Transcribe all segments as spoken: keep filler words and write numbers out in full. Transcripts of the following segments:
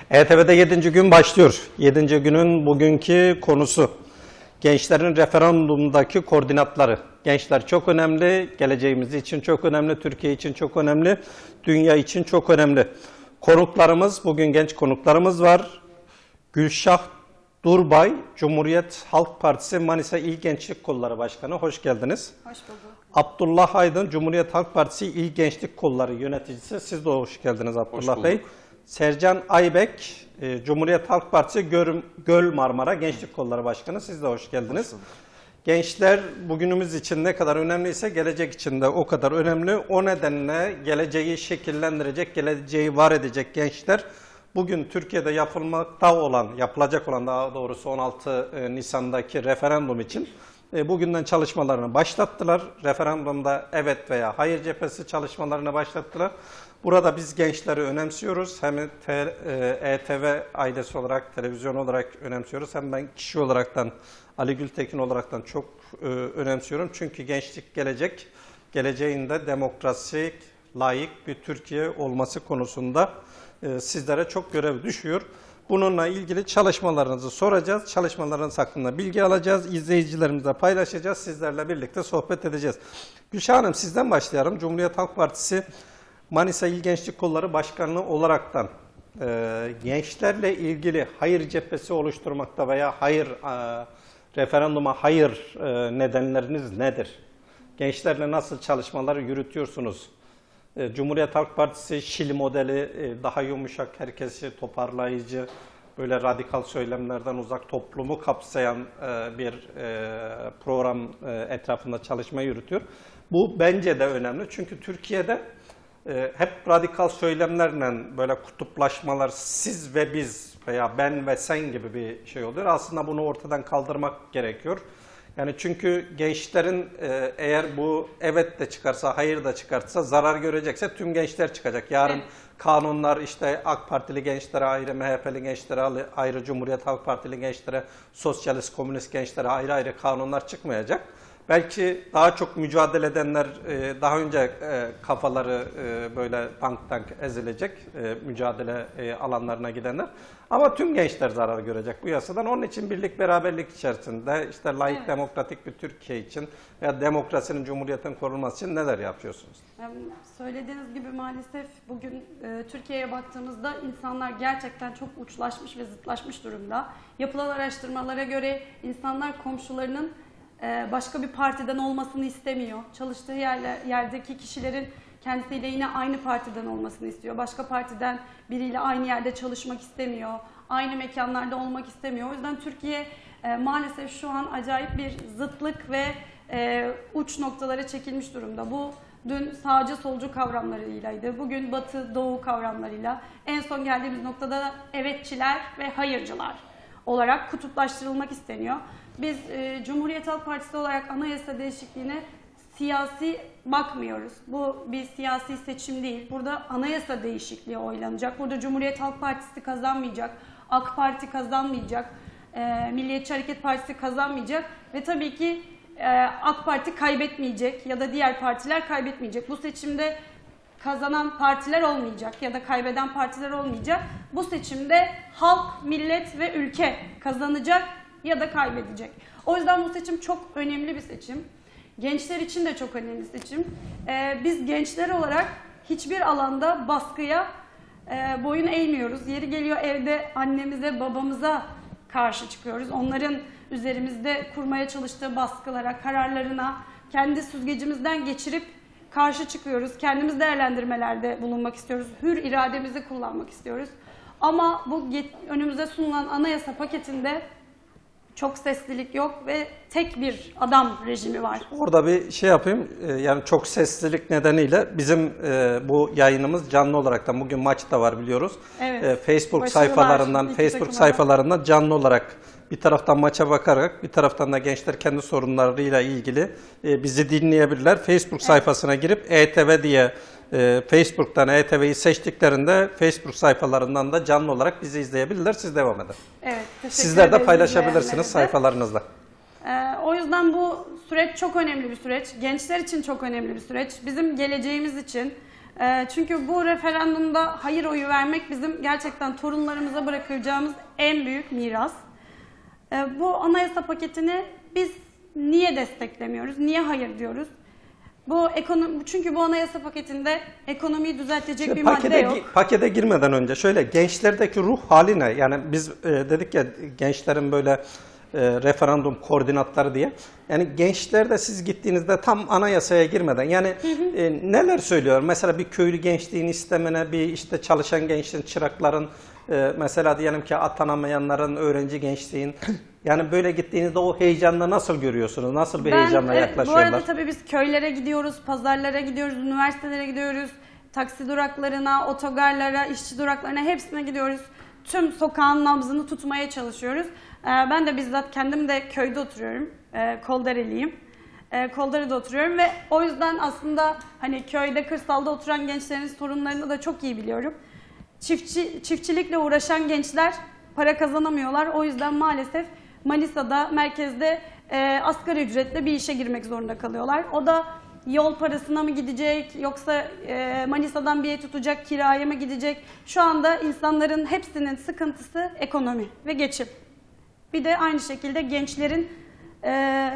E T V'de yedinci gün başlıyor. yedinci günün bugünkü konusu gençlerin referandumdaki koordinatları. Gençler çok önemli, geleceğimiz için çok önemli, Türkiye için çok önemli, dünya için çok önemli. Konuklarımız, bugün genç konuklarımız var. Gülşah Durbay, Cumhuriyet Halk Partisi Manisa İl Gençlik Kolları Başkanı. Hoş geldiniz. Hoş bulduk. Abdullah Aydın, Cumhuriyet Halk Partisi İl Gençlik Kolları Yöneticisi. Siz de hoş geldiniz Abdullah hoş Bey. Sercan Aybek, e, Cumhuriyet Halk Partisi Göl, Göl Marmara Gençlik Kolları Başkanı. Siz de hoş geldiniz. Hoş Gençler bugünümüz için ne kadar önemliyse gelecek için de o kadar önemli. O nedenle geleceği şekillendirecek, geleceği var edecek gençler bugün Türkiye'de yapılmakta olan, yapılacak olan daha doğrusu on altı Nisan'daki referandum için bugünden çalışmalarını başlattılar. Referandumda evet veya hayır cephesi çalışmalarını başlattılar. Burada biz gençleri önemsiyoruz. Hem E T V ailesi olarak, televizyon olarak önemsiyoruz. Hem ben kişi olaraktan, Ali Gültekin olaraktan çok e, önemsiyorum. Çünkü gençlik gelecek, geleceğinde demokrasi, layık bir Türkiye olması konusunda e, sizlere çok görev düşüyor. Bununla ilgili çalışmalarınızı soracağız. Çalışmalarınız hakkında bilgi alacağız. İzleyicilerimizle paylaşacağız. Sizlerle birlikte sohbet edeceğiz. Gülşah Hanım, sizden başlayalım. Cumhuriyet Halk Partisi Manisa İl Gençlik Kolları Başkanlığı olaraktan e, gençlerle ilgili hayır cephesi oluşturmakta veya hayır e, referanduma hayır e, nedenleriniz nedir? Gençlerle nasıl çalışmalar yürütüyorsunuz? E, Cumhuriyet Halk Partisi Şili modeli e, daha yumuşak, herkesi toparlayıcı, böyle radikal söylemlerden uzak, toplumu kapsayan e, bir e, program e, etrafında çalışma yürütüyor. Bu bence de önemli çünkü Türkiye'de e, hep radikal söylemlerle böyle kutuplaşmalar, siz ve biz veya ben ve sen gibi bir şey oluyor. Aslında bunu ortadan kaldırmak gerekiyor. Yani çünkü gençlerin e, eğer bu evet de çıkarsa, hayır da çıkarsa, zarar görecekse tüm gençler çıkacak. Yarın evet. Kanunlar işte AK Partili gençlere ayrı, M H P'li gençlere ayrı, Cumhuriyet Halk Partili gençlere, Sosyalist, Komünist gençlere ayrı ayrı kanunlar çıkmayacak. Belki daha çok mücadele edenler daha önce kafaları böyle tank tank ezilecek, mücadele alanlarına gidenler. Ama tüm gençler zarar görecek bu yasadan. Onun için birlik beraberlik içerisinde işte layık evet. demokratik bir Türkiye için veya demokrasinin, cumhuriyetin korunması için neler yapıyorsunuz? Söylediğiniz gibi maalesef bugün Türkiye'ye baktığımızda insanlar gerçekten çok uçlaşmış ve zıtlaşmış durumda. Yapılan araştırmalara göre insanlar komşularının başka bir partiden olmasını istemiyor. Çalıştığı yerle, yerdeki kişilerin kendisiyle yine aynı partiden olmasını istiyor. Başka partiden biriyle aynı yerde çalışmak istemiyor. Aynı mekanlarda olmak istemiyor. O yüzden Türkiye e, maalesef şu an acayip bir zıtlık ve e, uç noktalara çekilmiş durumda. Bu dün sağcı solcu kavramlarıylaydı. Bugün batı doğu kavramlarıyla. En son geldiğimiz noktada da evetçiler ve hayırcılar olarak kutuplaştırılmak isteniyor. Biz e, Cumhuriyet Halk Partisi olarak anayasa değişikliğine siyasi bakmıyoruz. Bu bir siyasi seçim değil. Burada anayasa değişikliği oylanacak. Burada Cumhuriyet Halk Partisi kazanmayacak, AK Parti kazanmayacak, e, Milliyetçi Hareket Partisi kazanmayacak ve tabii ki e, AK Parti kaybetmeyecek ya da diğer partiler kaybetmeyecek. Bu seçimde kazanan partiler olmayacak ya da kaybeden partiler olmayacak. Bu seçimde halk, millet ve ülke kazanacak ya da kaybedecek. O yüzden bu seçim çok önemli bir seçim. Gençler için de çok önemli seçim. Ee, biz gençler olarak hiçbir alanda baskıya e, boyun eğmiyoruz. Yeri geliyor evde annemize, babamıza karşı çıkıyoruz. Onların üzerimizde kurmaya çalıştığı baskılara, kararlarına kendi süzgecimizden geçirip karşı çıkıyoruz. Kendimiz değerlendirmelerde bulunmak istiyoruz. Hür irademizi kullanmak istiyoruz. Ama bu önümüze sunulan anayasa paketinde çok seslilik yok ve tek bir adam rejimi var. Orada bir şey yapayım. Yani çok seslilik nedeniyle bizim bu yayınımız canlı olaraktan, bugün maç da var biliyoruz. Evet. Facebook Başarılar, sayfalarından, Facebook sayfalarından canlı olarak bir taraftan maça bakarak, bir taraftan da gençler kendi sorunlarıyla ilgili bizi dinleyebilirler. Facebook evet. sayfasına girip E T V diye e, Facebook'tan E T V'yi seçtiklerinde Facebook sayfalarından da canlı olarak bizi izleyebilirler. Siz devam edin. Evet, Sizler de paylaşabilirsiniz sayfalarınızda. Ee, o yüzden bu süreç çok önemli bir süreç. Gençler için çok önemli bir süreç. Bizim geleceğimiz için, E, çünkü bu referandumda hayır oyu vermek bizim gerçekten torunlarımıza bırakacağımız en büyük miras. E, bu anayasa paketini biz niye desteklemiyoruz? Niye hayır diyoruz? Bu ekonomi, çünkü bu anayasa paketinde ekonomiyi düzeltecek İşte bir pakete, madde yok. Pakete girmeden önce şöyle gençlerdeki ruh hali ne? Yani biz e, dedik ya gençlerin böyle e, referandum koordinatları diye. Yani gençlerde siz gittiğinizde tam anayasaya girmeden yani hı hı. E, neler söylüyor? Mesela bir köylü gençliğin istemine, bir işte çalışan gençlerin, çırakların, e, mesela diyelim ki atanamayanların, öğrenci gençliğin. Yani böyle gittiğinizde o heyecanla nasıl görüyorsunuz? Nasıl bir ben, heyecanla evet, yaklaşıyorlar? Bu arada tabii biz köylere gidiyoruz, pazarlara gidiyoruz, üniversitelere gidiyoruz, taksi duraklarına, otogarlara, işçi duraklarına hepsine gidiyoruz. Tüm sokağın nabzını tutmaya çalışıyoruz. Ee, ben de bizzat kendim de köyde oturuyorum. Ee, Koldereliyim. Ee, Koldere'de oturuyorum ve o yüzden aslında hani köyde, kırsalda oturan gençlerin sorunlarını da çok iyi biliyorum. Çiftçi, çiftçilikle uğraşan gençler para kazanamıyorlar. O yüzden maalesef Manisa'da, merkezde e, asgari ücretle bir işe girmek zorunda kalıyorlar. O da yol parasına mı gidecek, yoksa e, Manisa'dan bir ev tutacak, kiraya mı gidecek? Şu anda insanların hepsinin sıkıntısı ekonomi ve geçim. Bir de aynı şekilde gençlerin e,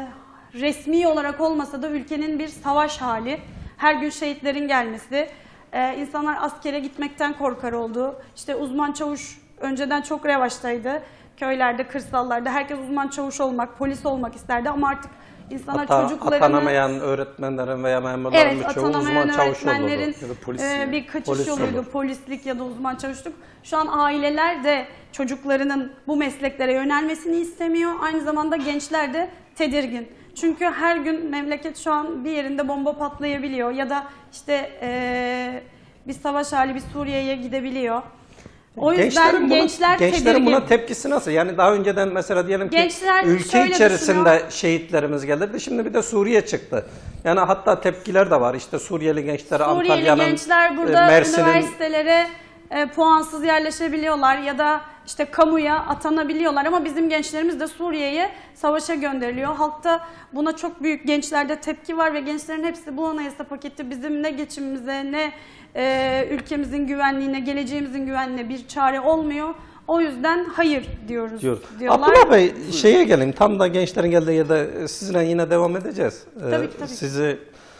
resmi olarak olmasa da ülkenin bir savaş hali. Her gün şehitlerin gelmesi, e, insanlar askere gitmekten korkar oldu. İşte uzman çavuş önceden çok revaçtaydı. Köylerde, kırsallarda herkes uzman çavuş olmak, polis olmak isterdi ama artık insanlar Hatta çocuklarını... atanamayan öğretmenlerin veya memurların evet, birçoğu uzman çavuş olurdu. Ya da polis, e, bir kaçış polis yoluydu, olur. Polislik ya da uzman çavuşluk. Şu an aileler de çocuklarının bu mesleklere yönelmesini istemiyor. Aynı zamanda gençler de tedirgin. Çünkü her gün memleket şu an bir yerinde bomba patlayabiliyor ya da işte e, bir savaş hali, bir Suriye'ye gidebiliyor. O yüzden gençlerin gençler buna, tedirgin. Gençlerin buna tepkisi nasıl? Yani daha önceden mesela diyelim ki gençler ülke içerisinde düşünüyor. şehitlerimiz gelirdi. Şimdi bir de Suriye çıktı. Yani hatta tepkiler de var. İşte Suriyeli gençler Suriyeli Antalya'nın, gençler burada Mersin'in... üniversitelere e, puansız yerleşebiliyorlar ya da işte kamuya atanabiliyorlar ama bizim gençlerimiz de Suriye'ye savaşa gönderiliyor. Halkta buna çok büyük gençlerde tepki var ve gençlerin hepsi bu anayasa paketi bizim ne geçimimize ne e, ülkemizin güvenliğine, geleceğimizin güvenliğine bir çare olmuyor. O yüzden hayır diyoruz Diyor. diyorlar. Abdullah Bey şeye gelin, tam da gençlerin geldiği yerde sizinle yine devam edeceğiz. Tabii ki, tabii ki. Sizi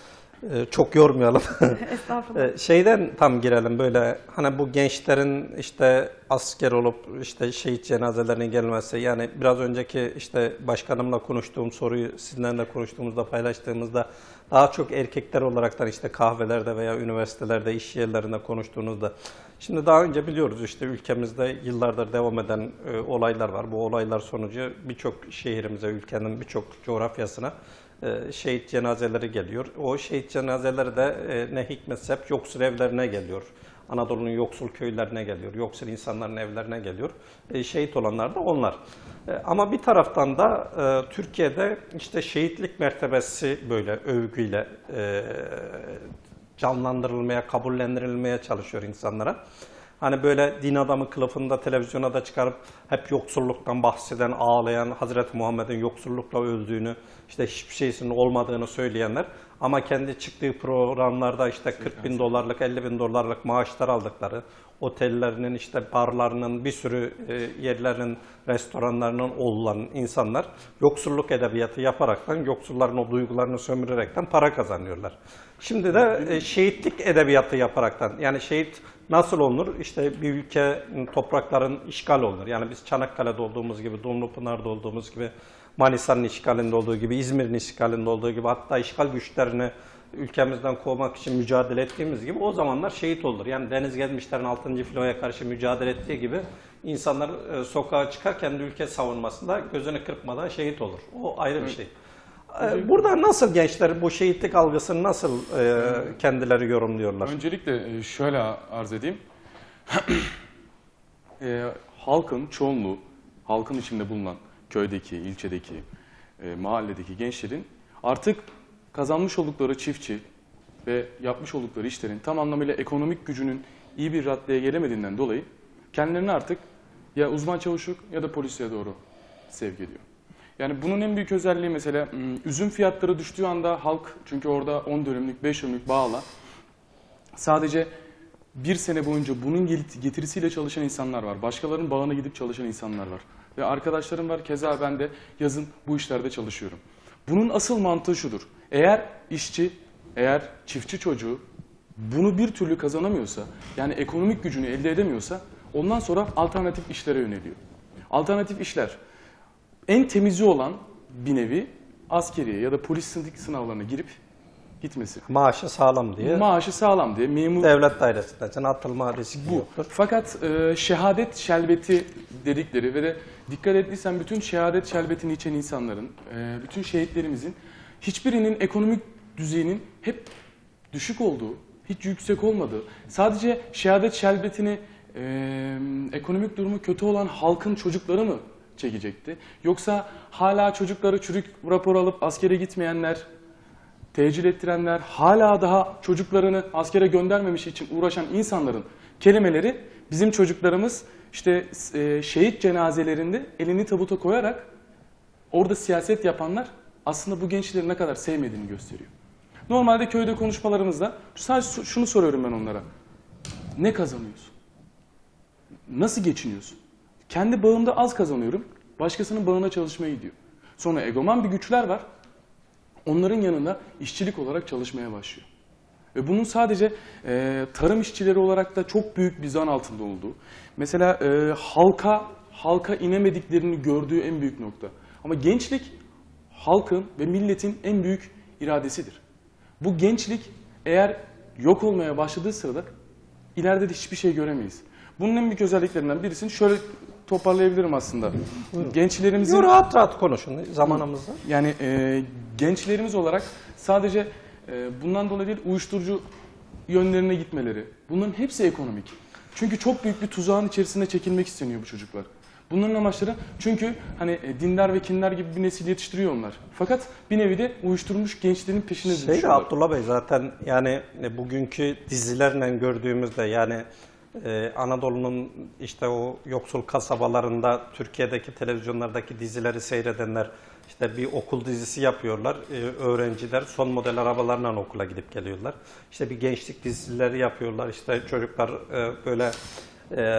çok yormayalım. Estağfurullah. Şeyden tam girelim böyle, hani bu gençlerin işte asker olup işte şehit cenazelerine gelmesi, yani biraz önceki işte başkanımla konuştuğum soruyu sizinle konuştuğumuzda, paylaştığımızda daha çok erkekler olaraktan işte kahvelerde veya üniversitelerde, iş yerlerinde konuştuğunuzda, şimdi daha önce biliyoruz işte ülkemizde yıllardır devam eden e, olaylar var. Bu olaylar sonucu birçok şehrimize, ülkenin birçok coğrafyasına şehit cenazeleri geliyor. O şehit cenazeleri de ne hikmetse hep yoksul evlerine geliyor. Anadolu'nun yoksul köylerine geliyor. Yoksul insanların evlerine geliyor. Şehit olanlar da onlar. Ama bir taraftan da Türkiye'de işte şehitlik mertebesi böyle övgüyle canlandırılmaya, kabullendirilmeye çalışıyor insanlara. Hani böyle din adamı kılıfında televizyona da çıkarıp hep yoksulluktan bahseden, ağlayan, Hazreti Muhammed'in yoksullukla öldüğünü, işte hiçbir şeysinin olmadığını söyleyenler ama kendi çıktığı programlarda işte kırk bin dolarlık, elli bin dolarlık maaşlar aldıkları, otellerinin, işte barlarının, bir sürü yerlerin, restoranlarının olan insanlar yoksulluk edebiyatı yaparaktan, yoksulların o duygularını sömürerekten para kazanıyorlar. Şimdi de şehitlik edebiyatı yaparaktan, yani şehit nasıl olunur? İşte bir ülke toprakların işgal olunur. Yani biz Çanakkale'de olduğumuz gibi, Dumlupınar'da olduğumuz gibi, Manisa'nın işgalinde olduğu gibi, İzmir'in işgalinde olduğu gibi, hatta işgal güçlerini ülkemizden kovmak için mücadele ettiğimiz gibi o zamanlar şehit olur. Yani Deniz Gezmişler'in altıncı filoya karşı mücadele ettiği gibi insanlar sokağa çıkarken de ülke savunmasında gözünü kırpmadan şehit olur. O ayrı bir şey. Burada nasıl gençler bu şehitlik algısını nasıl e, kendileri yorumluyorlar? Öncelikle şöyle arz edeyim. e, halkın çoğunluğu, halkın içinde bulunan köydeki, ilçedeki, e, mahalledeki gençlerin artık kazanmış oldukları çiftçi ve yapmış oldukları işlerin tam anlamıyla ekonomik gücünün iyi bir raddeye gelemediğinden dolayı kendilerini artık ya uzman çavuşluk ya da polisliğe doğru sevk ediyor. Yani bunun en büyük özelliği mesela üzüm fiyatları düştüğü anda halk, çünkü orada on dönümlük, beş dönümlük bağla sadece bir sene boyunca bunun getirisiyle çalışan insanlar var. Başkalarının bağına gidip çalışan insanlar var. Ve arkadaşlarım var, keza ben de yazın bu işlerde çalışıyorum. Bunun asıl mantığı şudur. Eğer işçi, eğer çiftçi çocuğu bunu bir türlü kazanamıyorsa, yani ekonomik gücünü elde edemiyorsa, ondan sonra alternatif işlere yöneliyor. Alternatif işler, en temizi olan bir nevi askeriye ya da polis sınavlarına girip gitmesi. Maaşı sağlam diye. Maaşı sağlam diye memur... Devlet dairesinden atılma riski Bu. yoktur. Fakat e, şehadet şerbeti dedikleri ve de dikkat ettiysen bütün şehadet şerbetini içen insanların, e, bütün şehitlerimizin hiçbirinin ekonomik düzeyinin hep düşük olduğu, hiç yüksek olmadığı, sadece şehadet şerbetini e, ekonomik durumu kötü olan halkın çocukları mı çekecekti? Yoksa hala çocukları çürük rapor alıp askere gitmeyenler, tecil ettirenler, hala daha çocuklarını askere göndermemiş için uğraşan insanların kelimeleri bizim çocuklarımız işte e, şehit cenazelerinde elini tabuta koyarak orada siyaset yapanlar aslında bu gençleri ne kadar sevmediğini gösteriyor. Normalde köyde konuşmalarımızda sadece şunu soruyorum ben onlara. Ne kazanıyorsun? Nasıl geçiniyorsun? Kendi bağımda az kazanıyorum, başkasının bağına çalışmaya gidiyor. Sonra egoman bir güçler var. Onların yanında işçilik olarak çalışmaya başlıyor. Ve bunun sadece e, tarım işçileri olarak da çok büyük bir zan altında olduğu. Mesela e, halka halka inemediklerini gördüğü en büyük nokta. Ama gençlik halkın ve milletin en büyük iradesidir. Bu gençlik eğer yok olmaya başladığı sırada ileride de hiçbir şey göremeyiz. Bunun en büyük özelliklerinden birisini şöyle toparlayabilirim aslında. Gençlerimizin... Yo, rahat rahat konuşun zamanımızda. Yani e, gençlerimiz olarak sadece e, bundan dolayı değil uyuşturucu yönlerine gitmeleri. Bunların hepsi ekonomik. Çünkü çok büyük bir tuzağın içerisine çekilmek isteniyor bu çocuklar. Bunların amaçları çünkü hani e, dindar ve kindar gibi bir nesil yetiştiriyor onlar. Fakat bir nevi de uyuşturmuş gençlerin peşine Şey de düşüyorlar. Abdullah Bey zaten yani e, bugünkü dizilerle gördüğümüzde yani Ee, Anadolu'nun işte o yoksul kasabalarında Türkiye'deki televizyonlardaki dizileri seyredenler işte bir okul dizisi yapıyorlar. Ee, öğrenciler son model arabalarla okula gidip geliyorlar. İşte bir gençlik dizileri yapıyorlar. İşte çocuklar e, böyle e,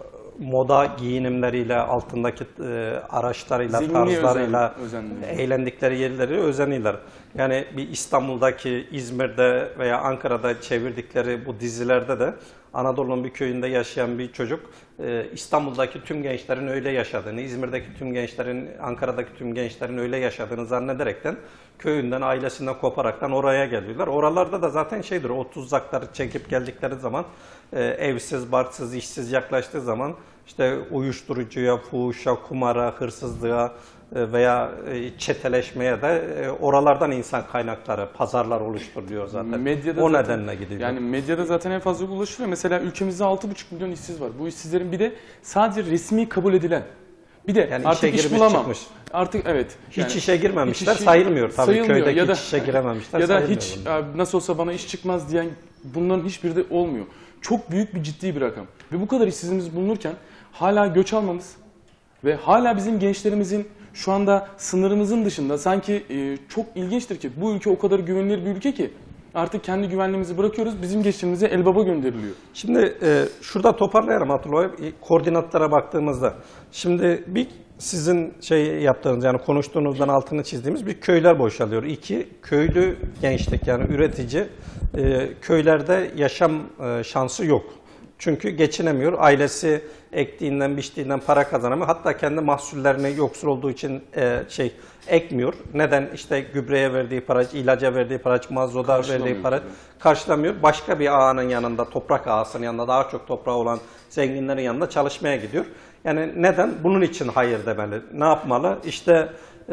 moda giyinimleriyle, altındaki e, araçlarıyla, Zenginliğe tarzlarıyla özen- özenliyorlar. eğlendikleri yerleri özeniyorlar. Yani bir İstanbul'daki, İzmir'de veya Ankara'da çevirdikleri bu dizilerde de Anadolu'nun bir köyünde yaşayan bir çocuk e, İstanbul'daki tüm gençlerin öyle yaşadığını, İzmir'deki tüm gençlerin, Ankara'daki tüm gençlerin öyle yaşadığını zannederekten köyünden, ailesinden koparaktan oraya geliyorlar. Oralarda da zaten şeydir, o tuzakları çekip geldikleri zaman e, evsiz, barksız, işsiz yaklaştığı zaman işte uyuşturucuya, fuhuşa, kumara, hırsızlığa veya çeteleşmeye de oralardan insan kaynakları, pazarlar oluşturuluyor zaten. Medyada o zaten, nedenle gidiyor. Yani medyada zaten en fazla ulaşılıyor. Mesela ülkemizde altı buçuk milyon işsiz var. Bu işsizlerin bir de sadece resmi kabul edilen. Bir de Yani artık işe iş girmiş, bulamam. çıkmış. Artık evet. Hiç yani işe girmemişler hiç işi- sayılmıyor tabii. sayılmıyor. Köydeki Ya da- hiç işe girememişler Ya da sayılmıyor hiç bunlar. "Abi nasıl olsa bana iş çıkmaz" diyen bunların hiçbiri de olmuyor. Çok büyük bir ciddi bir rakam. Ve bu kadar işsizimiz bulunurken hala göç almamız ve hala bizim gençlerimizin şu anda sınırımızın dışında sanki e, çok ilginçtir ki bu ülke o kadar güvenilir bir ülke ki artık kendi güvenliğimizi bırakıyoruz, bizim gençlerimize el baba gönderiliyor. Şimdi e, şurada toparlayalım Abdullah Bey. Koordinatlara baktığımızda. Şimdi bir sizin şey yaptığınız yani konuştuğunuzdan altını çizdiğimiz bir köyler boşalıyor. İki, köylü gençlik yani üretici e, köylerde yaşam e, şansı yok. Çünkü geçinemiyor. Ailesi ektiğinden, biçtiğinden para kazanamıyor. Hatta kendi mahsullerini yoksul olduğu için e, şey ekmiyor. Neden? İşte gübreye verdiği para, ilaca verdiği para, mazota Karşılamıyor verdiği para tabii. karşılamıyor. Başka bir ağanın yanında, toprak ağasının yanında, daha çok toprağı olan zenginlerin yanında çalışmaya gidiyor. Yani neden? Bunun için hayır demeli. Ne yapmalı? İşte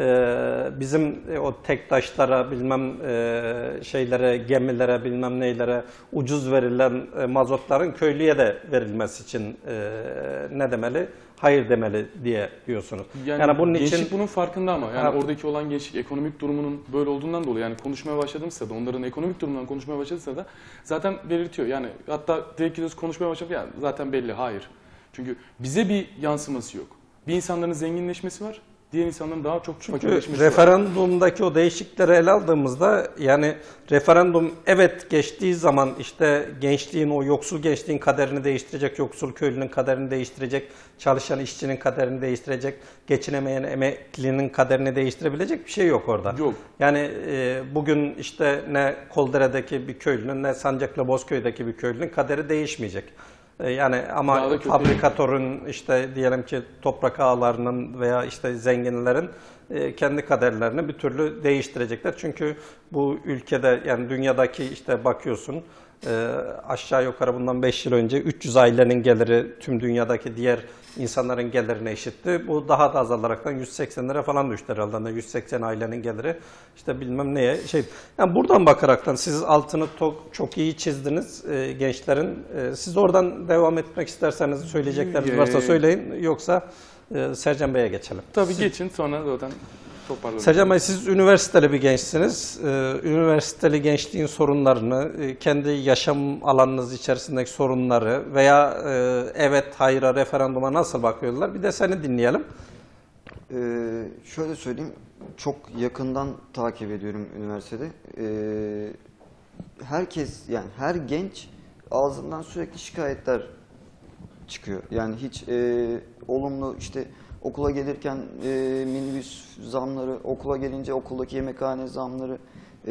e, bizim e, o tektaşlara, bilmem e, şeylere, gemilere, bilmem neylere ucuz verilen e, mazotların köylüye de verilmesi için e, ne demeli? Hayır demeli diye diyorsunuz. Yani, Yani bunun gençlik için bunun farkında ama yani Ha. oradaki olan gençlik ekonomik durumunun böyle olduğundan dolayı yani konuşmaya başladığım sırada onların ekonomik durumundan konuşmaya başladığı sırada zaten belirtiyor. Yani hatta direkt gidiyoruz konuşmaya başladık yani zaten belli hayır. Çünkü bize bir yansıması yok. Bir insanların zenginleşmesi var, diğer insanların daha çok Çünkü fakirleşmesi var. referandumdaki o değişiklikleri ele aldığımızda yani referandum evet geçtiği zaman işte gençliğin o yoksul gençliğin kaderini değiştirecek, yoksul köylünün kaderini değiştirecek, çalışan işçinin kaderini değiştirecek, geçinemeyen emeklinin kaderini değiştirebilecek bir şey yok orada. Yok. Yani e, bugün işte ne Koldere'deki bir köylünün ne Sancaklı Bozköy'deki bir köylünün kaderi değişmeyecek. E, yani Daha ama da kötü. fabrikatörün işte diyelim ki toprak ağalarının veya işte zenginlerin e, kendi kaderlerini bir türlü değiştirecekler. Çünkü bu ülkede yani dünyadaki işte bakıyorsun e, aşağı yukarı bundan beş yıl önce üç yüz ailenin geliri tüm dünyadaki diğer insanların gelirine eşitti. Bu daha da azalaraktan yüz seksen lira falan düştü herhalde. yüz seksen ailenin geliri işte bilmem neye şey. Yani buradan bakaraktan siz altını çok, çok iyi çizdiniz e, gençlerin. E, siz oradan devam etmek isterseniz söyleyecekleriniz varsa söyleyin. Yoksa e, Sercan Bey'e geçelim. Tabii Siz- geçin sonra zaten toparlarız. Sercan Bey siz üniversiteli bir gençsiniz. Ee, üniversiteli gençliğin sorunlarını, e, kendi yaşam alanınız içerisindeki sorunları veya e, evet hayra referanduma nasıl bakıyorlar? Bir de seni dinleyelim. Ee, şöyle söyleyeyim, çok yakından takip ediyorum üniversitede. Ee, herkes, yani her genç ağzından sürekli şikayetler çıkıyor. Yani hiç e, olumlu işte okula gelirken e, minibüs zamları, okula gelince okuldaki yemekhane zamları, e,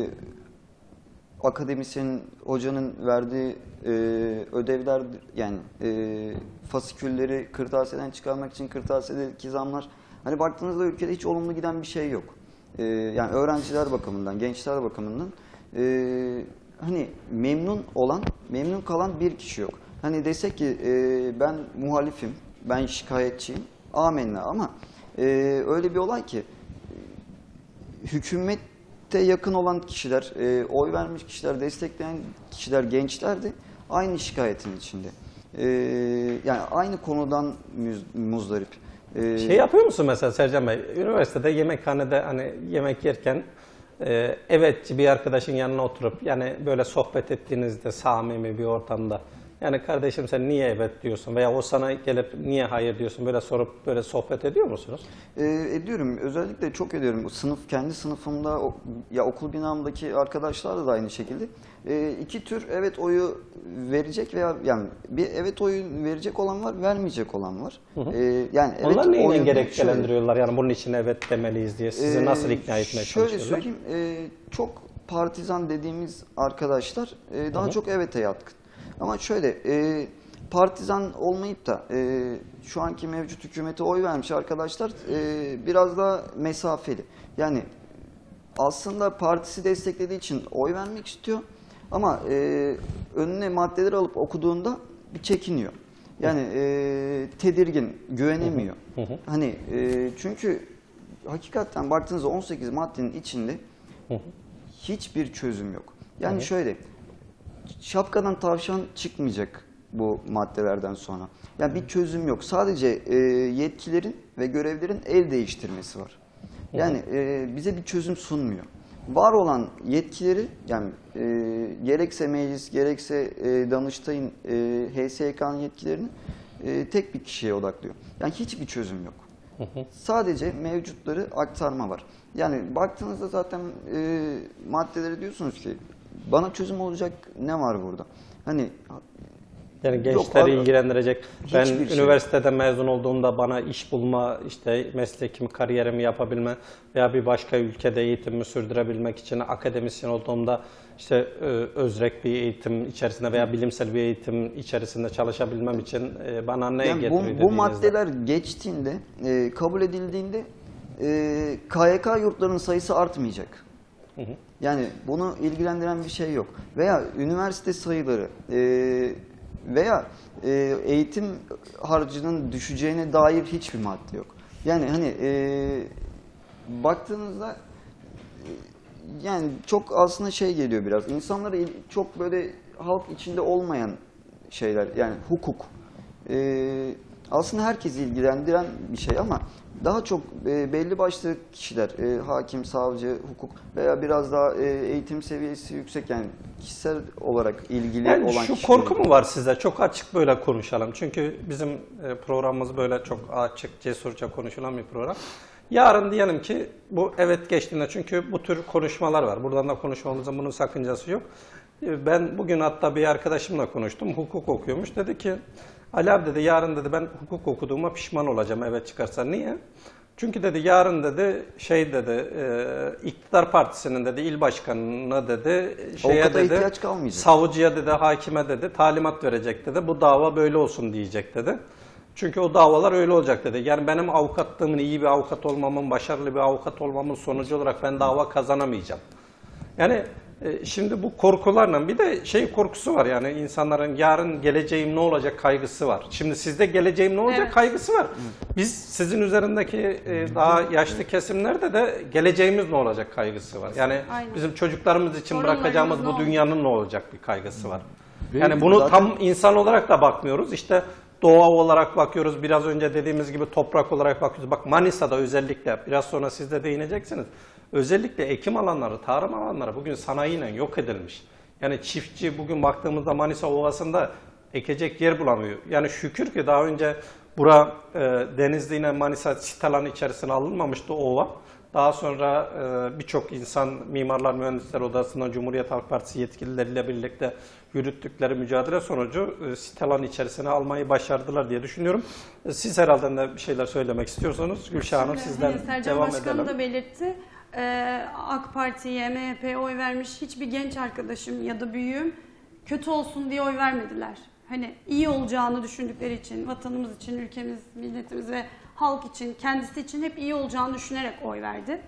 akademisyenin, hocanın verdiği e, ödevler, yani e, fasikülleri kırtasiyeden çıkarmak için kırtasiyedeki zamlar. Hani baktığınızda ülkede hiç olumlu giden bir şey yok. E, yani öğrenciler bakımından, gençler bakımından e, hani memnun olan, memnun kalan bir kişi yok. Hani desek ki e, ben muhalifim, ben şikayetçiyim, amenna, ama e, öyle bir olay ki hükümete yakın olan kişiler, e, oy vermiş kişiler, destekleyen kişiler gençlerdi. Aynı şikayetin içinde. E, yani aynı konudan müz, muzdarip. E, Şey yapıyor musun mesela Sercan Bey? Üniversitede yemekhanede hani yemek yerken e, evetçi bir arkadaşın yanına oturup yani böyle sohbet ettiğinizde samimi bir ortamda yani kardeşim sen niye evet diyorsun veya o sana gelip niye hayır diyorsun böyle sorup böyle sohbet ediyor musunuz? E, ediyorum. Özellikle çok ediyorum. Sınıf, kendi sınıfımda, o- ya okul binamdaki arkadaşlarla da aynı şekilde. E, iki tür evet oyu verecek veya yani bir evet oyu verecek olan var, vermeyecek olan var. E, yani evet Onlar neyle oyunu gerekçelendiriyorlar yani bunun için evet demeliyiz diye sizi Ee, nasıl ikna etmeye şöyle çalışıyorlar? söyleyeyim, e, çok partizan dediğimiz arkadaşlar e, daha çok evete yatkın. Ama şöyle, e, partizan olmayıp da e, şu anki mevcut hükümete oy vermiş arkadaşlar e, biraz daha mesafeli. Yani aslında partisi desteklediği için oy vermek istiyor ama e, önüne maddeleri alıp okuduğunda bir çekiniyor. Yani e, tedirgin, güvenemiyor. Hani e, çünkü hakikaten baktığınızda on sekiz maddenin içinde hiçbir çözüm yok. Yani şöyle, şapkadan tavşan çıkmayacak bu maddelerden sonra. Yani bir çözüm yok. Sadece e, yetkilerin ve görevlerin el değiştirmesi var. Yani e, bize bir çözüm sunmuyor. Var olan yetkileri, yani e, gerekse meclis, gerekse e, Danıştay'ın, e, H S K'nın yetkilerini e, tek bir kişiye odaklıyor. Yani hiçbir çözüm yok. Sadece mevcutları aktarma var. Yani baktığınızda zaten e, maddeleri diyorsunuz ki bana çözüm olacak ne var burada? Hani Yani Yok gençleri abi, ilgilendirecek. Ben hiçbir şey. üniversiteden mezun olduğumda bana iş bulma, işte meslekimi, kariyerimi yapabilme veya bir başka ülkede eğitimimi sürdürebilmek için akademisyen olduğumda işte e, özrek bir eğitim içerisinde veya bilimsel bir eğitim içerisinde çalışabilmem için e, bana ne yani getiriyor bu, bu dediğinizde? maddeler geçtiğinde, e, kabul edildiğinde e, K Y K yurtlarının sayısı artmayacak. Yani bunu ilgilendiren bir şey yok. Veya üniversite sayıları e, veya e, eğitim harcının düşeceğine dair hiçbir madde yok. Yani hani e, baktığınızda e, yani çok aslında şey geliyor biraz. İnsanlara il- çok böyle halk içinde olmayan şeyler, yani hukuk. E, aslında herkesi ilgilendiren bir şey ama daha çok e, belli başlı kişiler, e, hakim, savcı, hukuk veya biraz daha e, eğitim seviyesi yüksek, yani kişisel olarak ilgili Yani olan şu kişiler. korku mu var sizde? Çok açık böyle konuşalım. Çünkü bizim e, programımız böyle çok açık, cesurca konuşulan bir program. Yarın diyelim ki bu evet geçtiğinde, çünkü bu tür konuşmalar var. Buradan da konuşmamızın bunun sakıncası yok. E, Ben bugün hatta bir arkadaşımla konuştum. Hukuk okuyormuş. Dedi ki Ali abi dedi, yarın dedi ben hukuk okuduğuma pişman olacağım evet çıkarsa. Niye? Çünkü dedi yarın dedi şey dedi e, iktidar partisinin dedi il başkanına dedi şeye Avukata dedi ihtiyaç kalmayacak. savcıya dedi hakime dedi talimat verecek dedi. Bu dava böyle olsun diyecek dedi. Çünkü o davalar öyle olacak dedi. Yani benim avukatlığımın, iyi bir avukat olmamın, başarılı bir avukat olmamın sonucu olarak ben dava kazanamayacağım. Yani e, şimdi bu korkularla bir de şey korkusu var, yani insanların yarın geleceğim ne olacak kaygısı var. Şimdi sizde geleceğim ne olacak Evet. kaygısı var. Biz sizin üzerindeki e, daha yaşlı kesimlerde de geleceğimiz ne olacak kaygısı var. Yani Aynen. bizim çocuklarımız için Torunlarımız bırakacağımız ne bu olacak? dünyanın ne olacak bir kaygısı var. Ve Yani bunu zaten- tam insan olarak da bakmıyoruz. İşte doğa olarak bakıyoruz. Biraz önce dediğimiz gibi toprak olarak bakıyoruz. Bak Manisa'da özellikle, biraz sonra siz de değineceksiniz. Özellikle ekim alanları, tarım alanları bugün sanayiyle yok edilmiş. Yani çiftçi bugün baktığımızda Manisa Ovası'nda ekecek yer bulamıyor. Yani şükür ki daha önce bura e, Denizli ile Manisa sit alanı içerisine alınmamıştı o ova. Daha sonra e, birçok insan Mimarlar Mühendisler Odası'ndan Cumhuriyet Halk Partisi yetkilileriyle birlikte yürüttükleri mücadele sonucu e, sit alanı içerisine almayı başardılar diye düşünüyorum. E, siz herhalde de bir şeyler söylemek istiyorsanız Gülşah Hanım Şimdi sizden hani Sercan devam Başkanım edelim. da belirtti. Ee, AK Parti'ye, M H P'ye oy vermiş hiçbir genç arkadaşım ya da büyüğüm kötü olsun diye oy vermediler. Hani iyi olacağını düşündükleri için, vatanımız için, ülkemiz, milletimiz ve halk için, kendisi için hep iyi olacağını düşünerek oy verdi.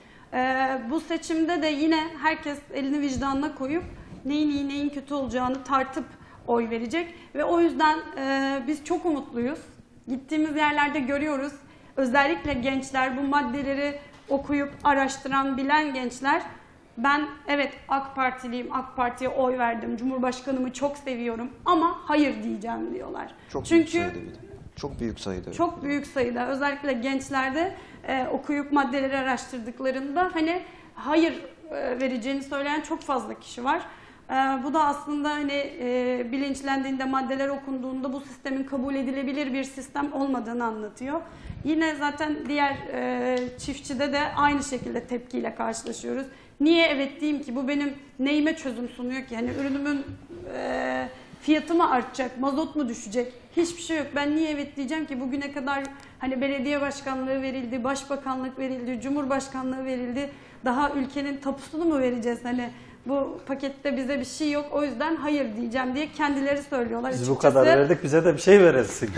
Ee, bu seçimde de yine herkes elini vicdanına koyup neyin iyi neyin kötü olacağını tartıp oy verecek. Ve o yüzden e, biz çok umutluyuz. Gittiğimiz yerlerde görüyoruz. Özellikle gençler, bu maddeleri okuyup araştıran, bilen gençler, ben evet AK Partiliyim, AK Parti'ye oy verdim, Cumhurbaşkanımı çok seviyorum ama hayır diyeceğim diyorlar. Çok büyük Çünkü sayıda bir de. Çok büyük sayıda. çok büyük sayıda özellikle gençlerde e, okuyup maddeleri araştırdıklarında hani hayır e, vereceğini söyleyen çok fazla kişi var. E, bu da aslında hani e, bilinçlendiğinde, maddeler okunduğunda bu sistemin kabul edilebilir bir sistem olmadığını anlatıyor. Yine zaten diğer e, çiftçide de aynı şekilde tepkiyle karşılaşıyoruz. Niye evet diyeyim ki, bu benim neyime çözüm sunuyor ki? Hani ürünümün e, fiyatı mı artacak, mazot mu düşecek? Hiçbir şey yok. Ben niye evet diyeceğim ki? Bugüne kadar hani belediye başkanlığı verildi, başbakanlık verildi, cumhurbaşkanlığı verildi. Daha ülkenin tapusunu mu vereceğiz? Hani bu pakette bize bir şey yok, o yüzden hayır diyeceğim diye kendileri söylüyorlar. Biz bu Açıkçası, kadar verdik, bize de bir şey verirsin.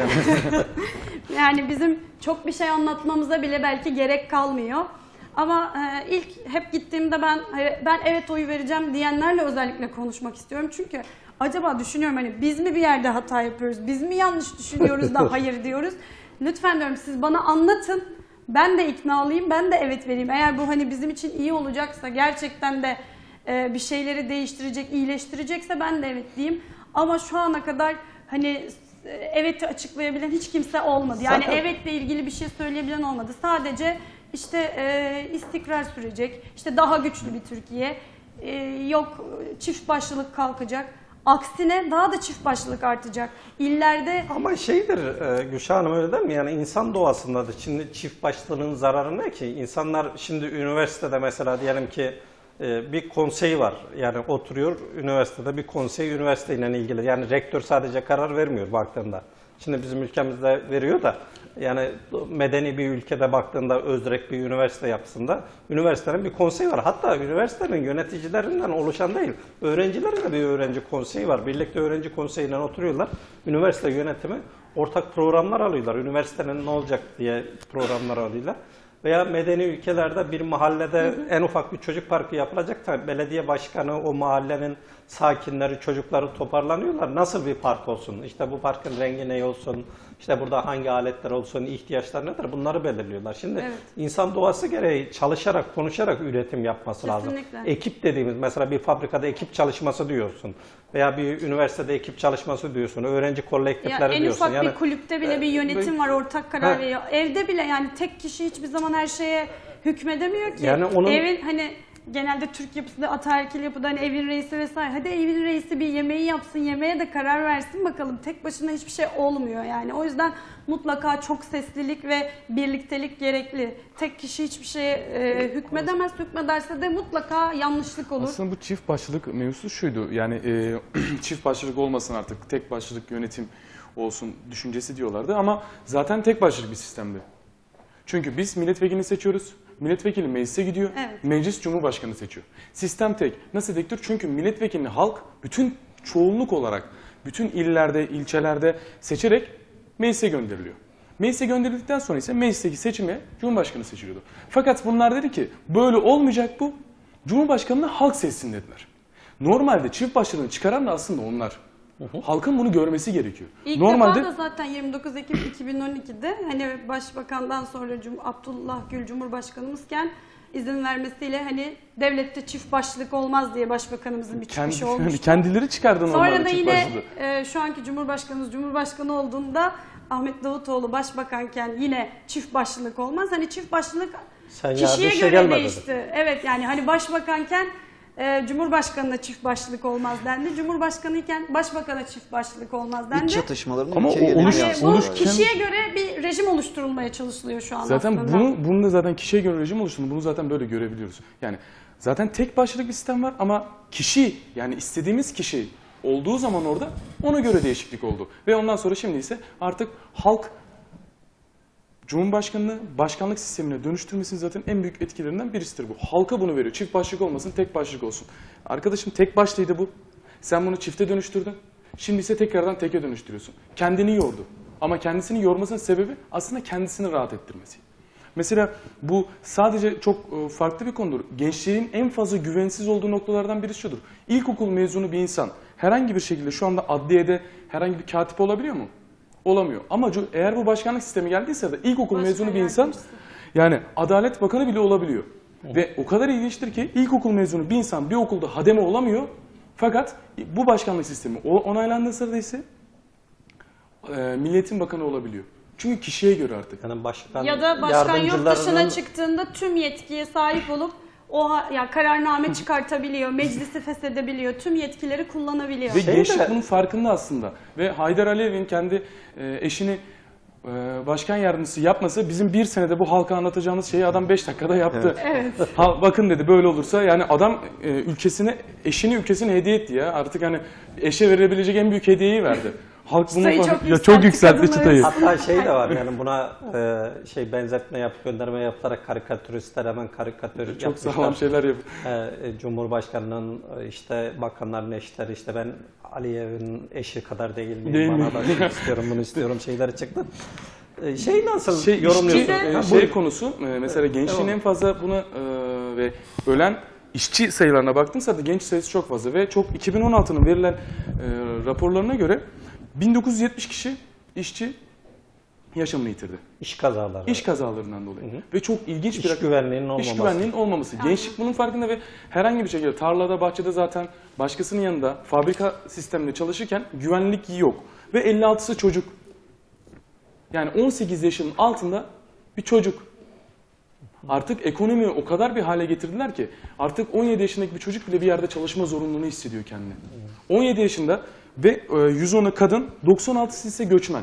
yani bizim çok bir şey anlatmamıza bile belki gerek kalmıyor. Ama e, ilk hep gittiğimde ben ben evet oyu vereceğim diyenlerle özellikle konuşmak istiyorum. Çünkü acaba düşünüyorum, hani biz mi bir yerde hata yapıyoruz? Biz mi yanlış düşünüyoruz da hayır diyoruz? Lütfen diyorum, siz bana anlatın. Ben de ikna olayım, ben de evet vereyim. Eğer bu hani bizim için iyi olacaksa, gerçekten de e, bir şeyleri değiştirecek, iyileştirecekse ben de evet diyeyim. Ama şu ana kadar hani e, evet'i açıklayabilen hiç kimse olmadı. Yani Zaten- evetle ilgili bir şey söyleyebilen olmadı. Sadece işte e, istikrar sürecek, işte daha güçlü bir Türkiye, e, yok çift başlılık kalkacak. Aksine daha da çift başlılık artacak. İllerde Ama şeydir e, Gülşah Hanım, öyle değil mi? Yani insan doğasındadır. Şimdi çift başlılığın zararı ne ki? İnsanlar şimdi üniversitede mesela diyelim ki e, bir konsey var. Yani oturuyor üniversitede bir konsey üniversiteyle ilgili. Yani rektör sadece karar vermiyor baktığında. Şimdi bizim ülkemizde veriyor da yani medeni bir ülkede baktığında özerk bir üniversite yapısında üniversitenin bir konseyi var. Hatta üniversitenin yöneticilerinden oluşan değil, öğrencilerin de bir öğrenci konseyi var. Birlikte öğrenci konseyiyle oturuyorlar. Üniversite yönetimi ortak programlar alıyorlar. Üniversitenin ne olacak diye programlar alıyorlar. Veya medeni ülkelerde bir mahallede en ufak bir çocuk parkı yapılacak da belediye başkanı o mahallenin sakinleri, çocukları toparlanıyorlar. Nasıl bir park olsun? İşte bu parkın rengi ne olsun? İşte burada hangi aletler olsun? İhtiyaçlar nedir? Bunları belirliyorlar. Şimdi Evet. insan doğası gereği çalışarak, konuşarak üretim yapması Kesinlikle. lazım. Ekip dediğimiz, mesela bir fabrikada ekip çalışması diyorsun. Veya bir üniversitede ekip çalışması diyorsun. Öğrenci Ya kolektifleri en diyorsun. ufak bir kulüpte bile bir yönetim var, ortak karar Ha. veriyor. Evde bile yani tek kişi hiçbir zaman her şeye hükmedemiyor ki. Yani onun- Evin hani genelde Türk yapısında, ataerkil yapıda hani evin reisi vesaire. Hadi evin reisi bir yemeği yapsın, yemeğe de karar versin bakalım. Tek başına hiçbir şey olmuyor yani. O yüzden mutlaka çok seslilik ve birliktelik gerekli. Tek kişi hiçbir şeye e, hükmedemez. Hükmederse de mutlaka yanlışlık olur. Aslında bu çift başlılık mevzusu şuydu. Yani e, çift başlılık olmasın artık, tek başlılık yönetim olsun düşüncesi diyorlardı ama zaten tek başlılık bir sistemdi. Çünkü biz milletvekilini seçiyoruz. Milletvekili meclise gidiyor. Evet. Meclis Cumhurbaşkanı seçiyor. Sistem tek. Nasıl tektir? Çünkü milletvekilini halk bütün çoğunluk olarak bütün illerde, ilçelerde seçerek meclise gönderiliyor. Meclise gönderildikten sonra ise meclisteki seçime Cumhurbaşkanı seçiliyordu. Fakat bunlar dedi ki böyle olmayacak bu. Cumhurbaşkanına halk seçsin dediler. Normalde çift başlılığını çıkaran da aslında onlar. Halkın bunu görmesi gerekiyor. İlk Normalde defa da zaten yirmi dokuz Ekim iki bin on iki'de hani Başbakan'dan sonra Cum Abdullah Gül Cumhurbaşkanımızken izin vermesiyle hani devlette çift başlık olmaz diye Başbakanımızın bir çıkışı kendi, olmuştu. kendileri çıkardı Sonra normalde da çift yine başlılığı. e, şu anki Cumhurbaşkanımız Cumhurbaşkanı olduğunda Ahmet Davutoğlu Başbakanken yine çift başlılık olmaz. Hani çift başlılık Sen kişiye yarın işe göre gelme dedin. değişti. Evet yani hani Başbakanken e, Cumhurbaşkanına çift başlılık olmaz dendi. Cumhurbaşkanıyken Başbakan'a çift başlılık olmaz dendi. İç çatışmaların Ama ülke o genelinde oluş- Hani yansımaları bu oluş- var. kişiye göre bir rejim oluşturulmaya çalışılıyor şu an Zaten aslında. bunu, bunu da zaten kişiye göre rejim oluştuğunu bunu zaten böyle görebiliyoruz. Yani zaten tek başlık bir sistem var ama kişi yani istediğimiz kişi olduğu zaman orada ona göre değişiklik oldu. Ve ondan sonra şimdi ise artık halk Cumhurbaşkanını başkanlık sistemine dönüştürmesinin zaten en büyük etkilerinden birisidir bu. Halka bunu veriyor. Çift başlık olmasın, tek başlık olsun. Arkadaşım tek başlıydı bu. Sen bunu çifte dönüştürdün. Şimdi ise tekrardan teke dönüştürüyorsun. Kendini yordu. Ama kendisini yormasının sebebi aslında kendisini rahat ettirmesi. Mesela bu sadece çok e, farklı bir konudur. Gençlerin en fazla güvensiz olduğu noktalardan birisi şudur. İlkokul mezunu bir insan herhangi bir şekilde şu anda adliyede herhangi bir katip olabiliyor mu? Olamıyor. Ama cu- eğer bu başkanlık sistemi geldiyse de ilkokul Başka mezunu bir insan yardımcısı. yani Adalet Bakanı bile olabiliyor. Ve o kadar ilginçtir ki ilkokul mezunu bir insan bir okulda hademe olamıyor. Fakat bu başkanlık sistemi o- onaylandığı sırada ise e, Milliyetin Bakanı olabiliyor. Çünkü kişiye göre artık. Yani başkan Ya da başkan yurt dışına yardımcılarının- çıktığında tüm yetkiye sahip olup o ha- ya kararname çıkartabiliyor, meclisi feshedebiliyor, tüm yetkileri kullanabiliyor. Ve Şey gençlik de- bunun farkında aslında. Ve Haydar Aliyev'in kendi e, eşini e, başkan yardımcısı yapmasa bizim bir senede bu halka anlatacağımız şeyi adam beş dakikada yaptı. Evet. Ha, bakın dedi böyle olursa yani adam e, ülkesine, eşini ülkesine hediye etti ya. Artık hani eşe verilebilecek en büyük hediyeyi verdi. Halk bunu Çıtayı çok ya yükseltti, çok yükseltti kadınları. çıtayı. Hatta şey de var yani buna e, şey benzetme yapıp gönderme yapılarak karikatüristler hemen karikatür Çok yapmışlar. sağlam şeyler yapıyor. E, e, Cumhurbaşkanının e, işte bakanların eşleri işte ben Aliyev'in eşi kadar değil miyim? Değil Bana mi? da şunu istiyorum bunu istiyorum şeyleri çıktı. E, şey nasıl Şey, yorumluyorsun? işçi, Ha, e, şey buyur. konusu e, mesela gençliğin devam. en fazla buna e, ve ölen işçi sayılarına baktığımızda da genç sayısı çok fazla ve çok iki bin on altının verilen e, raporlarına göre bin dokuz yüz yetmiş kişi işçi yaşamını yitirdi. İş kazaları. İş kazalarından dolayı. Hı hı. Ve çok ilginç İş bir rakam. güvenliğinin olmaması. İş güvenliğinin olmaması. Gençlik bunun farkında ve herhangi bir şekilde tarlada, bahçede zaten başkasının yanında fabrika sisteminde çalışırken güvenlik yok. Ve elli altısı çocuk. Yani on sekiz yaşının altında bir çocuk. Artık ekonomiyi o kadar bir hale getirdiler ki artık on yedi yaşındaki bir çocuk bile bir yerde çalışma zorunluluğunu hissediyor kendini. on yedi yaşında ve yüz onu kadın, doksan altısı ise göçmen.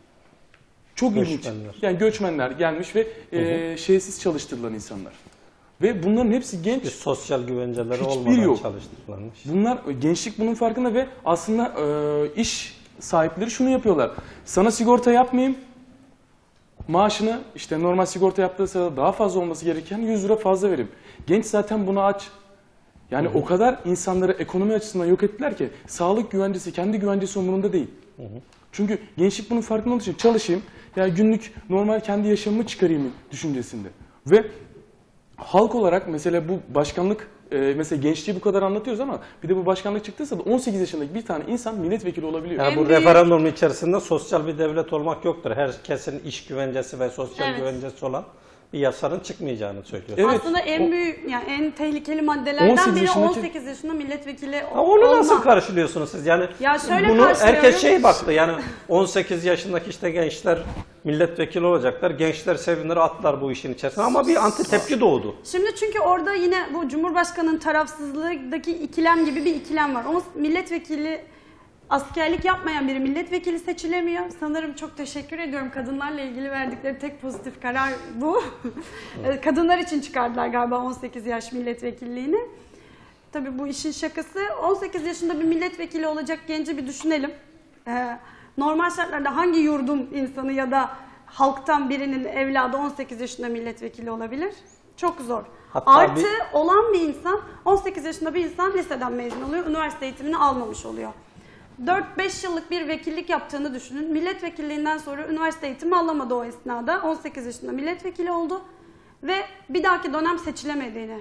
Çok ilginç. Göçmenler. Yani göçmenler gelmiş ve e, şeysiz çalıştırılan insanlar. Ve bunların hepsi genç. Bir sosyal güvenceleri Hiçbir olmadan yok. çalıştırılmış. Bunlar gençlik bunun farkında ve aslında e, iş sahipleri şunu yapıyorlar. Sana sigorta yapmayayım. Maaşını işte normal sigorta yaptığı sırada daha fazla olması gereken yüz lira fazla vereyim. Genç zaten buna aç. Yani o kadar insanları ekonomi açısından yok ettiler ki sağlık güvencesi, kendi güvencesi umurunda değil. Çünkü gençlik bunun farkında olduğu için çalışayım, yani günlük normal kendi yaşamımı çıkarayım düşüncesinde. Ve halk olarak mesela bu başkanlık e, mesela gençliği bu kadar anlatıyoruz ama bir de bu başkanlık çıktıysa da on sekiz yaşındaki bir tane insan milletvekili olabiliyor. Yani En bu büyük- referandumun içerisinde sosyal bir devlet olmak yoktur. Herkesin iş güvencesi ve sosyal Evet. güvencesi olan bir yasanın çıkmayacağını söylüyor. Evet. Aslında en O- büyük, yani en tehlikeli maddelerden on sekiz biri yaşındaki- on sekiz yaşında milletvekili Ha, onu olma. nasıl karşılıyorsunuz siz? Yani Ya şöyle bunu karşılıyorum. herkes şey baktı. Yani on sekiz yaşındaki işte gençler milletvekili olacaklar. Gençler sevinir, atlar bu işin içerisine. Ama bir anti tepki doğdu. Şimdi çünkü orada yine bu Cumhurbaşkanı'nın tarafsızlığındaki ikilem gibi bir ikilem var. O milletvekili, askerlik yapmayan biri milletvekili seçilemiyor. Sanırım çok teşekkür ediyorum. Kadınlarla ilgili verdikleri tek pozitif karar bu. Kadınlar için çıkardılar galiba on sekiz yaş milletvekilliğini. Tabii bu işin şakası. on sekiz yaşında bir milletvekili olacak genci bir düşünelim. Ee, normal şartlarda hangi yurdum insanı ya da halktan birinin evladı on sekiz yaşında milletvekili olabilir? Çok zor. Hatta Artı bir- olan bir insan, on sekiz yaşında bir insan liseden mezun oluyor, üniversite eğitimini almamış oluyor. dört beş yıllık bir vekillik yaptığını düşünün. Milletvekilliğinden sonra üniversite eğitimi alamadı o esnada. on sekiz yaşında milletvekili oldu ve bir dahaki dönem seçilemediğini.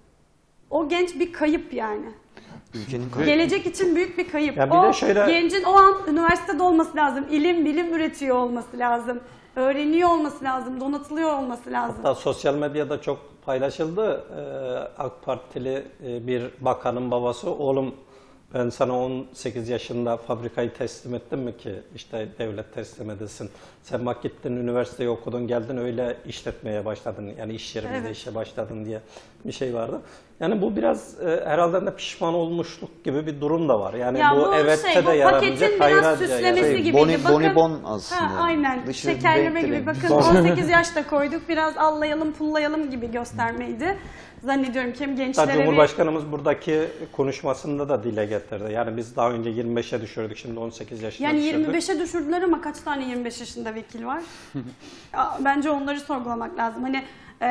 O genç bir kayıp yani. Ülkenin Gelecek için büyük bir kayıp. Ya bir o de şöyle- gencin o an üniversitede olması lazım. İlim, bilim üretiyor olması lazım. Öğreniyor olması lazım. Donatılıyor olması lazım. Hatta sosyal medyada çok paylaşıldı. Ee, AK Partili e, bir bakanın babası, oğlum ben sana on sekiz yaşında fabrikayı teslim ettim mi ki işte devlet teslim edesin. Sen bak gittin üniversiteyi okudun geldin öyle işletmeye başladın yani iş yerimizde Evet. işe başladın diye bir şey vardı. Yani bu biraz e, herhalde de pişman olmuşluk gibi bir durum da var. Yani Ya bu, bu evette şey, bu de yaramayacak, paketin hayra biraz da süslemesi yarayacak. gibiydi. Boni- Bakın- bonibon aslında. Ha, aynen. Dışı Şekerleme renkli gibi. renk. Bakın on sekiz yaşta koyduk. Biraz allayalım, pullayalım gibi göstermeydi. Zannediyorum ki hem Hatta gençlere bir... Cumhurbaşkanımız buradaki konuşmasında da dile getirdi. Yani biz daha önce yirmi beşe düşürdük, şimdi on sekiz yaşına Yani düşürdük. yirmi beşe düşürdüler ama kaç tane yirmi beş yaşında vekil var? Ya, bence onları sorgulamak lazım. Hani e,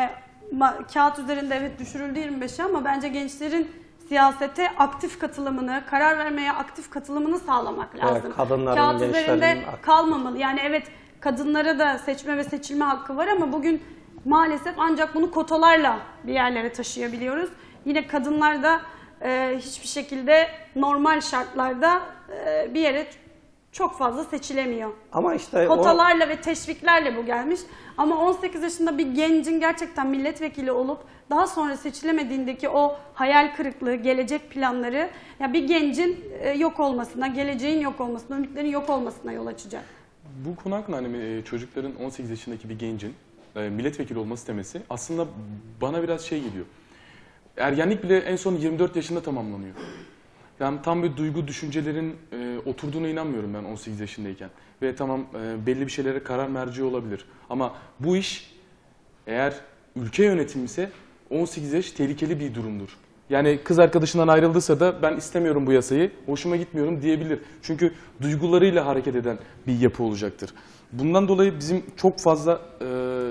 ma- kağıt üzerinde evet düşürüldü yirmi beşe ama bence gençlerin siyasete aktif katılımını, karar vermeye aktif katılımını sağlamak lazım. Evet, kadınların, kağıt gençlerin üzerinde aktif- kalmamalı. Yani evet kadınlara da seçme ve seçilme hakkı var ama bugün maalesef ancak bunu kotalarla bir yerlere taşıyabiliyoruz. Yine kadınlar da e, hiçbir şekilde normal şartlarda e, bir yere çok fazla seçilemiyor. Ama işte o, Kotalarla ve teşviklerle bu gelmiş. Ama on sekiz yaşında bir gencin gerçekten milletvekili olup daha sonra seçilemediğindeki o hayal kırıklığı, gelecek planları ya bir gencin e, yok olmasına, geleceğin yok olmasına, ümitlerin yok olmasına yol açacak. Bu konu hakkında hani e, çocukların on sekiz yaşındaki bir gencin e, milletvekili olması demesi aslında bana biraz şey geliyor. Ergenlik bile en son yirmi dört yaşında tamamlanıyor. Yani tam bir duygu, düşüncelerin e, oturduğuna inanmıyorum ben on sekiz yaşındayken. Ve tamam e, belli bir şeylere karar merci olabilir. Ama bu iş eğer ülke yönetimi ise on sekiz yaş tehlikeli bir durumdur. Yani kız arkadaşından ayrıldıysa da ben istemiyorum bu yasayı, hoşuma gitmiyorum diyebilir. Çünkü duygularıyla hareket eden bir yapı olacaktır. Bundan dolayı bizim çok fazla e,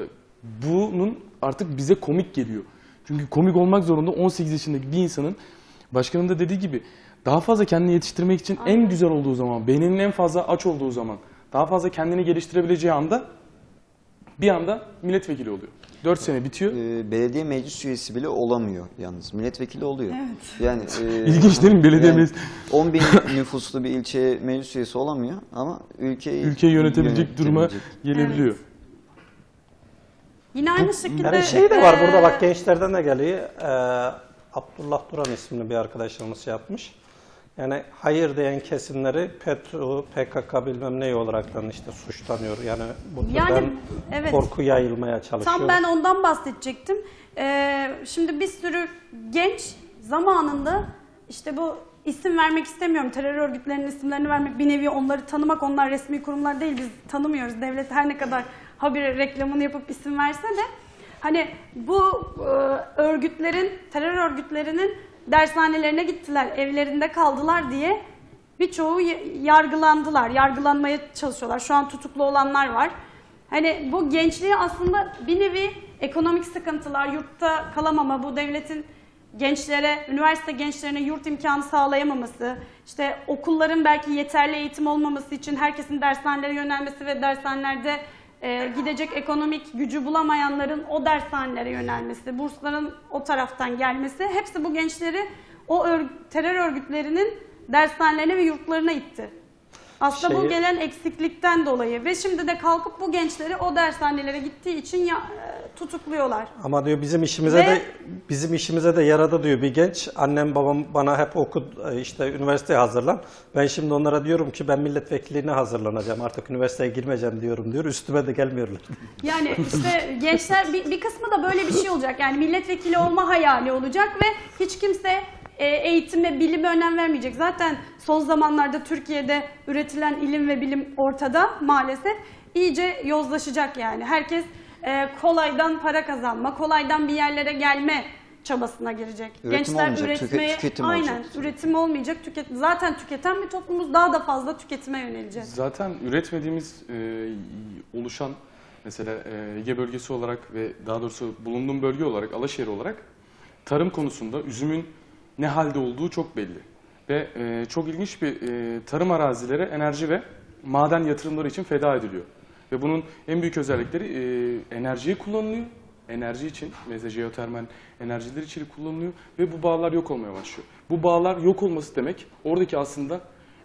bunun artık bize komik geliyor. Çünkü komik olmak zorunda on sekiz yaşındaki bir insanın, başkanın da dediği gibi, daha fazla kendini yetiştirmek için Aynen. en güzel olduğu zaman, beyninin en fazla aç olduğu zaman, daha fazla kendini geliştirebileceği anda bir anda milletvekili oluyor. dört sene bitiyor. Ee, belediye meclis üyesi bile olamıyor yalnız. Milletvekili oluyor. Evet. Yani e, İlginç değil mi? Belediye yani meclis- on bin nüfuslu bir ilçeye meclis üyesi olamıyor ama ülkeyi Ülkeyi yönetebilecek duruma yönetebilecek. gelebiliyor. Evet. Yine aynı şekilde... yani şey de var e, burada bak gençlerden de geliyor. Ee, Abdullah Duran isimli bir arkadaşımız şey yapmış. Yani hayır diyen kesimleri PETÖ, P K K bilmem ne olaraktan işte suçlanıyor. Yani bu türden Yani, evet. korku yayılmaya çalışıyor. Tam ben ondan bahsedecektim. Ee, şimdi bir sürü genç zamanında işte bu isim vermek istemiyorum. Terör örgütlerinin isimlerini vermek bir nevi onları tanımak. Onlar resmi kurumlar değil. Biz tanımıyoruz. Devlet her ne kadar habire reklamını yapıp isim verse de hani bu e, örgütlerin, terör örgütlerinin dershanelerine gittiler, evlerinde kaldılar diye birçoğu yargılandılar, yargılanmaya çalışıyorlar. Şu an tutuklu olanlar var. Hani bu gençliği aslında bir nevi ekonomik sıkıntılar, yurtta kalamama, bu devletin gençlere, üniversite gençlerine yurt imkanı sağlayamaması, işte okulların belki yeterli eğitim olmaması için herkesin dershanelere yönelmesi ve dershanelerde e, gidecek ekonomik gücü bulamayanların o dershanelere yönelmesi, bursların o taraftan gelmesi hepsi bu gençleri o ör terör örgütlerinin dershanelerine ve yurtlarına itti. Aslında Şeyi... bu gelen eksiklikten dolayı ve şimdi de kalkıp bu gençleri o dershanelere gittiği için ya, tutukluyorlar. Ama diyor bizim işimize ve... de bizim işimize de yaradı diyor bir genç. Annem babam bana hep oku işte üniversiteye hazırlan. Ben şimdi onlara diyorum ki ben milletvekilliğine hazırlanacağım. Artık üniversiteye girmeyeceğim diyorum diyor. Üstüme de gelmiyorlar. Yani işte gençler bir, bir kısmı da böyle bir şey olacak. Yani milletvekili olma hayali olacak ve hiç kimse eğitim ve bilime önem vermeyecek. Zaten son zamanlarda Türkiye'de üretilen ilim ve bilim ortada maalesef iyice yozlaşacak yani. Herkes e, kolaydan para kazanma, kolaydan bir yerlere gelme çabasına girecek. Üretim Gençler olmayacak, üretmeye, tüketim aynen olacak. üretim olmayacak. Tüket, zaten tüketen bir toplumuz, daha da fazla tüketime yöneleceğiz. Zaten üretmediğimiz e, oluşan mesela e, Ege bölgesi olarak ve daha doğrusu bulunduğum bölge olarak, Alaşehir olarak tarım konusunda üzümün ne halde olduğu çok belli. Ve e, çok ilginç bir e, tarım arazileri enerji ve maden yatırımları için feda ediliyor. Ve bunun en büyük özellikleri e, enerjiye kullanılıyor. Enerji için, mesela jeotermal enerjiler için kullanılıyor ve bu bağlar yok olmaya başlıyor. Bu bağlar yok olması demek oradaki aslında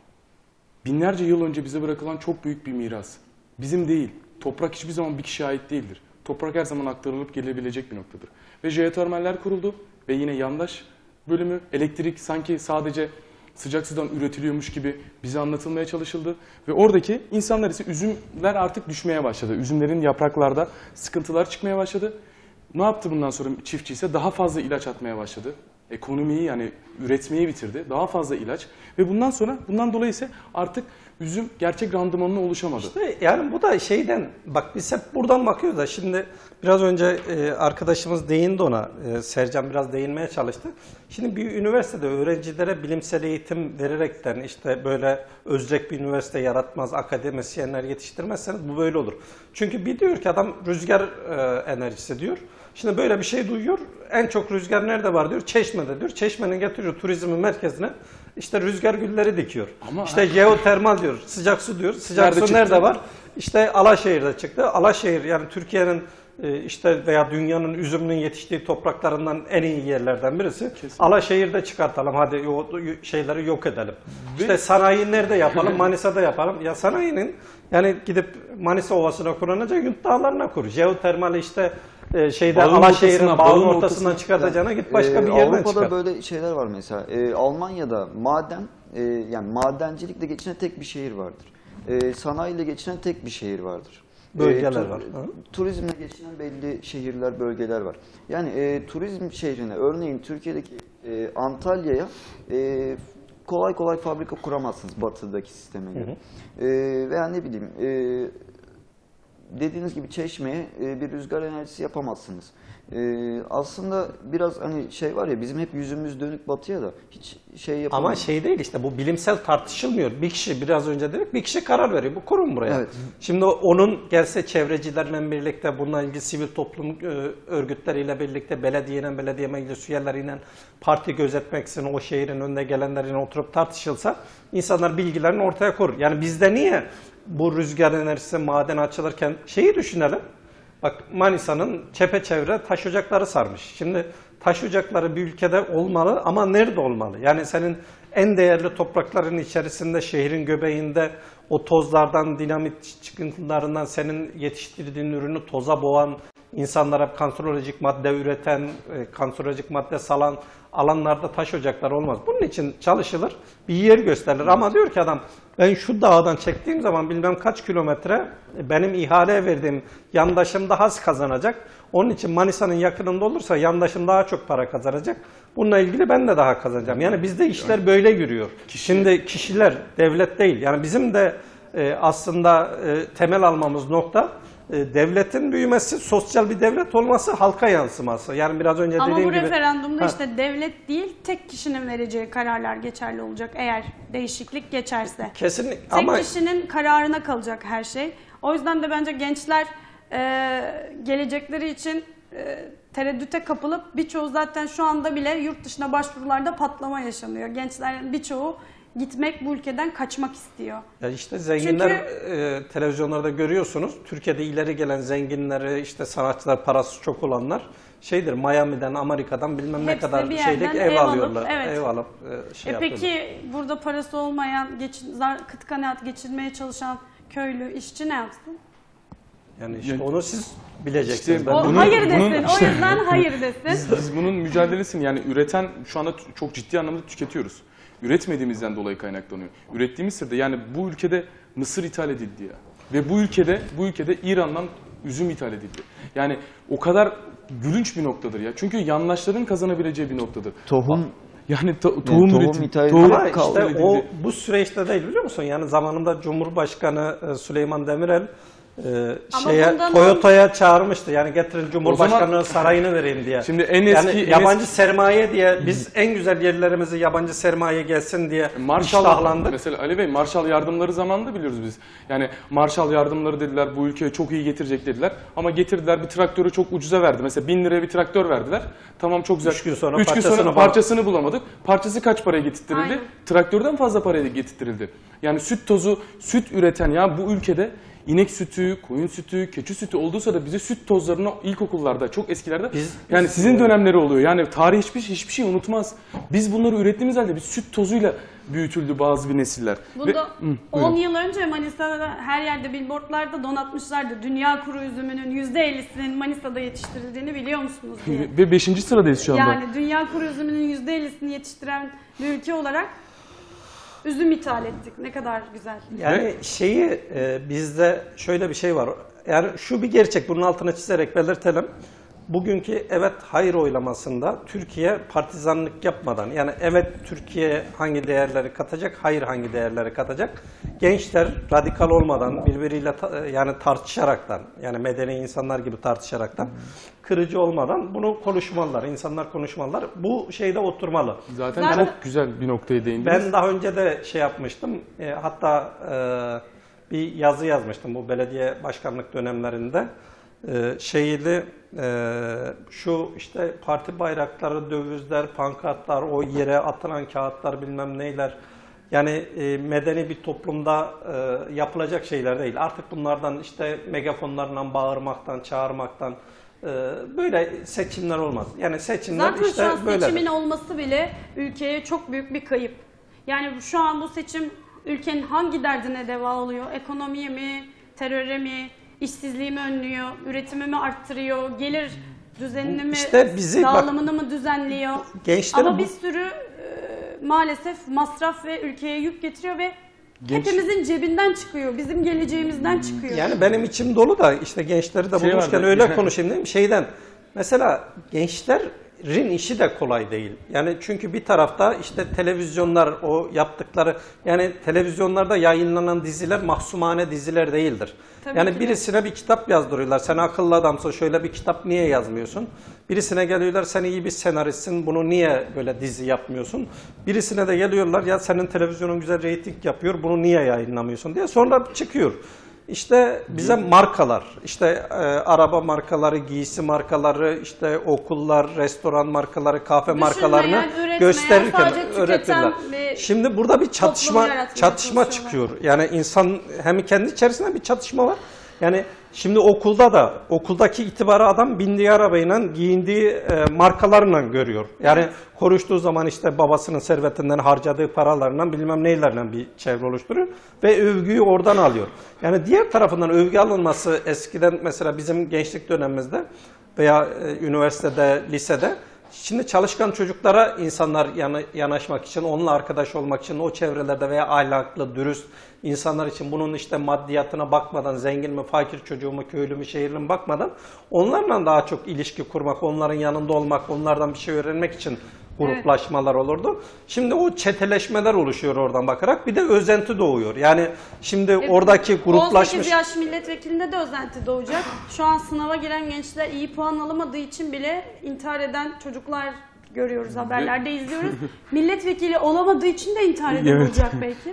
binlerce yıl önce bize bırakılan çok büyük bir miras. Bizim değil. Toprak hiçbir zaman bir kişiye ait değildir. Toprak her zaman aktarılıp gelebilecek bir noktadır. Ve jeotermaller kuruldu ve yine yandaş bölümü elektrik sanki sadece sıcak sudan üretiliyormuş gibi bize anlatılmaya çalışıldı. Ve oradaki insanlar ise üzümler artık düşmeye başladı. Üzümlerin yapraklarda sıkıntılar çıkmaya başladı. Ne yaptı bundan sonra çiftçi ise daha fazla ilaç atmaya başladı. Ekonomiyi yani üretmeyi bitirdi. Daha fazla ilaç ve bundan sonra bundan dolayı ise artık üzüm gerçek randımanına oluşamadı. İşte yani bu da şeyden bak biz hep buradan bakıyoruz da şimdi biraz önce e, arkadaşımız değindi ona. E, Sercan biraz değinmeye çalıştı. Şimdi bir üniversitede öğrencilere bilimsel eğitim vererekten işte böyle özrek bir üniversite yaratmaz, akademisyenler yetiştirmezseniz bu böyle olur. Çünkü bir diyor ki adam rüzgar e, enerjisi diyor. Şimdi böyle bir şey duyuyor. En çok rüzgar nerede var diyor? Çeşme'de diyor. Çeşme'nin getiriyor turizmin merkezine. İşte rüzgar gülleri dikiyor. Ama işte jeotermal diyor. Sıcak su diyor. Sıcak nerede su çıktı? nerede var? İşte Alaşehir'de çıktı. Alaşehir yani Türkiye'nin e, işte veya dünyanın üzümünün yetiştiği topraklarından en iyi yerlerden birisi. Kesinlikle. Alaşehir'de çıkartalım. Hadi o şeyleri yok edelim. Ve işte sanayi nerede yapalım? Manisa'da yapalım. Ya sanayinin yani gidip Manisa Ovası'na kurulacak Yunt Dağları'na kur. Jeotermal işte e, şeyde Bağın Alaşehir'in ortasına, bağın bağın ortasından ortasına çıkartacağına git başka Ee, bir yerden Avrupa'da çıkar. böyle şeyler var mesela. Ee, Almanya'da maden, e, yani madencilikle geçinen tek bir şehir vardır. E, sanayiyle geçinen tek bir şehir vardır. Bölgeler tu- var. Ha? Turizmle geçinen belli şehirler, bölgeler var. Yani e, turizm şehrine, örneğin Türkiye'deki e, Antalya'ya e, kolay kolay fabrika kuramazsınız batıdaki sisteme göre. E, veya ne bileyim, e, dediğiniz gibi Çeşme'ye e, bir rüzgar enerjisi yapamazsınız. E, aslında biraz hani şey var ya, bizim hep yüzümüz dönük batıya da hiç şey yapamıyoruz. Ama şey değil işte bu bilimsel tartışılmıyor. Bir kişi biraz önce dedik bir kişi karar veriyor. Bu kurum buraya. Evet. Şimdi onun gelse çevrecilerle birlikte bununla ilgili sivil toplum e, örgütleriyle birlikte belediyeyle belediye meclis üyeleriyle parti gözetmeksizin o şehrin önüne gelenlerine oturup tartışılsa insanlar bilgilerini ortaya korur. Yani bizde niye bu rüzgar enerjisi maden açılırken şeyi düşünelim. Bak Manisa'nın çepeçevre taş ocakları sarmış. Şimdi taş ocakları bir ülkede olmalı ama nerede olmalı? Yani senin en değerli toprakların içerisinde, şehrin göbeğinde o tozlardan, dinamit çıkıntılarından senin yetiştirdiğin ürünü toza boğan, insanlara kanserolojik madde üreten, kanserolojik madde salan alanlarda taş ocakları olmaz. Bunun için çalışılır, bir yer gösterilir. Ama diyor ki adam, ben şu dağdan çektiğim zaman bilmem kaç kilometre benim ihale verdiğim yandaşım daha az kazanacak. Onun için Manisa'nın yakınında olursa yandaşım daha çok para kazanacak. Bununla ilgili ben de daha kazanacağım. Yani bizde işler böyle yürüyor. Şimdi kişiler, devlet değil. Yani bizim de e, aslında e, temel almamız nokta e, devletin büyümesi, sosyal bir devlet olması, halka yansıması. Yani biraz önce Ama dediğim bu gibi. referandumda Ha. işte devlet değil, tek kişinin vereceği kararlar geçerli olacak eğer değişiklik geçerse. Kesinlikle. Tek Ama kişinin kararına kalacak her şey. O yüzden de bence gençler e, gelecekleri için e, tereddüte kapılıp birçoğu zaten şu anda bile yurt dışına başvurularda patlama yaşanıyor. Gençlerin birçoğu gitmek, bu ülkeden kaçmak istiyor. Ya işte zenginler Çünkü- e, televizyonlarda görüyorsunuz. Türkiye'de ileri gelen zenginleri, işte sanatçılar, parası çok olanlar şeydir, Miami'den, Amerika'dan bilmem ne Hepsi kadar bir şeylik yerden ev, ev alıp, alıyorlar. evet. Ev alıp e, şey E yapıyorlar. peki burada parası olmayan, geçin, zar- kıt kanaat geçirmeye çalışan köylü işçi ne yapsın? Yani işte Ya- onu siz bileceksiniz. İşte Ben O Bunun- hayır bunun- desin. işte- O yüzden hayır desin. Biz, biz bunun mücadelesini yani üreten şu anda t- çok ciddi anlamda tüketiyoruz. Üretmediğimizden dolayı kaynaklanıyor. Ürettiğimiz sırada yani bu ülkede mısır ithal edildi ya. Ve bu ülkede bu ülkede İran'dan üzüm ithal edildi. Yani o kadar gülünç bir noktadır ya. Çünkü yandaşların kazanabileceği bir noktadır. Tohum Yani to- tohum, tohum üretim, ithal tohum Ama Kal- işte edildi. o bu süreçte değil, biliyor musun? Yani zamanında Cumhurbaşkanı e, Süleyman Demirel e, Ama şeye bundan- Toyota'ya çağırmıştı. Yani getirin Cumhurbaşkanlığı zaman- sarayını vereyim diye. Şimdi en yani eski- en yabancı eski- sermaye diye biz en güzel yerlerimizi yabancı sermaye gelsin diye Marshall, iştahlandık. mesela Ali Bey Marshall yardımları zamanında biliyoruz biz. Yani Marshall yardımları dediler, bu ülkeye çok iyi getirecek dediler. Ama getirdiler, bir traktörü çok ucuza verdi. Mesela bin liraya bir traktör verdiler. Tamam, çok güzel. Üç gün sonra Üç gün parçasını sonra bul- parçasını bulamadık. Parçası kaç paraya getirtildi? Aynen. Traktörden fazla paraya getirtildi. Yani süt tozu, süt üreten ya bu ülkede inek sütü, koyun sütü, keçi sütü olduysa da bize süt tozlarını ilkokullarda, çok eskilerde Biz- yani biz- sizin dönemleri oluyor. Yani tarih hiçbir, hiçbir şey unutmaz. Biz bunları ürettiğimiz halde biz süt tozuyla büyütüldü bazı bir nesiller. Ve- Bunda Hı, on buyurun. yıl önce Manisa'da her yerde billboardlarda donatmışlardı. Dünya kuru üzümünün yüzde ellisinin Manisa'da yetiştirildiğini biliyor musunuz diye. Ve beşinci sıradayız şu anda. Yani dünya kuru üzümünün yüzde ellisini yetiştiren bir ülke olarak üzüm ithal ettik. Ne kadar güzel. Yani şeyi e, bizde şöyle bir şey var. Yani şu bir gerçek, bunun altına çizerek belirtelim. Bugünkü evet hayır oylamasında Türkiye partizanlık yapmadan, yani evet Türkiye hangi değerleri katacak, hayır hangi değerleri katacak, gençler radikal olmadan, birbiriyle ta- yani tartışaraktan, yani medeni insanlar gibi tartışaraktan, kırıcı olmadan bunu konuşmalılar, insanlar konuşmalılar. Bu şeyde oturmalı. Zaten, Zaten- çok güzel bir noktaya değindiniz. Ben daha önce de şey yapmıştım, e, hatta e, bir yazı yazmıştım bu belediye başkanlık dönemlerinde. E, şeyli e, şu işte parti bayrakları, dövizler, pankartlar, o yere atılan kağıtlar, bilmem neyler. Yani e, medeni bir toplumda e, yapılacak şeyler değil. Artık bunlardan işte megafonlarla bağırmaktan, çağırmaktan e, böyle seçimler olmaz. Yani seçimler Zaten işte şu an böyle. seçimin olması bile ülkeye çok büyük bir kayıp. Yani şu an bu seçim ülkenin hangi derdine deva oluyor? Ekonomiye mi, teröre mi, işsizliği mi önlüyor, üretimi mi arttırıyor, gelir düzenini mi, işte bizi bak- dağılımını mı düzenliyor? Gençlerin Ama bu- bir sürü e, maalesef masraf ve ülkeye yük getiriyor ve Genç- hepimizin cebinden çıkıyor, bizim geleceğimizden çıkıyor. Yani benim içim dolu da işte gençleri de Şey bulmuşken vardı. öyle konuşayım değil mi? Şeyden mesela gençlerin işi de kolay değil. Yani çünkü bir tarafta işte televizyonlar o yaptıkları, yani televizyonlarda yayınlanan diziler mahsumane diziler değildir. Tabii yani ki de. birisine bir kitap yazdırıyorlar. Sen akıllı adamsın, şöyle bir kitap niye yazmıyorsun? Birisine geliyorlar, sen iyi bir senaristsin, bunu niye böyle dizi yapmıyorsun? Birisine de geliyorlar, ya senin televizyonun güzel reyting yapıyor, bunu niye yayınlamıyorsun diye. Sonra çıkıyor. İşte bize markalar, işte e, araba markaları, giysi markaları, işte okullar, restoran markaları, kahve Düşünmeyen, markalarını üretmeyen, gösterirken sadece tüketen öğretirler. bir Şimdi burada bir çatışma yaratmaya çatışma çalışıyorlar. çıkıyor. Yani insan hem kendi içerisinde bir çatışma var. Yani şimdi okulda da okuldaki itibarı adam bindiği arabayla, giyindiği e, markalarla görüyor. Yani konuştuğu zaman işte babasının servetinden harcadığı paralarla bilmem neylerle bir çevre oluşturuyor ve övgüyü oradan alıyor. Yani diğer tarafından övgü alınması eskiden mesela bizim gençlik dönemimizde veya e, üniversitede, lisede şimdi çalışkan çocuklara insanlar yana, yanaşmak için, onunla arkadaş olmak için o çevrelerde veya ahlaklı, dürüst insanlar için bunun işte maddiyatına bakmadan, zengin mi, fakir çocuğu mu, köylü mü, şehirli mi bakmadan onlarla daha çok ilişki kurmak, onların yanında olmak, onlardan bir şey öğrenmek için gruplaşmalar olurdu. Şimdi o çeteleşmeler oluşuyor oradan bakarak. Bir de özenti doğuyor. Yani şimdi E, oradaki on gruplaşmış... sekiz yaş milletvekilinde de özenti doğacak. Şu an sınava giren gençler iyi puan alamadığı için bile intihar eden çocuklar görüyoruz, haberlerde izliyoruz. Milletvekili olamadığı için de intihar eden Evet. olacak belki.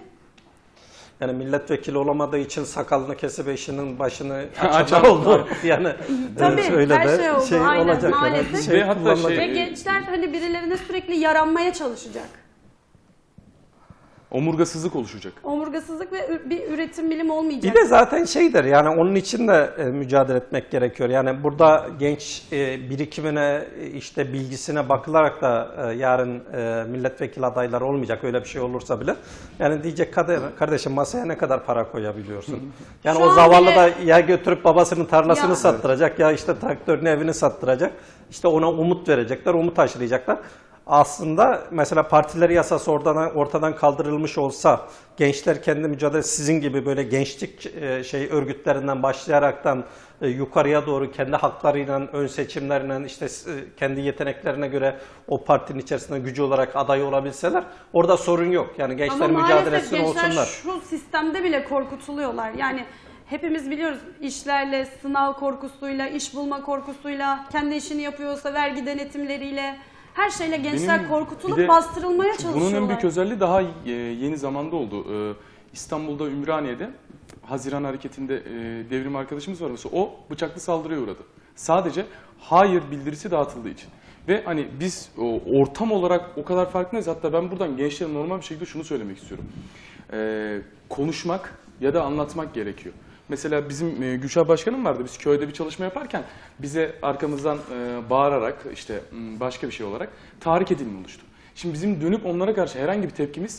Yani milletvekili olamadığı için sakalını kesip eşinin başını Açan açan oldu. Yani Tabii, evet, öyle her de şey oldu, aynen, olacak. maalesef. Yani şey Ve hatta kullanılacak. şey- Ve gençler hani birilerine sürekli yaranmaya çalışacak. Omurgasızlık oluşacak. Omurgasızlık ve ü- bir üretim bilimi olmayacak. Bir de zaten şeydir yani onun için de e, mücadele etmek gerekiyor. Yani burada genç e, birikimine, e, işte bilgisine bakılarak da e, yarın e, milletvekili adayları olmayacak öyle bir şey olursa bile. Yani diyecek kader- kardeşim masaya ne kadar para koyabiliyorsun? Yani Şu o an zavallı bile- da ya götürüp babasının tarlasını Ya- sattıracak ya işte traktörün evini sattıracak. İşte ona umut verecekler, umut aşılayacaklar. Aslında mesela partiler yasası oradan ortadan kaldırılmış olsa gençler kendi mücadele sizin gibi böyle gençlik e, şey örgütlerinden başlayaraktan e, yukarıya doğru kendi haklarıyla, ön seçimlerine işte e, kendi yeteneklerine göre o partinin içerisinde gücü olarak aday olabilseler orada sorun yok. Yani gençler Ama mücadele maalesef etsin gençler olsunlar. şu sistemde bile korkutuluyorlar. Yani hepimiz biliyoruz işlerle, sınav korkusuyla, iş bulma korkusuyla, kendi işini yapıyorsa vergi denetimleriyle, her şeyle gençler Benim korkutulup bir de bastırılmaya çalışıyorlar. Bunun en büyük özelliği daha e, yeni zamanda oldu. E, İstanbul'da Ümraniye'de Haziran hareketinde e, devrim arkadaşımız var. Mesela o bıçaklı saldırıya uğradı. Sadece hayır bildirisi dağıtıldığı için. Ve hani biz o, ortam olarak o kadar farklıyız. Hatta ben buradan gençlere normal bir şekilde şunu söylemek istiyorum. E, konuşmak ya da anlatmak gerekiyor. Mesela bizim e, Gülşah Başkanım vardı. Biz köyde bir çalışma yaparken bize arkamızdan e, bağırarak işte m, başka bir şey olarak tahrik edilme oluştu. Şimdi bizim dönüp onlara karşı herhangi bir tepkimiz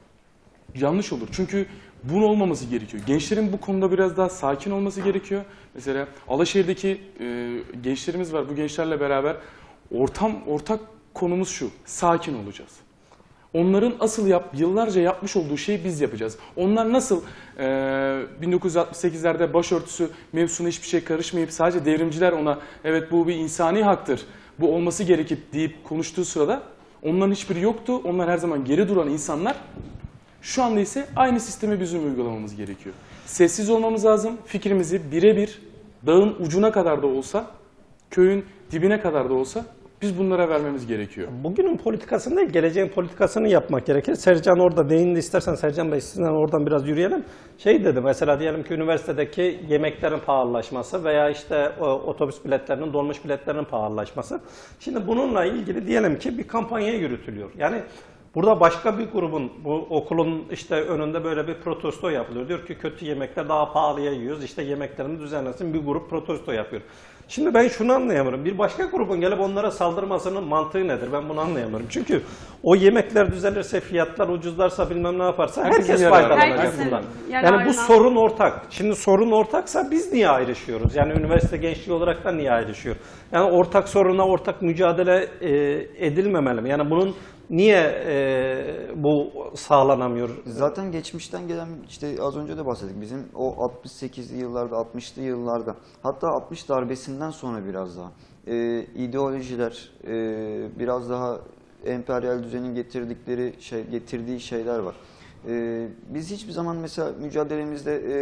yanlış olur. Çünkü bunun olmaması gerekiyor. Gençlerin bu konuda biraz daha sakin olması gerekiyor. Mesela Alaşehir'deki e, gençlerimiz var. Bu gençlerle beraber ortam ortak konumuz şu. Sakin olacağız. Onların asıl yap, yıllarca yapmış olduğu şeyi biz yapacağız. Onlar nasıl e, bin dokuz yüz altmış sekizlerde başörtüsü mevzusuna hiçbir şey karışmayıp sadece devrimciler ona evet bu bir insani haktır, bu olması gerekip deyip konuştuğu sırada onların hiçbiri yoktu. Onlar her zaman geri duran insanlar. Şu anda ise aynı sistemi bizim uygulamamız gerekiyor. Sessiz olmamız lazım. Fikrimizi birebir dağın ucuna kadar da olsa, köyün dibine kadar da olsa biz bunlara vermemiz gerekiyor. Bugünün politikasını değil, geleceğin politikasını yapmak gerekir. Sercan orada değindi, istersen Sercan Bey sizden oradan biraz yürüyelim. Şey dedi mesela diyelim ki üniversitedeki yemeklerin pahalılaşması veya işte o, otobüs biletlerinin, dolmuş biletlerinin pahalılaşması. Şimdi bununla ilgili diyelim ki bir kampanya yürütülüyor. Yani burada başka bir grubun, bu okulun işte önünde böyle bir protesto yapılıyor. Diyor ki kötü yemekler daha pahalıya yiyoruz, işte yemeklerini düzenlesin, bir grup protesto yapıyor. Şimdi ben şunu anlayamıyorum. Bir başka grubun gelip onlara saldırmasının mantığı nedir? Ben bunu anlayamıyorum. Çünkü o yemekler düzelirse, fiyatlar ucuzlarsa, bilmem ne yaparsa Herkesin herkes yararı. faydalanacak Herkesin bundan. yararına. Yani bu sorun ortak. Şimdi sorun ortaksa biz niye ayrışıyoruz? Yani üniversite gençliği olarak da niye ayrışıyor? Yani ortak soruna ortak mücadele e, edilmemeli mi? Yani bunun niye e, bu sağlanamıyor? Zaten geçmişten gelen işte az önce de bahsettik. Bizim o altmış sekizli yıllarda, altmışlı yıllarda hatta altmış darbesinden sonra biraz daha e, ideolojiler, e, biraz daha emperyal düzenin getirdikleri şey, getirdiği şeyler var. E, biz hiçbir zaman mesela mücadelemizde e,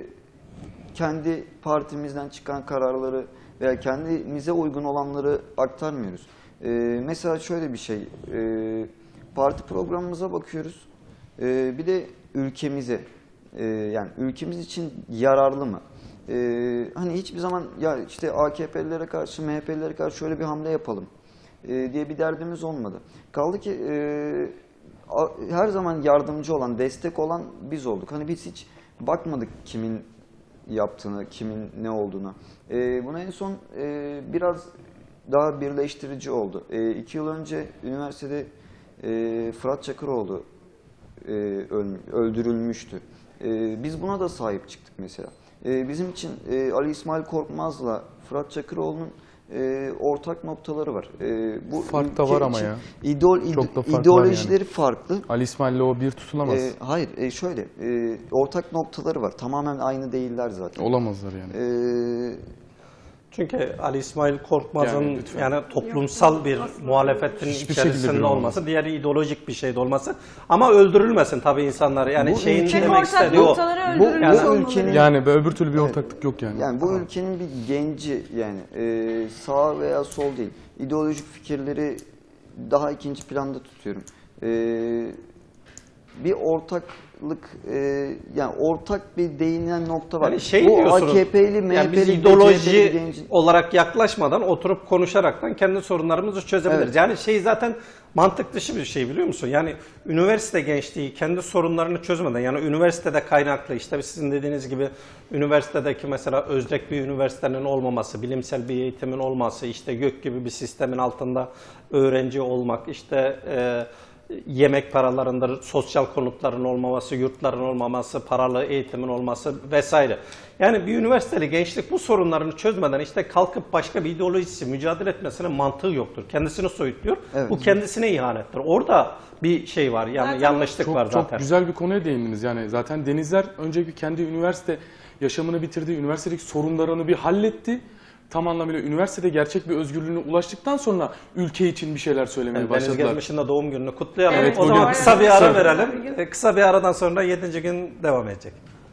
kendi partimizden çıkan kararları veya kendimize uygun olanları aktarmıyoruz. E, mesela şöyle bir şey, e, parti programımıza bakıyoruz. Ee, bir de ülkemize, ee, yani ülkemiz için yararlı mı? Ee, hani hiçbir zaman ya işte A K P'lilere karşı, M H P'lilere karşı şöyle bir hamle yapalım ee, diye bir derdimiz olmadı. Kaldı ki ee, a, her zaman yardımcı olan, destek olan biz olduk. Hani biz hiç bakmadık kimin yaptığını, kimin ne olduğunu. Ee, buna en son ee, biraz daha birleştirici oldu. Ee, iki yıl önce üniversitede ee, Fırat Çakıroğlu öldürülmüştü. Biz buna da sahip çıktık mesela. Bizim için Ali İsmail Korkmaz'la Fırat Çakıroğlu'nun ortak noktaları var. Bu fark da var ama ya. İdeol, Çok da fark ideolojileri var yani. farklı. Ali İsmail'le o bir tutulamaz. E, hayır, e, şöyle e, ortak noktaları var. Tamamen aynı değiller zaten. Olamazlar yani. E, Çünkü Ali İsmail Korkmaz'ın Yani yani, lütfen. toplumsal bir muhalefetin Hiçbir şekilde bir içerisinde olamaz. olması, diğeri ideolojik bir şey de olması. Ama öldürülmesin tabii insanlar. Yani Bu şeyin ülkenin- demek Tek ortak istediği o. noktaları Bu- öldürülmüş bu olmaları. ülkenin- Yani öbür türlü bir Evet. ortaklık yok yani. Yani bu ülkenin bir genci yani e, sağ veya sol değil. İdeolojik fikirleri daha ikinci planda tutuyorum. E, bir ortak e, yani ortak bir değinen nokta var. Yani şey Bu diyorsunuz, A K P'li, M yani biz H P'li, ideoloji C H P'li genci- olarak yaklaşmadan oturup konuşaraktan kendi sorunlarımızı çözebiliriz. Evet. Yani şey zaten mantık dışı bir şey, biliyor musun? Yani üniversite gençliği kendi sorunlarını çözmeden, yani üniversitede kaynaklı, işte sizin dediğiniz gibi üniversitedeki mesela özerk bir üniversitenin olmaması, bilimsel bir eğitimin olması, işte gök gibi bir sistemin altında öğrenci olmak, işte e, yemek paralarında sosyal konutların olmaması, yurtların olmaması, paralı eğitimin olması vesaire. Yani bir üniversiteli gençlik bu sorunlarını çözmeden işte kalkıp başka bir ideolojisi mücadele etmesine mantığı yoktur. Kendisini soyutluyor. Evet. Bu kendisine ihanettir. Orada bir şey var, yani Zaten yanlışlık Çok, var zaten. çok güzel bir konuya değindiniz. Yani zaten Denizler önce bir kendi üniversite yaşamını bitirdi. Üniversitedeki sorunlarını bir halletti. Tam anlamıyla üniversitede gerçek bir özgürlüğüne ulaştıktan sonra ülke için bir şeyler söylemeye Yani Deniz başladılar. Gezmiş'in de doğum gününü kutlayalım. Evet, o zaman bugün- kısa bir ara Kısa- verelim. E, Kısa bir aradan sonra yedinci gün devam edecek.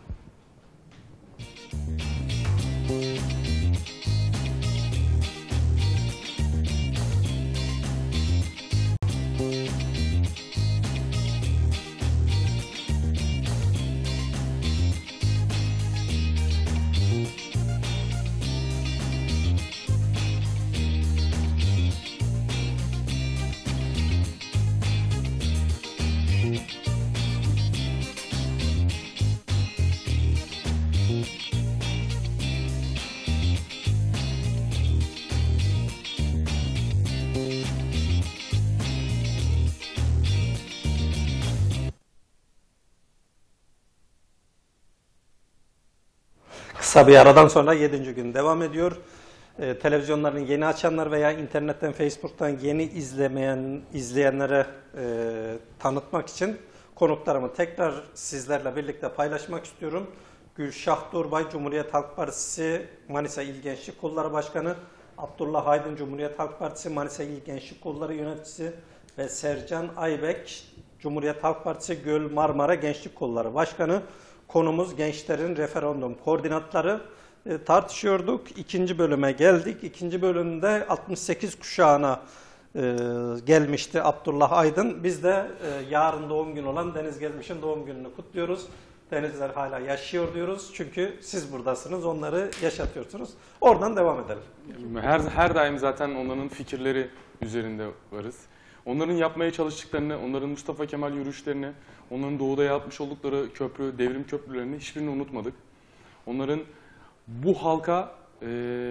Kısa bir aradan sonra yedinci gün devam ediyor. Ee, televizyonlarını yeni açanlar veya internetten, Facebook'tan yeni izlemeyen izleyenlere e, tanıtmak için konuklarımı tekrar sizlerle birlikte paylaşmak istiyorum. Gülşah Durbay, Cumhuriyet Halk Partisi Manisa İl Gençlik Kolları Başkanı, Abdullah Aydın, Cumhuriyet Halk Partisi Manisa İl Gençlik Kolları Yöneticisi ve Sercan Aybek, Cumhuriyet Halk Partisi Göl Marmara Gençlik Kolları Başkanı. Konumuz gençlerin referandum koordinatları. E, tartışıyorduk. İkinci bölüme geldik. İkinci bölümde altmış sekiz kuşağına e, gelmişti Abdullah Aydın. Biz de e, yarın doğum günü olan Deniz Gezmiş'in doğum gününü kutluyoruz. Denizler hala yaşıyor diyoruz. Çünkü siz buradasınız, onları yaşatıyorsunuz. Oradan devam edelim. Her, her daim zaten onların fikirleri üzerinde varız. Onların yapmaya çalıştıklarını, onların Mustafa Kemal yürüyüşlerini, onların doğuda yapmış oldukları köprü, devrim köprülerini hiçbirini unutmadık. Onların bu halka, e,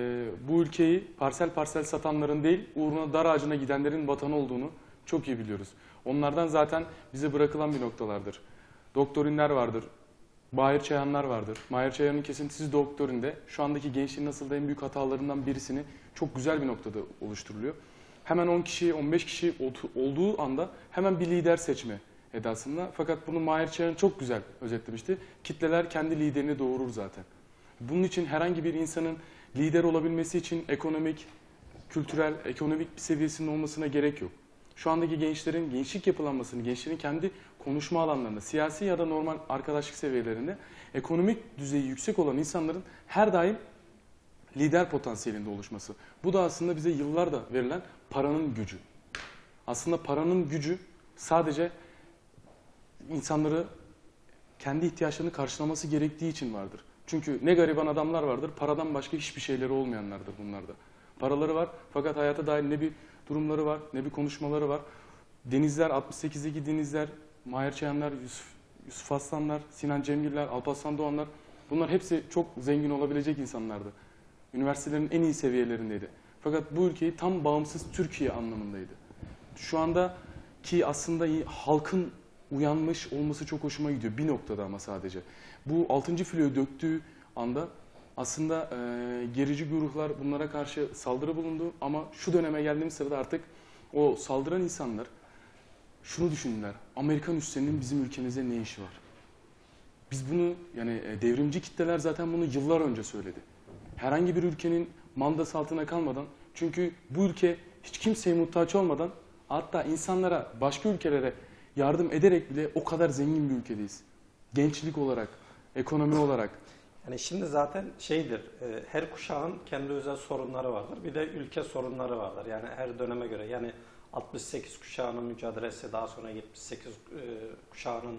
bu ülkeyi parsel parsel satanların değil, uğruna dar ağacına gidenlerin vatanı olduğunu çok iyi biliyoruz. Onlardan zaten bize bırakılan bir noktalardır. Doktorinler vardır, Mahir Çayanlar vardır. Mahir Çayan'ın kesintisiz doktorinde şu andaki gençliğin nasıl da en büyük hatalarından birisini çok güzel bir noktada oluşturuluyor. Hemen on kişi, on beş kişi olduğu anda hemen bir lider seçme edasında. Fakat bunu Mahir Çayan çok güzel özetlemişti. Kitleler kendi liderini doğurur zaten. Bunun için herhangi bir insanın lider olabilmesi için ekonomik, kültürel, ekonomik bir seviyesinin olmasına gerek yok. Şu andaki gençlerin gençlik yapılanmasını, gençlerin kendi konuşma alanlarında, siyasi ya da normal arkadaşlık seviyelerinde ekonomik düzeyi yüksek olan insanların her daim lider potansiyelinde oluşması. Bu da aslında bize yıllarda verilen paranın gücü. Aslında paranın gücü sadece insanları kendi ihtiyaçlarını karşılaması gerektiği için vardır. Çünkü ne gariban adamlar vardır, paradan başka hiçbir şeyleri olmayanlardır bunlarda. Paraları var fakat hayata dair ne bir durumları var, ne bir konuşmaları var. Denizler, altmış sekizdeki Denizler, Mahir Çayanlar, Yusuf, Yusuf Aslanlar, Sinan Cemgiller, Alparslan Doğanlar, bunlar hepsi çok zengin olabilecek insanlardı. Üniversitelerin en iyi seviyelerindeydi. Fakat bu ülkeyi tam bağımsız Türkiye anlamındaydı. Şu anda ki aslında halkın uyanmış olması çok hoşuma gidiyor. Bir noktada ama sadece. Bu altıncı filoyu döktüğü anda aslında e, gerici güruhlar bunlara karşı saldırı bulundu. Ama şu döneme geldiğimiz sırada artık o saldıran insanlar şunu düşündüler. Amerikan üslerinin bizim ülkemizde ne işi var? Biz bunu, yani devrimci kitleler zaten bunu yıllar önce söyledi. Herhangi bir ülkenin mandası altına kalmadan, çünkü bu ülke hiç kimseye muhtaç olmadan, hatta insanlara, başka ülkelere yardım ederek bile o kadar zengin bir ülkedeyiz. Gençlik olarak, ekonomi olarak. Yani şimdi zaten şeydir, e, her kuşağın kendi özel sorunları vardır. Bir de ülke sorunları vardır. Yani her döneme göre. Yani altmış sekiz kuşağının mücadelesi, daha sonra yetmiş sekiz e, kuşağının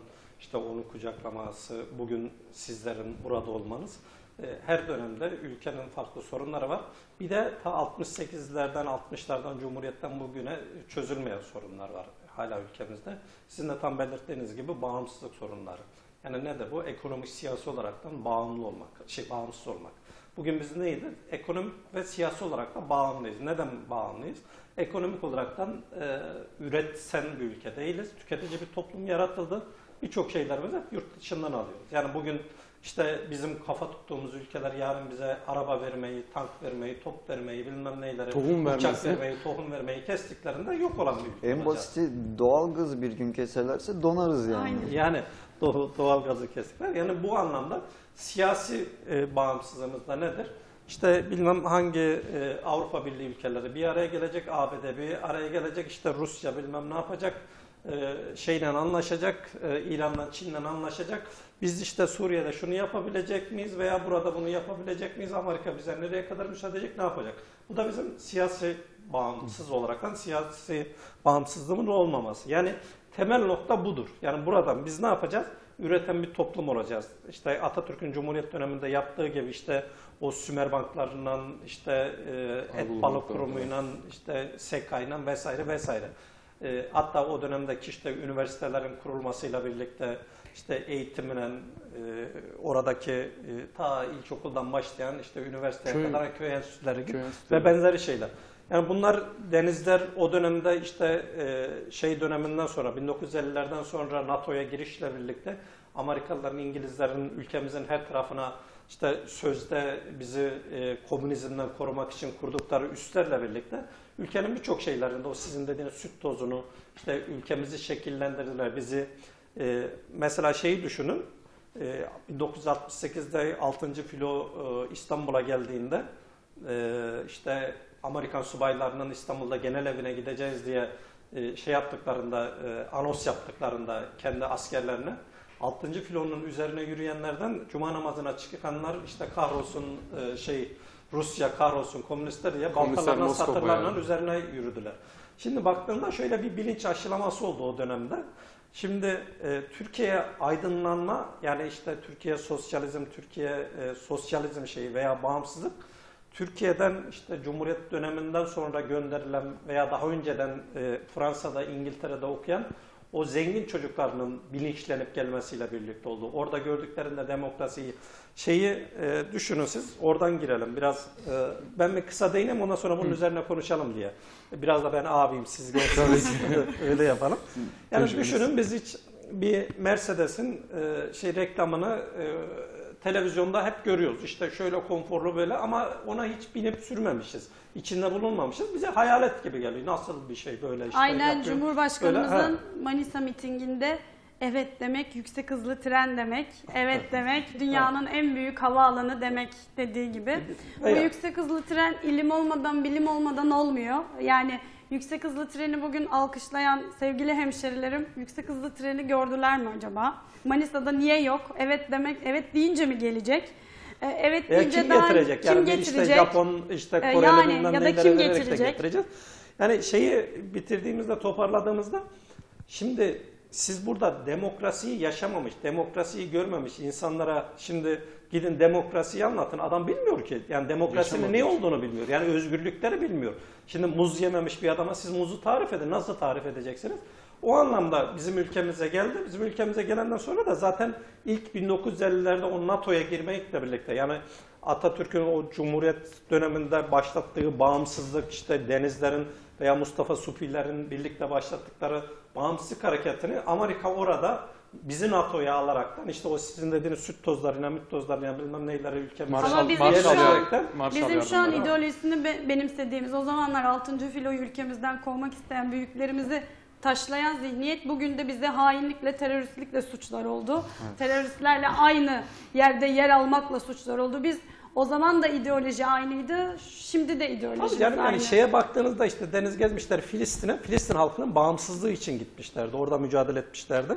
işte onu kucaklaması, bugün sizlerin burada olmanız. Her dönemde ülkenin farklı sorunları var. Bir de ta altmış sekizlerden, altmışlardan, Cumhuriyet'ten bugüne çözülmeyen sorunlar var hala ülkemizde. Sizin de tam belirttiğiniz gibi bağımsızlık sorunları. Yani ne de bu? Ekonomik, siyasi olaraktan bağımlı olmak, şey bağımsız olmak. Bugün biz neydi? Ekonomik ve siyasi olarak da bağımlıyız. Neden bağımlıyız? Ekonomik olaraktan e, üretsen bir ülke değiliz. Tüketici bir toplum yaratıldı. Birçok şeylerimizi hep yurt dışından alıyoruz. Yani bugün işte bizim kafa tuttuğumuz ülkeler yarın bize araba vermeyi, tank vermeyi, top vermeyi, bilmem neyleri, Tohum uçak vermesi. vermeyi, tohum vermeyi kestiklerinde yok olan bir ülke En olacak. basiti doğalgazı bir gün keserlerse donarız yani. Aynen. Yani doğ, doğal gazı kestikler. Yani bu anlamda siyasi e, bağımsızlığımız da nedir? İşte bilmem hangi e, Avrupa Birliği ülkeleri bir araya gelecek, A B D bir araya gelecek, işte Rusya bilmem ne yapacak, e, şeyle anlaşacak, e, İran'la, Çin'le anlaşacak. Biz işte Suriye'de şunu yapabilecek miyiz veya burada bunu yapabilecek miyiz? Amerika bize nereye kadar müsaade edecek, ne yapacak? Bu da bizim siyasi bağımsız olaraktan siyasi bağımsızlığımın olmaması. Yani temel nokta budur. Yani buradan biz ne yapacağız? Üreten bir toplum olacağız. İşte Atatürk'ün Cumhuriyet döneminde yaptığı gibi işte o Sümer banklarından, işte e, et Anadolu balık banklarından. kurumuyla, işte SEKA'yla vesaire vesaire. E, hatta o dönemdeki işte üniversitelerin kurulmasıyla birlikte işte eğitimine, e, oradaki e, ta ilkokuldan başlayan işte üniversiteye Köy- kadar köy enstitüleri gibi Köy enstitüleri. ve benzeri şeyler. Yani bunlar denizler o dönemde işte e, şey döneminden sonra bin dokuz yüz ellilerden sonra NATO'ya girişle birlikte Amerikalıların, İngilizlerin ülkemizin her tarafına işte sözde bizi e, komünizmden korumak için kurdukları üslerle birlikte ülkenin birçok şeylerinde o sizin dediğiniz süt tozunu işte ülkemizi şekillendirdiler. Bizi e, mesela şeyi düşünün e, bin dokuz yüz altmış sekizde altıncı filo e, İstanbul'a geldiğinde e, işte Amerikan subaylarının İstanbul'da genel evine gideceğiz diye e, şey yaptıklarında, e, anons yaptıklarında kendi askerlerine altıncı filonun üzerine yürüyenlerden cuma namazına çıkanlar işte kahrolsun e, şey Rusya kahrolsun komünistler diye Komünistler baltalarla Moskova satırlarla yani. üzerine yürüdüler. Şimdi baktığında şöyle bir bilinç aşılaması oldu o dönemde. Şimdi e, Türkiye aydınlanma yani işte Türkiye sosyalizm, Türkiye e, sosyalizm şeyi veya bağımsızlık Türkiye'den işte Cumhuriyet döneminden sonra gönderilen veya daha önceden e, Fransa'da, İngiltere'de okuyan o zengin çocuklarının bilinçlenip gelmesiyle birlikte oldu. Orada gördüklerinde demokrasiyi şeyi e, düşünün siz. Oradan girelim. Biraz e, ben bir kısa değineyim ondan sonra bunun Hı. üzerine konuşalım diye. Biraz da ben abiyim siz gençsiniz. Öyle yapalım. Yani Tecrübeniz. düşünün biz hiç bir Mercedes'in e, şey reklamını e, televizyonda hep görüyoruz. İşte şöyle konforlu böyle ama ona hiç binip sürmemişiz. İçinde bulunmamışız. Bize hayalet gibi geliyor. Nasıl bir şey böyle işte. Aynen yapıyor. Cumhurbaşkanımızın Böyle, Manisa mitinginde evet demek yüksek hızlı tren demek, evet demek dünyanın en büyük havaalanı demek dediği gibi. Bu Veya- yüksek hızlı tren ilim olmadan, bilim olmadan olmuyor. Yani yüksek hızlı treni bugün alkışlayan sevgili hemşerilerim yüksek hızlı treni gördüler mi acaba? Manisa'da niye yok? Evet demek, evet deyince mi gelecek? Ee, Evet Veya deyince kim daha getirecek? kim Yani bir getirecek? işte Japon, işte Ee, Koreli yani bilmem ya da neylere kim vererek de getirecek? getireceğiz. Yani şeyi bitirdiğimizde, toparladığımızda şimdi siz burada demokrasiyi yaşamamış, demokrasiyi görmemiş insanlara şimdi gidin demokrasiyi anlatın. Adam bilmiyor ki. Yani demokrasinin Yaşamamış. ne olduğunu bilmiyor. Yani özgürlükleri bilmiyor. Şimdi muz yememiş bir adama siz muzu tarif edin. Nasıl tarif edeceksiniz? O anlamda bizim ülkemize geldi. Bizim ülkemize gelenden sonra da zaten ilk bin dokuz yüz ellilerde o NATO'ya girmekle birlikte yani Atatürk'ün o Cumhuriyet döneminde başlattığı bağımsızlık işte denizlerin veya Mustafa Supilerin birlikte başlattıkları bağımsızlık hareketini Amerika orada bizi NATO'ya alaraktan işte o sizin dediğiniz süt tozlarıyla, müt tozlarıyla bilmem neyleri ülkemize Marshall- Ama bizim Marshall şu an, yardım- Marshall bizim şu an yardımları. ideolojisini be- benimsediğimiz o zamanlar altıncı filoyu ülkemizden kovmak isteyen büyüklerimizi taşlayan zihniyet bugün de bize hainlikle, teröristlikle suçlar oldu. Teröristlerle aynı yerde yer almakla suçlar oldu. Biz o zaman da ideoloji aynıydı, şimdi de ideolojimiz Tabii canım, aynı. yani şeye baktığınızda işte deniz gezmişler Filistin'e, Filistin halkının bağımsızlığı için gitmişlerdi. Orada mücadele etmişlerdi.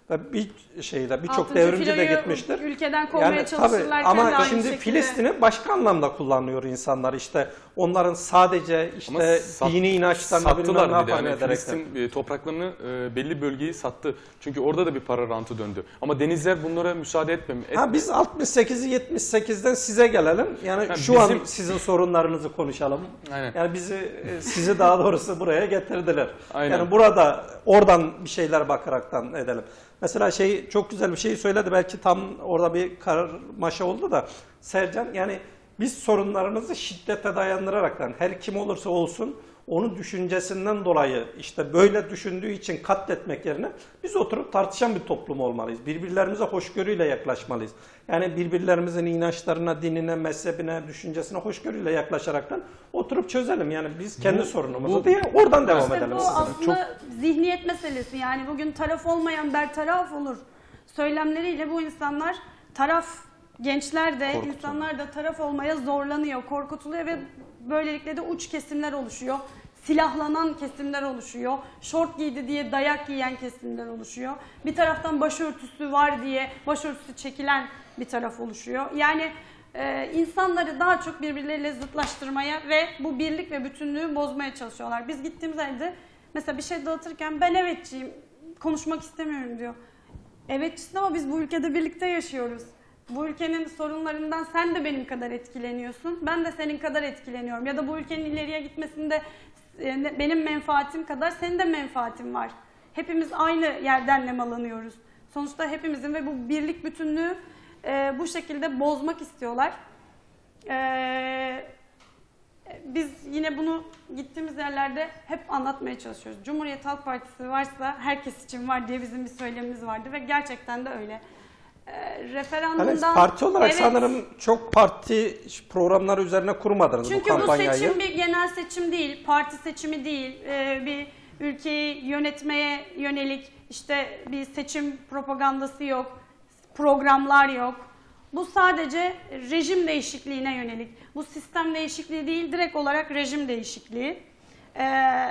ve bir şeyde birçok Altıncı devrimci de filoyu gitmiştir. Ülkeden kovmaya Yani çalışırlarken tabii, de ama aynı şimdi şekilde. Filistin'i başka anlamda kullanıyor insanlar. İşte onların sadece Ama işte sat- dini inançlarına bilmem ne sattılar bir de. yapar Yani ederek. Filistin e, topraklarını e, belli bölgeyi sattı. Çünkü orada da bir para rantı döndü. Ama denizler bunlara müsaade etmemi. Ha, biz altmış sekizi yetmiş sekizden size gelelim. Yani Ha, şu bizim- an sizin sorunlarınızı konuşalım. Aynen. Yani bizi e, sizi daha doğrusu buraya getirdiler. Aynen. Yani burada oradan bir şeyler bakaraktan edelim. Mesela şey çok güzel bir şey söyledi. Belki tam orada bir karmaşa oldu da Sercan, yani biz sorunlarımızı şiddete dayandıraraktan her kim olursa olsun onun düşüncesinden dolayı işte böyle düşündüğü için katletmek yerine biz oturup tartışan bir toplum olmalıyız. Birbirlerimize hoşgörüyle yaklaşmalıyız. Yani birbirlerimizin inançlarına, dinine, mezhebine, düşüncesine hoşgörüyle yaklaşaraktan oturup çözelim. Yani biz kendi Bu- sorunumuzu bu- diye oradan devam İşte edelim. bu sizinle. aslında zihniyet meselesi. Yani bugün taraf olmayan bertaraf olur söylemleriyle bu insanlar taraf, gençler de Korkutuyor. insanlar da taraf olmaya zorlanıyor, korkutuluyor ve böylelikle de uç kesimler oluşuyor. Silahlanan kesimler oluşuyor. Şort giydi diye dayak yiyen kesimler oluşuyor. Bir taraftan başörtüsü var diye başörtüsü çekilen bir taraf oluşuyor. Yani e, insanları daha çok birbirleriyle zıtlaştırmaya ve bu birlik ve bütünlüğü bozmaya çalışıyorlar. Biz gittiğimiz evde mesela bir şey dağıtırken ben evetçiyim, konuşmak istemiyorum diyor. Evetçisin ama biz bu ülkede birlikte yaşıyoruz. Bu ülkenin sorunlarından sen de benim kadar etkileniyorsun. Ben de senin kadar etkileniyorum. Ya da bu ülkenin ileriye gitmesinde e, benim menfaatim kadar senin de menfaatin var. Hepimiz aynı yerden nemalanıyoruz. Sonuçta hepimizin ve bu birlik bütünlüğü e, bu şekilde bozmak istiyorlar. E, biz yine bunu gittiğimiz yerlerde hep anlatmaya çalışıyoruz. Cumhuriyet Halk Partisi varsa herkes için var diye bizim bir söylemimiz vardı ve gerçekten de öyle. E, referandumdan... Hani parti olarak evet, sanırım çok parti programları üzerine kurmadınız çünkü bu bu kampanyayı. seçim bir genel seçim değil, parti seçimi değil, e, bir ülkeyi yönetmeye yönelik işte bir seçim propagandası yok, programlar yok. Bu sadece rejim değişikliğine yönelik. Bu sistem değişikliği değil, direkt olarak rejim değişikliği. E,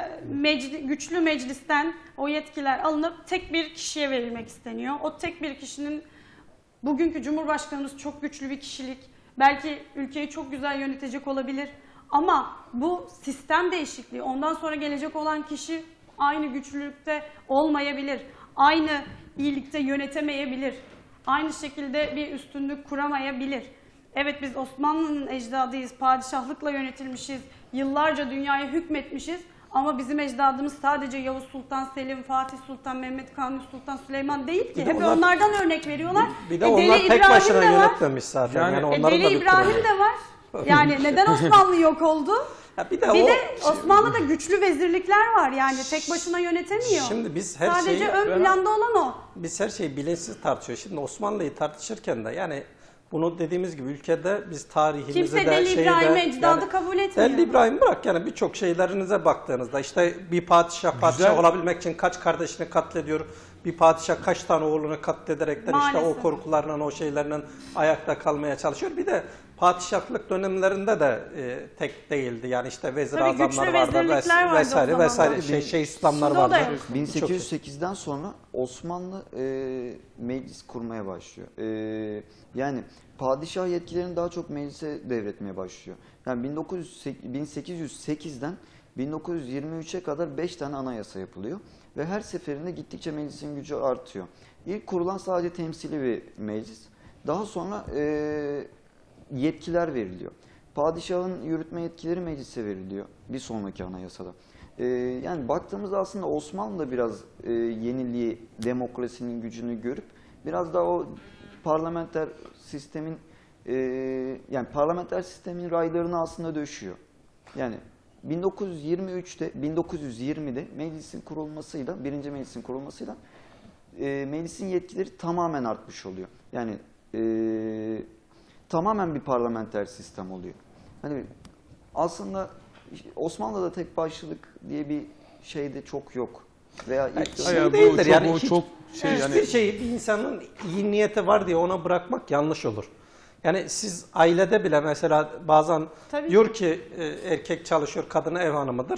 mecli, güçlü meclisten o yetkiler alınıp tek bir kişiye verilmek isteniyor. O tek bir kişinin, bugünkü Cumhurbaşkanımız çok güçlü bir kişilik. Belki ülkeyi çok güzel yönetecek olabilir. Ama bu sistem değişikliği, ondan sonra gelecek olan kişi aynı güçlülükte olmayabilir. Aynı iyilikte yönetemeyebilir. Aynı şekilde bir üstünlük kuramayabilir. Evet, biz Osmanlı'nın ecdadıyız, padişahlıkla yönetilmişiz, yıllarca dünyaya hükmetmişiz. Ama bizim ecdadımız sadece Yavuz Sultan Selim, Fatih Sultan Mehmet, Kanuni Sultan Süleyman değil ki. Bir de Hep onlar- onlardan örnek veriyorlar. Bir de E, Deli onlar tek İbrahim başına de var. yönetmemiş zaten. Yani, Yani- E, onların Deli da bir İbrahim problemi. de var. Yani neden Osmanlı yok oldu? Ya bir de Bir o de Osmanlı'da güçlü vezirlikler var, yani tek başına yönetemiyor. Şimdi biz her Sadece şeyi ön planda olan o. biz her şeyi bilinçsiz tartışıyoruz. Şimdi Osmanlı'yı tartışırken de yani bunu dediğimiz gibi ülkede biz tarihimizi Kimse de Deli şeyi İbrahim'i, de ecdadı kabul etmiyor. Deli İbrahim bırak, yani birçok şeylerinize baktığınızda işte bir padişah padişah Güzel. olabilmek için kaç kardeşini katlediyor. Bir padişah kaç tane oğlunu katlederekten işte o Maalesef. korkularla o şeylerle ayakta kalmaya çalışıyor. Bir de padişahlık dönemlerinde de e, tek değildi. Yani işte vezir Tabii güçlü azamlar vardı vezirlikler vardı o vesaire zamanlar. vesaire şey, şey İslamlar Şimdi o da vardı. yok. bin sekiz yüz sekizden sonra Osmanlı e, meclis kurmaya başlıyor. E, yani padişah yetkilerini daha çok meclise devretmeye başlıyor. Yani bin dokuz yüz sek- bin sekiz yüz sekizden bin dokuz yüz yirmi üçe kadar beş tane anayasa yapılıyor. Ve her seferinde gittikçe meclisin gücü artıyor. İlk kurulan sadece temsili bir meclis. Daha sonra e, yetkiler veriliyor. Padişahın yürütme yetkileri meclise veriliyor bir sonraki anayasada. Ee, yani baktığımızda aslında Osmanlı da biraz e, yeniliği, demokrasinin gücünü görüp biraz daha o parlamenter sistemin e, yani parlamenter sistemin raylarını aslında döşüyor. Yani bin dokuz yüz yirmi üçte, bin dokuz yüz yirmide meclisin kurulmasıyla, birinci meclisin kurulmasıyla e, meclisin yetkileri tamamen artmış oluyor. Yani e, tamamen bir parlamenter sistem oluyor. Hani aslında Osmanlı'da tek başlılık diye bir şey de çok yok. Veya ilk Şey Hayır, bu değildir çok- yani o hiç- çok şey hiçbir yani- şeyi bir insanın iyi niyeti var diye ona bırakmak yanlış olur. Yani siz ailede bile mesela bazen Tabii. diyor ki e, erkek çalışıyor, kadını ev hanımıdır.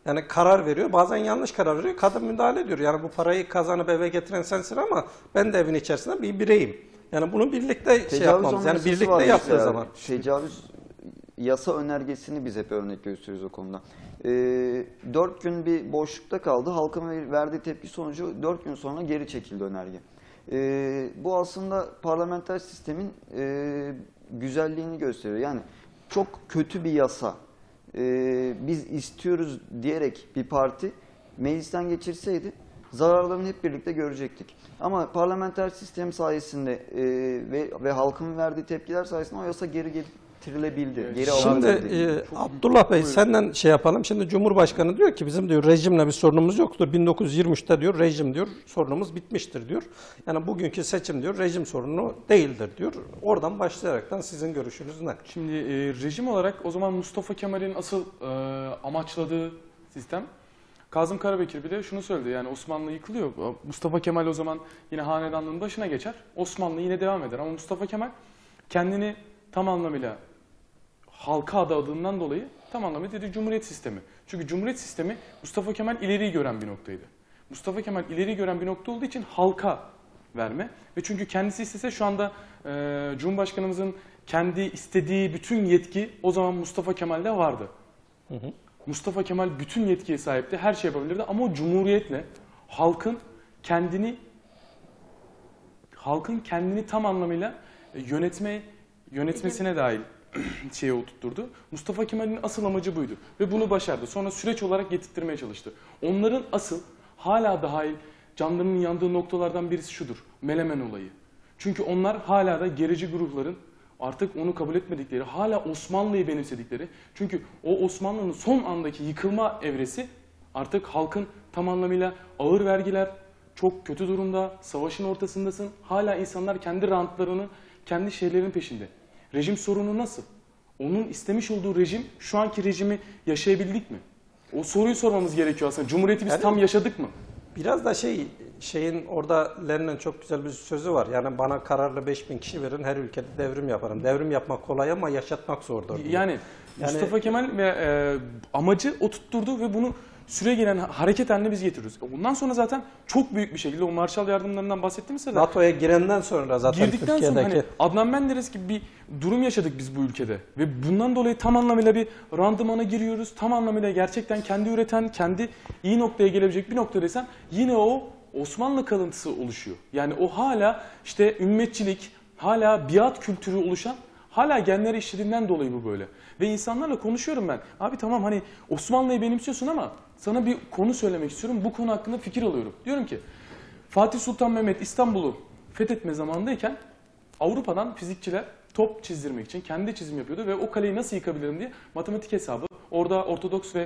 Yani karar veriyor. Bazen yanlış karar veriyor. Kadın müdahale ediyor. Yani bu parayı kazanıp eve getiren sensin ama ben de evin içerisinde bir bireyim. Yani bunu birlikte şey Tecavüz yapmamız. Yani anayasası birlikte var yaptığı mesela. zaman. Tecavüz yasa önergesini biz hep örnek gösteriyoruz o konuda. Ee, dört gün bir boşlukta kaldı. Halkın verdiği tepki sonucu dört gün sonra geri çekildi önerge. Ee, bu aslında parlamenter sistemin e, güzelliğini gösteriyor. Yani çok kötü bir yasa e, biz istiyoruz diyerek bir parti meclisten geçirseydi zararlarını hep birlikte görecektik. Ama parlamenter sistem sayesinde e, ve, ve halkın verdiği tepkiler sayesinde o yasa geri getirilebildi. Geri Şimdi alınabildi. e, Abdullah Bey senden şey yapalım. Şimdi Cumhurbaşkanı diyor ki bizim diyor rejimle bir sorunumuz yoktur. bin dokuz yüz yirmi üçte diyor rejim diyor sorunumuz bitmiştir diyor. Yani bugünkü seçim diyor rejim sorunu değildir diyor. Oradan başlayaraktan sizin görüşünüz ne? Şimdi e, rejim olarak o zaman Mustafa Kemal'in asıl e, amaçladığı sistem, Kazım Karabekir bile şunu söyledi, yani Osmanlı yıkılıyor. Mustafa Kemal o zaman yine hanedanlığın başına geçer. Osmanlı yine devam eder ama Mustafa Kemal kendini tam anlamıyla halka adadığından dolayı tam anlamıyla dedi Cumhuriyet sistemi. Çünkü Cumhuriyet sistemi Mustafa Kemal ileriyi gören bir noktaydı. Mustafa Kemal ileriyi gören bir nokta olduğu için halka verme ve çünkü kendisi istese şu anda e, Cumhurbaşkanımızın kendi istediği bütün yetki o zaman Mustafa Kemal'de vardı. Hı hı. Mustafa Kemal bütün yetkiye sahipti, her şey yapabilirdi ama o cumhuriyetle halkın kendini halkın kendini tam anlamıyla yönetme yönetmesine dahil şeye oturtturdu. Mustafa Kemal'in asıl amacı buydu ve bunu başardı. Sonra süreç olarak getirtmeye çalıştı. Onların asıl hala dahil canlarının yandığı noktalardan birisi şudur: Melemen olayı. Çünkü onlar hala da gerici grupların artık onu kabul etmedikleri, hala Osmanlı'yı benimsedikleri. Çünkü o Osmanlı'nın son andaki yıkılma evresi artık halkın tam anlamıyla ağır vergiler, çok kötü durumda, savaşın ortasındasın. Hala insanlar kendi rantlarını, kendi şeylerin peşinde. Rejim sorunu nasıl? Onun istemiş olduğu rejim, şu anki rejimi yaşayabildik mi? O soruyu sormamız gerekiyor aslında. Cumhuriyeti biz Yani- tam yaşadık mı? Biraz da şey şeyin orada Lenin'in çok güzel bir sözü var. Yani bana kararlı beş bin kişi verin her ülkede devrim yaparım. Devrim yapmak kolay ama yaşatmak zordur diyor. Yani, Yani- Mustafa Kemal ve e, amacı o tutturdu ve bunu süre gelen hareket haline biz getiriyoruz. Ondan sonra zaten çok büyük bir şekilde o Marshall yardımlarından bahsettiğimiz sırada NATO'ya girenden sonra zaten girdikten sonra Türkiye'deki hani Adnan Menderes gibi bir durum yaşadık biz bu ülkede. Ve bundan dolayı tam anlamıyla bir randımana giriyoruz. Tam anlamıyla gerçekten kendi üreten, kendi iyi noktaya gelebilecek bir nokta desem yine o Osmanlı kalıntısı oluşuyor. Yani o hala işte ümmetçilik, hala biat kültürü oluşan, hala genleri işlediğinden dolayı bu böyle. Ve insanlarla konuşuyorum ben. Abi tamam hani Osmanlı'yı benimsiyorsun ama sana bir konu söylemek istiyorum. Bu konu hakkında fikir alıyorum. Diyorum ki Fatih Sultan Mehmet İstanbul'u fethetme zamanındayken Avrupa'dan fizikçiler top çizdirmek için kendi çizim yapıyordu ve o kaleyi nasıl yıkabilirim diye matematik hesabı. Orada Ortodoks ve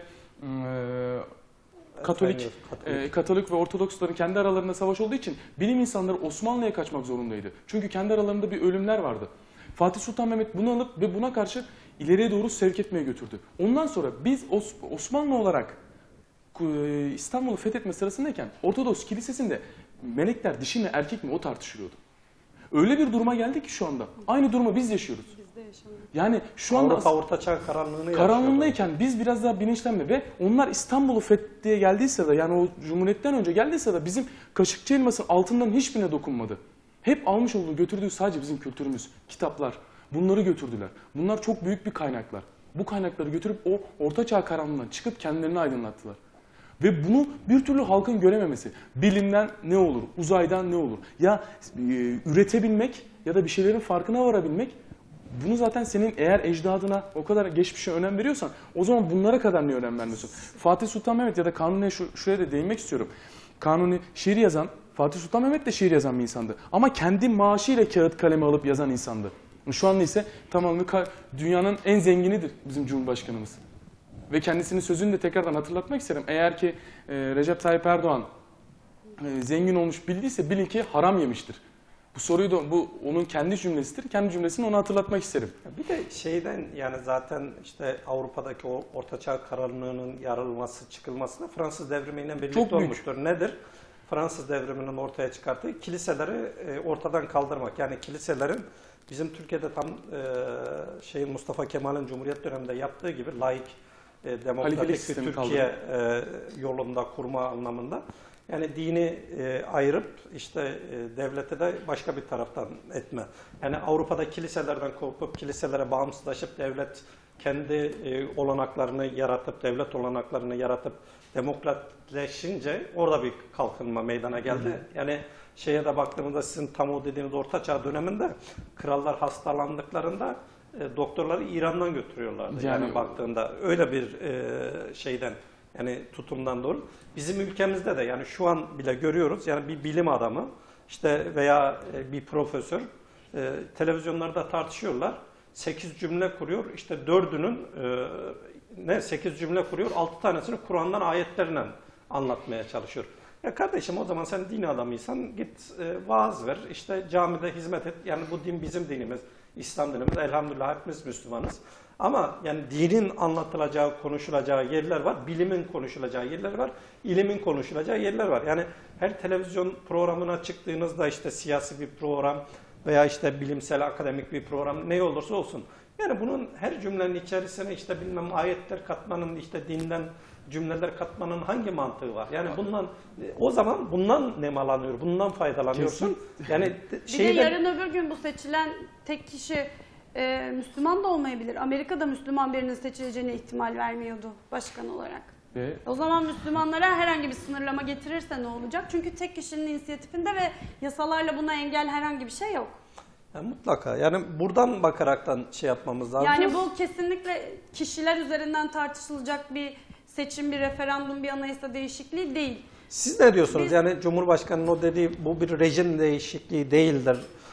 e, Katolik, Katolik. e, Katolik ve Ortodoksların kendi aralarında savaş olduğu için bilim insanları Osmanlı'ya kaçmak zorundaydı. Çünkü kendi aralarında bir ölümler vardı. Fatih Sultan Mehmet bunu alıp ve buna karşı ileriye doğru sevk etmeye götürdü. Ondan sonra biz Os Osmanlı olarak e, İstanbul'u fethetme sırasındayken Ortodoks Kilisesi'nde melekler dişi mi erkek mi o tartışılıyordu. Öyle bir duruma geldik ki şu anda. Aynı durumu biz yaşıyoruz. Bizde yaşanıyor. Yani şu anda Avrupa Ortaçağ karanlığını karanlığındayken biz biraz daha bilinçlenme ve onlar İstanbul'u fethiye geldiyse de yani o Cumhuriyet'ten önce geldiyse de bizim Kaşıkçı Elmas'ın altından hiçbirine dokunmadı. Hep almış olduğu götürdüğü sadece bizim kültürümüz, kitaplar. Bunları götürdüler. Bunlar çok büyük bir kaynaklar. Bu kaynakları götürüp o Ortaçağ karanlığından çıkıp kendilerini aydınlattılar. Ve bunu bir türlü halkın görememesi. Bilimden ne olur, uzaydan ne olur? Ya e, üretebilmek ya da bir şeylerin farkına varabilmek, bunu zaten senin eğer ecdadına o kadar geçmişe önem veriyorsan o zaman bunlara kadar niye önem vermiyorsun? Fatih Sultan Mehmet ya da Kanuni, şu, şuraya da değinmek istiyorum. Kanuni şiir yazan, Fatih Sultan Mehmet de şiir yazan bir insandı. Ama kendi maaşıyla kağıt kalemi alıp yazan insandı. Şu anda ise tamamen dünyanın en zenginidir bizim Cumhurbaşkanımız. Ve kendisinin sözünü de tekrardan hatırlatmak isterim. Eğer ki e, Recep Tayyip Erdoğan e, zengin olmuş bildiyse bilin ki haram yemiştir. Bu soruyu da bu onun kendi cümlesidir. Kendi cümlesini ona hatırlatmak isterim. Bir de şeyden yani zaten işte Avrupa'daki o Ortaçağ karanlığının yarılması, çıkılması da Fransız devrimiyle birlikte Çok büyük. olmuştur. Nedir? Fransız devriminin ortaya çıkarttığı kiliseleri e, ortadan kaldırmak. Yani kiliselerin bizim Türkiye'de tam e, şey Mustafa Kemal'in Cumhuriyet döneminde yaptığı gibi laik e, demokratik bir sistemi Türkiye e, yolunda kurma anlamında. Yani dini e, ayırıp işte e, devlete de başka bir taraftan etme. Yani Avrupa'da kiliselerden kopup kiliselere bağımsızlaşıp devlet kendi e, olanaklarını yaratıp, devlet olanaklarını yaratıp demokratleşince orada bir kalkınma meydana geldi. Hı hı. Yani şeye de baktığımızda sizin tam o dediğiniz Orta Çağ döneminde krallar hastalandıklarında e, doktorları İran'dan götürüyorlardı. Yani, yani baktığında öyle bir e, şeyden yani tutumdan doğru. Bizim ülkemizde de yani şu an bile görüyoruz yani bir bilim adamı işte veya e, bir profesör e, televizyonlarda tartışıyorlar. sekiz cümle kuruyor. İşte dördünün e, ne sekiz cümle kuruyor. altı tanesini Kur'an'dan ayetlerle anlatmaya çalışıyor. Ya kardeşim o zaman sen din adamıysan git e, vaaz ver. İşte camide hizmet et. Yani bu din bizim dinimiz. İslam dinimiz. Elhamdülillah hepimiz Müslümanız. Ama yani dinin anlatılacağı, konuşulacağı yerler var. Bilimin konuşulacağı yerler var. İlimin konuşulacağı yerler var. Yani her televizyon programına çıktığınızda işte siyasi bir program veya işte bilimsel, akademik bir program ne olursa olsun. Yani bunun her cümlenin içerisine işte bilmem ayetler katmanın, işte dinden cümleler katmanın hangi mantığı var? Yani bundan o zaman bundan nemalanıyor, bundan faydalanıyorsun. Yani şeyden... Bir de yarın öbür gün bu seçilen tek kişi e, Müslüman da olmayabilir. Amerika'da Müslüman birinin seçileceğine ihtimal vermiyordu başkan olarak. Ve... O zaman Müslümanlara herhangi bir sınırlama getirirse ne olacak? Çünkü tek kişinin inisiyatifinde ve yasalarla buna engel herhangi bir şey yok. Yani mutlaka. Yani buradan bakaraktan şey yapmamız lazım. Yani bu kesinlikle kişiler üzerinden tartışılacak bir seçim, bir referandum, bir anayasa değişikliği değil. Siz ne diyorsunuz? Biz... Yani Cumhurbaşkanı'nın o dediği bu bir rejim değişikliği değildir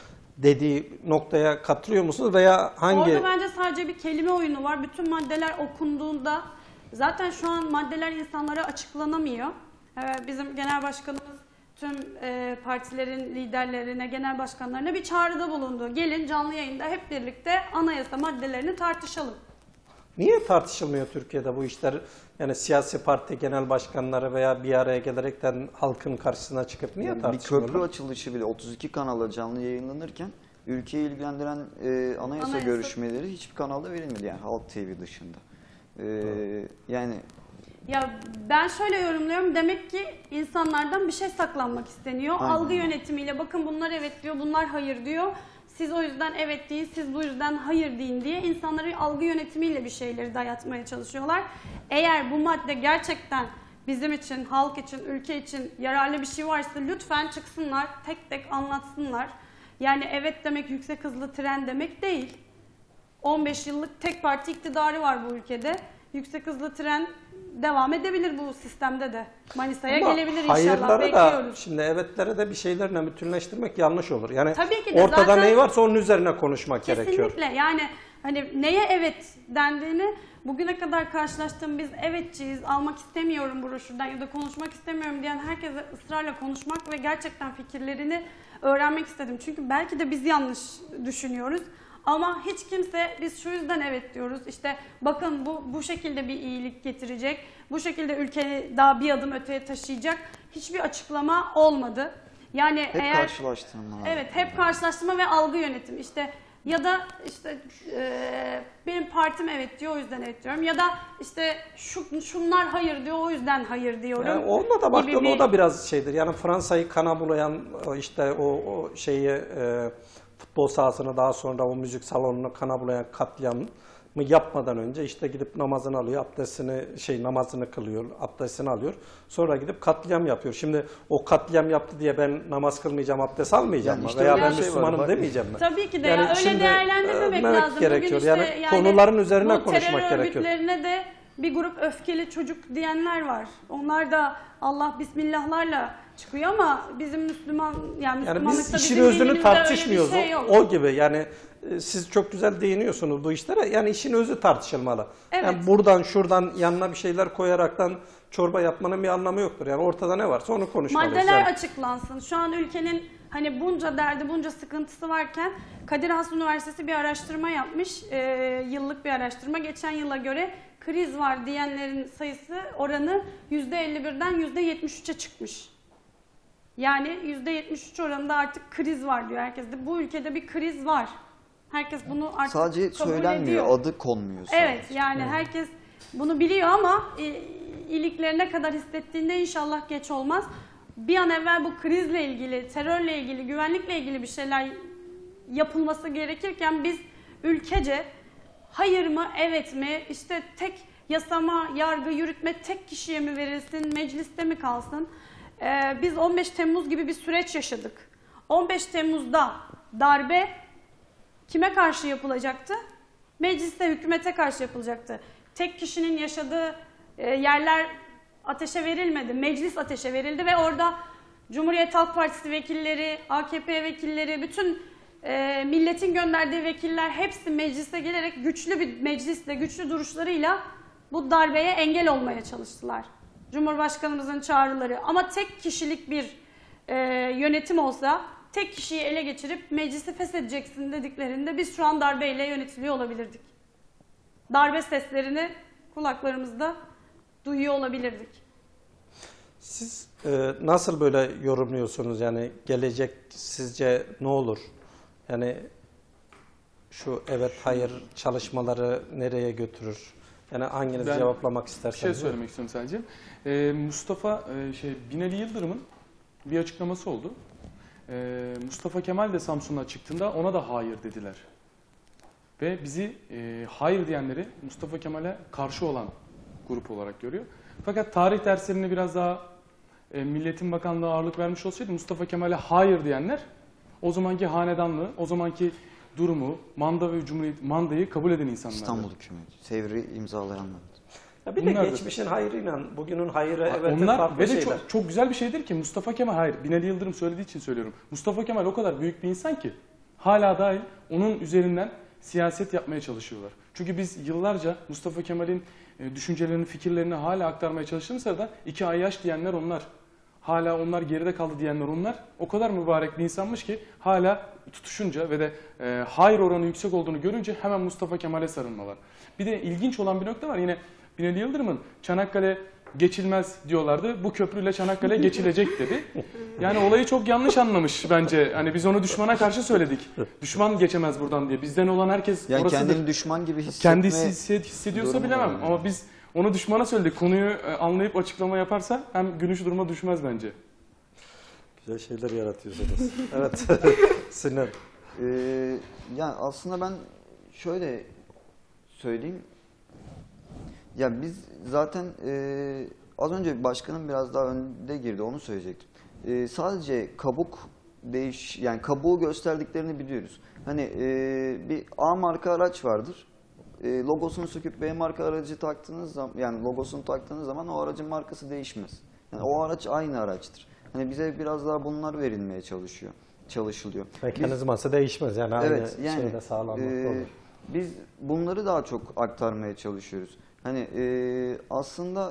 dediği noktaya katılıyor musunuz veya hangi? Orada bence sadece bir kelime oyunu var. Bütün maddeler okunduğunda zaten şu an maddeler insanlara açıklanamıyor. Bizim genel başkanımız tüm e, partilerin liderlerine, genel başkanlarına bir çağrıda bulundu. Gelin canlı yayında hep birlikte anayasa maddelerini tartışalım. Niye tartışılmıyor Türkiye'de bu işler? Yani siyasi parti genel başkanları veya bir araya gelerekten halkın karşısına çıkıp niye yani tartışılmıyor? Bir köprü açılışı bile otuz iki kanala canlı yayınlanırken ülkeyi ilgilendiren e, anayasa, anayasa görüşmeleri hiçbir kanalda verilmedi. Yani Halk T V dışında. E, yani... Ya ben şöyle yorumluyorum. Demek ki insanlardan bir şey saklanmak isteniyor. Aynen. Algı yönetimiyle bakın bunlar evet diyor, bunlar hayır diyor. Siz o yüzden evet deyin, siz bu yüzden hayır deyin diye insanları algı yönetimiyle bir şeyleri dayatmaya çalışıyorlar. Eğer bu madde gerçekten bizim için, halk için, ülke için yararlı bir şey varsa lütfen çıksınlar, tek tek anlatsınlar. Yani evet demek yüksek hızlı tren demek değil. on beş yıllık tek parti iktidarı var bu ülkede. Yüksek hızlı tren devam edebilir bu sistemde de. Manisa'ya gelebilir inşallah. Bekliyoruz. Da, şimdi evetlere de bir şeylerle bütünleştirmek yanlış olur. Yani tabii ki de ortada zaten, neyi varsa onun üzerine konuşmak kesinlikle, gerekiyor. Kesinlikle. Yani hani neye evet dendiğini bugüne kadar karşılaştığım biz evetçiyiz, almak istemiyorum broşürden ya da konuşmak istemiyorum diyen herkese ısrarla konuşmak ve gerçekten fikirlerini öğrenmek istedim. Çünkü belki de biz yanlış düşünüyoruz. Ama hiç kimse biz şu yüzden evet diyoruz. İşte bakın bu bu şekilde bir iyilik getirecek. Bu şekilde ülkeyi daha bir adım öteye taşıyacak. Hiçbir açıklama olmadı. Yani hep eğer karşılaştırma. Evet, hep karşılaştırma ve algı yönetimi. İşte ya da işte e, benim partim evet diyor o yüzden evet diyorum. Ya da işte şu şunlar hayır diyor o yüzden hayır diyorum. Yani onunla da baktığında bir... o da biraz şeydir. Yani Fransa'yı kana bulayan işte o, o şeyi e, futbol sahasını daha sonra o müzik salonunu kana bulayan katliamı yapmadan önce işte gidip namazını alıyor, abdestini şey namazını kılıyor, abdestini alıyor. Sonra gidip katliam yapıyor. Şimdi o katliam yaptı diye ben namaz kılmayacağım, abdest almayacağım yani mı? işte Veya ben şey Müslümanım var, demeyeceğim mi? Tabii ki de yani ya öyle değerlendirmemek e, lazım. Gerekiyor. Bugün işte yani, yani konuların üzerine bu konuşmak terör gerekiyor. örgütlerine de bir grup öfkeli çocuk diyenler var. Onlar da Allah bismillahlarla çıkıyor ama bizim Müslüman yani Yani biz Müslümanlıkta işin bizim özünü dinimizde tartışmıyoruz. öyle bir şey yok. O, o gibi yani e, siz çok güzel değiniyorsunuz bu işlere. Yani işin özü tartışılmalı. Evet. Yani buradan şuradan yanına bir şeyler koyaraktan çorba yapmanın bir anlamı yoktur. Yani ortada ne varsa onu konuşmalıyız. Maddeler yani. açıklansın. Şu an ülkenin hani bunca derdi, bunca sıkıntısı varken Kadir Has Üniversitesi bir araştırma yapmış. E, yıllık bir araştırma. Geçen yıla göre kriz var diyenlerin sayısı oranı yüzde elli birden yüzde yetmiş üçe çıkmış. Yani yüzde yetmiş üç oranında artık kriz var diyor herkes de. Bu ülkede bir kriz var. Herkes bunu artık sadece kabul söylenmiyor, ediyor. adı konmuyor sadece. Evet yani evet. Herkes bunu biliyor ama e, iliklerine kadar hissettiğinde inşallah geç olmaz. Bir an evvel bu krizle ilgili, terörle ilgili, güvenlikle ilgili bir şeyler yapılması gerekirken biz ülkece hayır mı, evet mi, işte tek yasama, yargı, yürütme tek kişiye mi verilsin, mecliste mi kalsın? Ee, biz on beş Temmuz gibi bir süreç yaşadık. on beş Temmuz'da darbe kime karşı yapılacaktı? Mecliste, hükümete karşı yapılacaktı. Tek kişinin yaşadığı e, yerler ateşe verilmedi. Meclis ateşe verildi ve orada Cumhuriyet Halk Partisi vekilleri, A K P vekilleri, bütün e, milletin gönderdiği vekiller hepsi meclise gelerek güçlü bir meclisle, güçlü duruşlarıyla bu darbeye engel olmaya çalıştılar. Cumhurbaşkanımızın çağrıları. Ama tek kişilik bir e, yönetim olsa, tek kişiyi ele geçirip meclisi feshedeceksin dediklerinde biz şu an darbeyle yönetiliyor olabilirdik. Darbe seslerini kulaklarımızda duyuyor olabilirdik. Siz e, nasıl böyle yorumluyorsunuz? Yani gelecek sizce ne olur? Yani şu evet hayır çalışmaları nereye götürür? Yani hanginiz Ben cevaplamak Bir şey isterseniz. söylemek istiyorum sadece. Ee, Mustafa e, şey Binali Yıldırım'ın bir açıklaması oldu. Ee, Mustafa Kemal de Samsun'a çıktığında ona da hayır dediler. Ve bizi e, hayır diyenleri Mustafa Kemal'e karşı olan grup olarak görüyor. Fakat tarih derslerine biraz daha e, Milletin Bakanlığı ağırlık vermiş olsaydı Mustafa Kemal'e hayır diyenler o zamanki hanedanlığı, o zamanki durumu, manda ve cumhuriyet mandayı kabul eden insanlardı. İstanbul hükümeti. Sevri imzalayanlar. Ya bir de Bunlar da- geçmişin hayrıyla bugünün hayrı evet Onlar farklı ve de şeyler. çok, çok güzel bir şeydir ki Mustafa Kemal, hayır Binali Yıldırım söylediği için söylüyorum. Mustafa Kemal o kadar büyük bir insan ki hala dahil onun üzerinden siyaset yapmaya çalışıyorlar. Çünkü biz yıllarca Mustafa Kemal'in e, düşüncelerini, fikirlerini hala aktarmaya çalıştığımız sırada iki ay yaş diyenler onlar. Hala onlar geride kaldı diyenler onlar. O kadar mübarek bir insanmış ki hala tutuşunca ve de e, hayır oranı yüksek olduğunu görünce hemen Mustafa Kemal'e sarılmalar. Bir de ilginç olan bir nokta var. Yine Binali Yıldırım'ın Çanakkale geçilmez diyorlardı. Bu köprüyle Çanakkale geçilecek dedi. Yani olayı çok yanlış anlamış bence. Hani biz onu düşmana karşı söyledik. Düşman geçemez buradan diye. Bizden olan herkes Yani orasıdır. kendini düşman gibi hissetme Kendisi hissed- hissediyorsa durumu bilemem. var yani. Ama biz onu düşmana söyledik. Konuyu e, anlayıp açıklama yaparsa hem gülüş duruma düşmez bence. Güzel şeyler yaratıyorsunuz. Evet. Sinan. Ee, yani aslında ben şöyle söyleyeyim. Ya biz zaten e, az önce başkanım biraz daha önde girdi, onu söyleyecektim. E, sadece kabuk değiş, yani kabuğu gösterdiklerini biliyoruz. Hani e, bir A marka araç vardır. E, logosunu söküp B marka aracı taktığınız zaman, yani logosunu taktığınız zaman o aracın markası değişmez. Yani o araç aynı araçtır. Hani bize biraz daha bunlar verilmeye çalışıyor, çalışılıyor. Mekanizması değişmez yani aynı Evet, yani şeyde sağlanmak e, olur. biz bunları daha çok aktarmaya çalışıyoruz. Hani e, aslında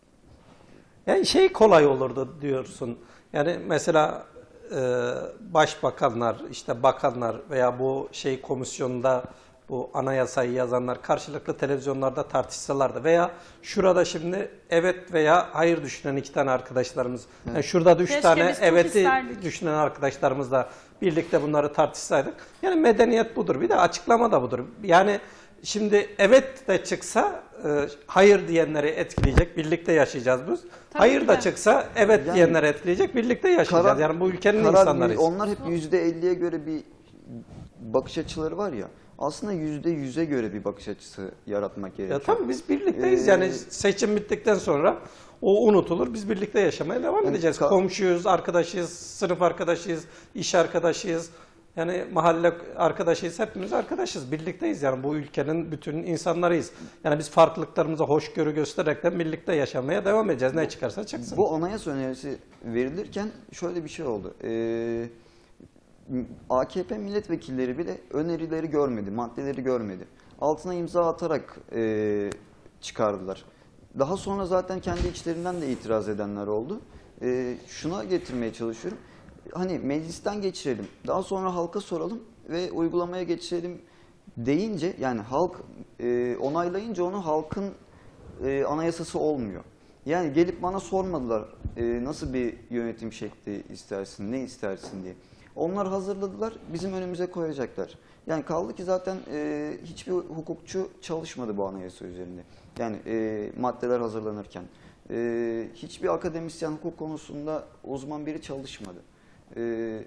Yani şey kolay olurdu diyorsun. Yani mesela e, başbakanlar, işte bakanlar veya bu şey komisyonunda bu anayasayı yazanlar karşılıklı televizyonlarda tartışsalardı veya şurada şimdi evet veya hayır düşünen iki tane arkadaşlarımız, yani şurada üç Keşke tane biz çok evet'i isterdik. düşünen arkadaşlarımızla birlikte bunları tartışsaydık. Yani medeniyet budur. Bir de açıklama da budur. Yani şimdi evet de çıksa e, hayır diyenleri etkileyecek, birlikte yaşayacağız biz. Tabii hayır ki da de. çıksa evet Yani diyenleri etkileyecek, birlikte yaşayacağız. karar- yani bu ülkenin karar- insanlarıyız. onlar hep yüzde elliye göre bir bakış açıları var ya. Aslında yüzde yüze göre bir bakış açısı yaratmak gerekiyor. Ya tabii biz birlikteyiz Ee, yani seçim bittikten sonra o unutulur. Biz birlikte yaşamaya devam Yani edeceğiz. ka- Komşuyuz, arkadaşıyız, sınıf arkadaşıyız, iş arkadaşıyız. Yani mahalle arkadaşıyız, hepimiz arkadaşız. Birlikteyiz yani bu ülkenin bütün insanlarıyız. Yani biz farklılıklarımıza hoşgörü göstererekten birlikte yaşamaya devam edeceğiz. Ne çıkarsa çıksın. Bu anayasa önerisi verilirken şöyle bir şey oldu. Ee, A K P milletvekilleri bile önerileri görmedi, maddeleri görmedi. Altına imza atarak e, çıkardılar. Daha sonra zaten kendi içlerinden de itiraz edenler oldu. E, şuna getirmeye çalışıyorum. Hani meclisten geçirelim, daha sonra halka soralım ve uygulamaya geçirelim deyince, yani halk e, onaylayınca onu halkın e, anayasası olmuyor. Yani gelip bana sormadılar e, nasıl bir yönetim şekli istersin, ne istersin diye. Onlar hazırladılar, bizim önümüze koyacaklar. Yani kaldı ki zaten e, hiçbir hukukçu çalışmadı bu anayasa üzerinde. Yani e, maddeler hazırlanırken. E, hiçbir akademisyen hukuk konusunda uzman biri çalışmadı. E,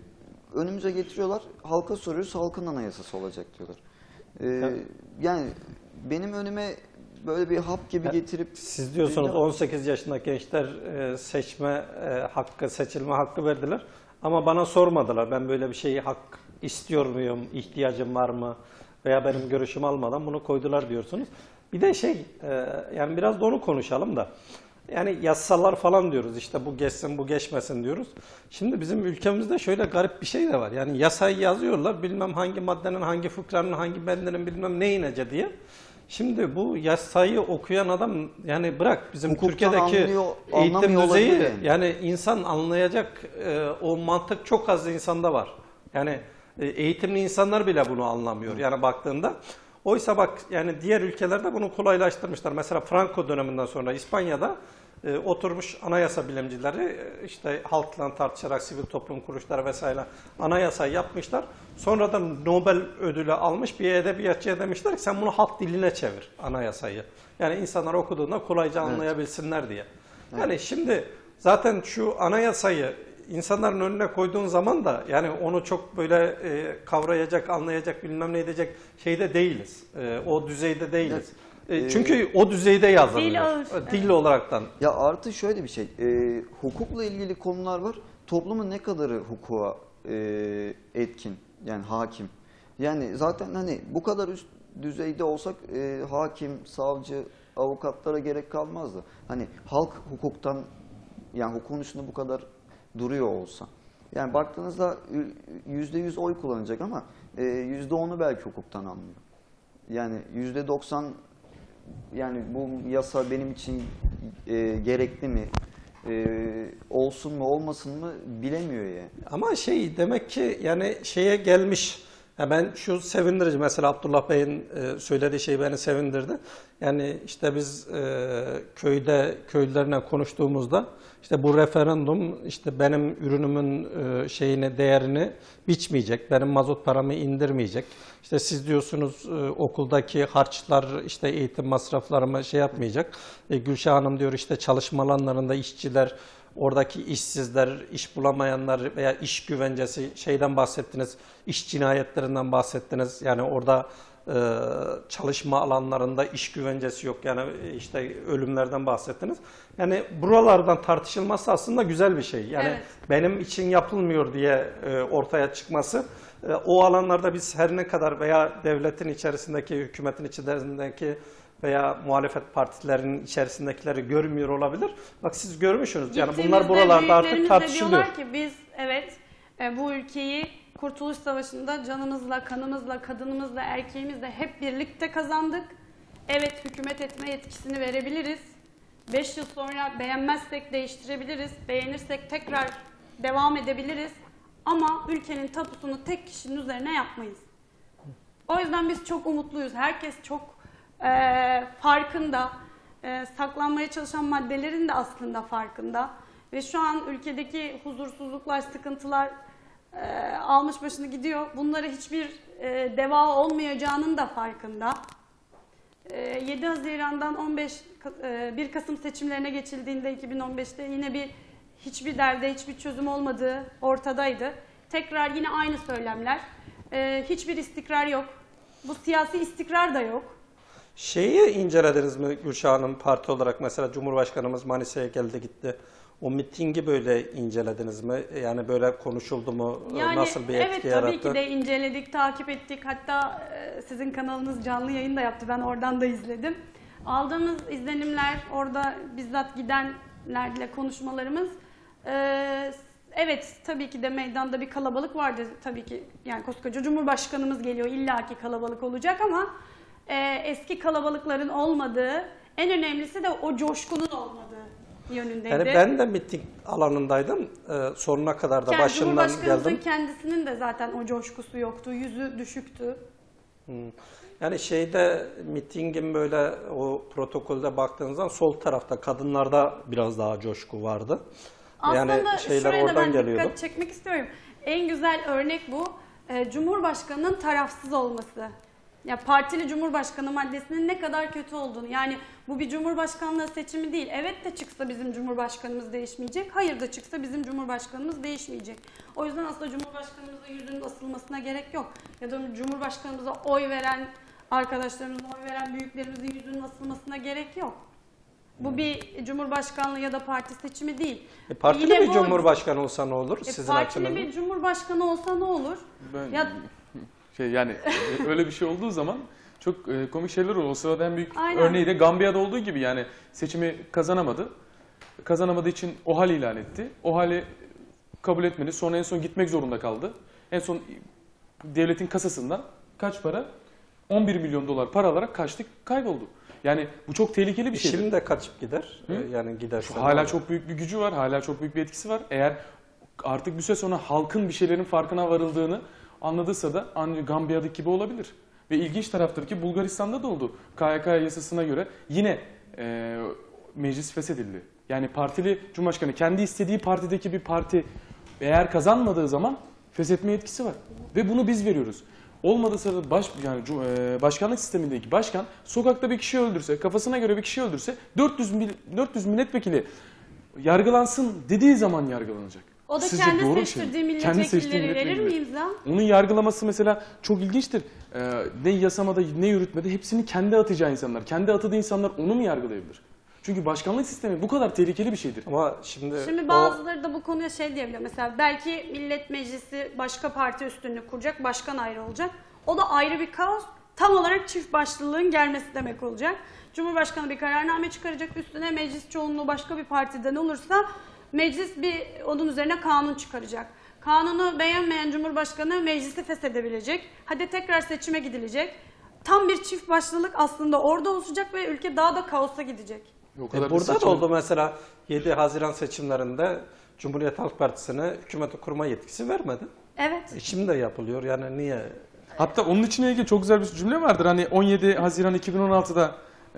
önümüze getiriyorlar, halka soruyoruz, halkın anayasası olacak diyorlar. E, Evet. Yani benim önüme böyle bir hap gibi Ya, getirip... Siz diyorsunuz on sekiz yaşındaki gençler e, seçme e, hakkı, seçilme hakkı verdiler. Ama bana sormadılar. Ben böyle bir şeyi hak istiyor muyum, ihtiyacım var mı veya benim görüşümü almadan bunu koydular diyorsunuz. Bir de şey, e, yani biraz da onu konuşalım da. Yani yasalar falan diyoruz, işte bu geçsin, bu geçmesin diyoruz. Şimdi bizim ülkemizde şöyle garip bir şey de var. Yani yasayı yazıyorlar, bilmem hangi maddenin, hangi fıkranın, hangi bendenin bilmem ne inece diye. Şimdi bu yasayı okuyan adam, yani bırak bizim Hukuktan Türkiye'deki anlıyor, eğitim anlamıyor düzeyi, olabilir yani. yani insan anlayacak e, o mantık çok az insanda var. Yani e, eğitimli insanlar bile bunu anlamıyor yani baktığında. Oysa bak yani diğer ülkelerde bunu kolaylaştırmışlar. Mesela Franco döneminden sonra İspanya'da e, oturmuş anayasa bilimcileri e, işte halkla tartışarak sivil toplum kuruluşları vesaire anayasayı yapmışlar. Sonradan Nobel ödülü almış bir edebiyatçıya demişler ki sen bunu halk diline çevir anayasayı. Yani insanlar okuduğunda kolayca anlayabilsinler diye. Yani şimdi zaten şu anayasayı insanların önüne koyduğun zaman da yani onu çok böyle e, kavrayacak, anlayacak, bilmem ne edecek şeyde değiliz. E, o düzeyde değiliz. E, çünkü o düzeyde yazılıyor. Dil ağır, E, Dil olaraktan. Ya artı şöyle bir şey, e, hukukla ilgili konular var. Toplumun ne kadarı hukuka e, etkin, yani hakim. Yani zaten hani bu kadar üst düzeyde olsak e, hakim, savcı, avukatlara gerek kalmazdı. Hani halk hukuktan, yani hukukun üstünde bu kadar duruyor olsa. Yani baktığınızda yüzde yüz oy kullanacak ama e, yüzde onu belki hukuktan anlıyor. Yani yüzde doksan yani bu yasa benim için e, gerekli mi, e, olsun mu olmasın mı bilemiyor yani. Ama şey demek ki yani şeye gelmiş. Ya ben şu sevindirici mesela Abdullah Bey'in e, söylediği şey beni sevindirdi. Yani işte biz e, köyde köylülerine konuştuğumuzda işte bu referandum işte benim ürünümün e, şeyini değerini biçmeyecek, benim mazot paramı indirmeyecek. İşte siz diyorsunuz e, okuldaki harçlar işte eğitim masraflarımı şey yapmayacak. E, Gülşah Hanım diyor işte çalışma alanlarında işçiler, oradaki işsizler, iş bulamayanlar veya iş güvencesi şeyden bahsettiniz, iş cinayetlerinden bahsettiniz. Yani orada e, çalışma alanlarında iş güvencesi yok. Yani işte ölümlerden bahsettiniz. Yani buralardan tartışılması aslında güzel bir şey. Yani Evet. benim için yapılmıyor diye e, ortaya çıkması. E, o alanlarda biz her ne kadar veya devletin içerisindeki, hükümetin içerisindeki veya muhalefet partilerinin içerisindekileri görmüyor olabilir. Bak siz görmüşsünüz. Yani bunlar Gittiğimizde buralarda artık büyüklerimiz de tartışılıyor. diyorlar ki biz evet e, bu ülkeyi Kurtuluş Savaşı'nda canımızla, kanımızla, kadınımızla, erkeğimizle hep birlikte kazandık. Evet hükümet etme yetkisini verebiliriz. beş yıl sonra beğenmezsek değiştirebiliriz. Beğenirsek tekrar devam edebiliriz. Ama ülkenin tapusunu tek kişinin üzerine yapmayız. O yüzden biz çok umutluyuz. Herkes çok e, farkında. E, saklanmaya çalışan maddelerin de aslında farkında. Ve şu an ülkedeki huzursuzluklar, sıkıntılar e, almış başını gidiyor. Bunlara hiçbir e, deva olmayacağının da farkında. E, yedi Haziran'dan on beş e, bir Kasım seçimlerine geçildiğinde iki bin on beşte yine bir hiçbir derde, hiçbir çözüm olmadığı ortadaydı. Tekrar yine aynı söylemler. E, hiçbir istikrar yok. Bu siyasi istikrar da yok. Şeyi incelediniz mi Gülşah Hanım parti olarak mesela Cumhurbaşkanımız Manisa'ya geldi gitti. O mitingi böyle incelediniz mi? Yani böyle konuşuldu mu? Yani Nasıl bir etki evet yarattı? tabii ki de inceledik, takip ettik. Hatta e, sizin kanalınız canlı yayın da yaptı. Ben oradan da izledim. Aldığımız izlenimler, orada bizzat gidenlerle konuşmalarımız. E, evet tabii ki de meydanda bir kalabalık vardı. Tabii ki yani koskoca Cumhurbaşkanımız geliyor. İllaki kalabalık olacak ama e, eski kalabalıkların olmadığı, en önemlisi de o coşkunun olmadığı yönündeydi. Yani ben de miting alanındaydım. Ee, sonuna kadar da Yani başından Cumhurbaşkanımızın geldim. kendisinin de zaten o coşkusu yoktu. Yüzü düşüktü. Hmm. Yani şeyde mitingin böyle o protokolde baktığınızda sol tarafta kadınlarda biraz daha coşku vardı. Aslında yani şeyler şuraya da oradan ben geliyordu. dikkat çekmek istiyorum. En güzel örnek bu. e, Cumhurbaşkanı'nın tarafsız olması. Ya partili Cumhurbaşkanı maddesinin ne kadar kötü olduğunu. Yani bu bir Cumhurbaşkanlığı seçimi değil. Evet de çıksa bizim Cumhurbaşkanımız değişmeyecek. Hayır da çıksa bizim Cumhurbaşkanımız değişmeyecek. O yüzden aslında Cumhurbaşkanımızın yüzünün asılmasına gerek yok. Ya da Cumhurbaşkanımıza oy veren arkadaşlarımızın, oy veren büyüklerimizin yüzünün asılmasına gerek yok. Bu bir Cumhurbaşkanlığı ya da parti seçimi değil. E, partili Yine bir bu- Cumhurbaşkanı olsa ne olur E, sizin partili açınızdan? bir Cumhurbaşkanı olsa ne olur? Ben, Ya şey yani e, öyle bir şey olduğu zaman çok e, komik şeyler oluyor. O sırada en büyük Aynen. örneği de Gambiya'da olduğu gibi, yani seçimi kazanamadı. Kazanamadığı için OHAL ilan etti. OHAL'i kabul etmedi. Sonra en son gitmek zorunda kaldı. En son devletin kasasından kaç para? on bir milyon dolar para alarak kaçtı, kayboldu. Yani bu çok tehlikeli bir E, şey. Şimdi de kaçıp gider. Hı? E, Yani giderse. Hala çok büyük bir gücü var, hala çok büyük bir etkisi var. Eğer artık bir süre sonra halkın bir şeylerin farkına varıldığını anladıysa da ancak Gambiya'daki gibi olabilir. Ve ilginç taraftır ki Bulgaristan'da da oldu. K Y K yasasına göre yine e, meclis feshedildi. Yani partili Cumhurbaşkanı kendi istediği partideki bir parti eğer kazanmadığı zaman feshetme yetkisi var. Ve bunu biz veriyoruz. Olmadığı sırada baş, yani e, başkanlık sistemindeki başkan sokakta bir kişi öldürse, kafasına göre bir kişi öldürse dört yüz, mil, dört yüz milletvekili yargılansın dediği zaman yargılanacak. o da Sizce kendi doğru bir şey mi? seçtirdiği Kendi seçtiği milletvekilleri verir mi milletvekili. imza? Onun yargılaması mesela çok ilginçtir. Ee, ne yasamada ne yürütmede hepsini kendi atacağı insanlar, kendi atadığı insanlar onu mu yargılayabilir? Çünkü başkanlık sistemi bu kadar tehlikeli bir şeydir. Ama şimdi, Şimdi o- bazıları da bu konuya şey diyebiliyor. Mesela belki Millet Meclisi başka parti üstünlüğü kuracak, başkan ayrı olacak. O da ayrı bir kaos. Tam olarak çift başlılığın gelmesi demek olacak. Cumhurbaşkanı bir kararname çıkaracak, üstüne meclis çoğunluğu başka bir partiden olursa meclis bir onun üzerine kanun çıkaracak. Kanunu beğenmeyen Cumhurbaşkanı meclisi feshedebilecek. Hadi tekrar seçime gidilecek. Tam bir çift başlılık aslında orada olacak ve ülke daha da kaosa gidecek. O E, kadar burada da seçim- oldu mesela yedi Haziran seçimlerinde Cumhuriyet Halk Partisi'ne hükümeti kurma yetkisi vermedi. Evet. E, şimdi de yapılıyor. Yani niye? Hatta onun içine ilgili çok güzel bir cümle vardır. Hani on yedi Haziran iki bin on altıda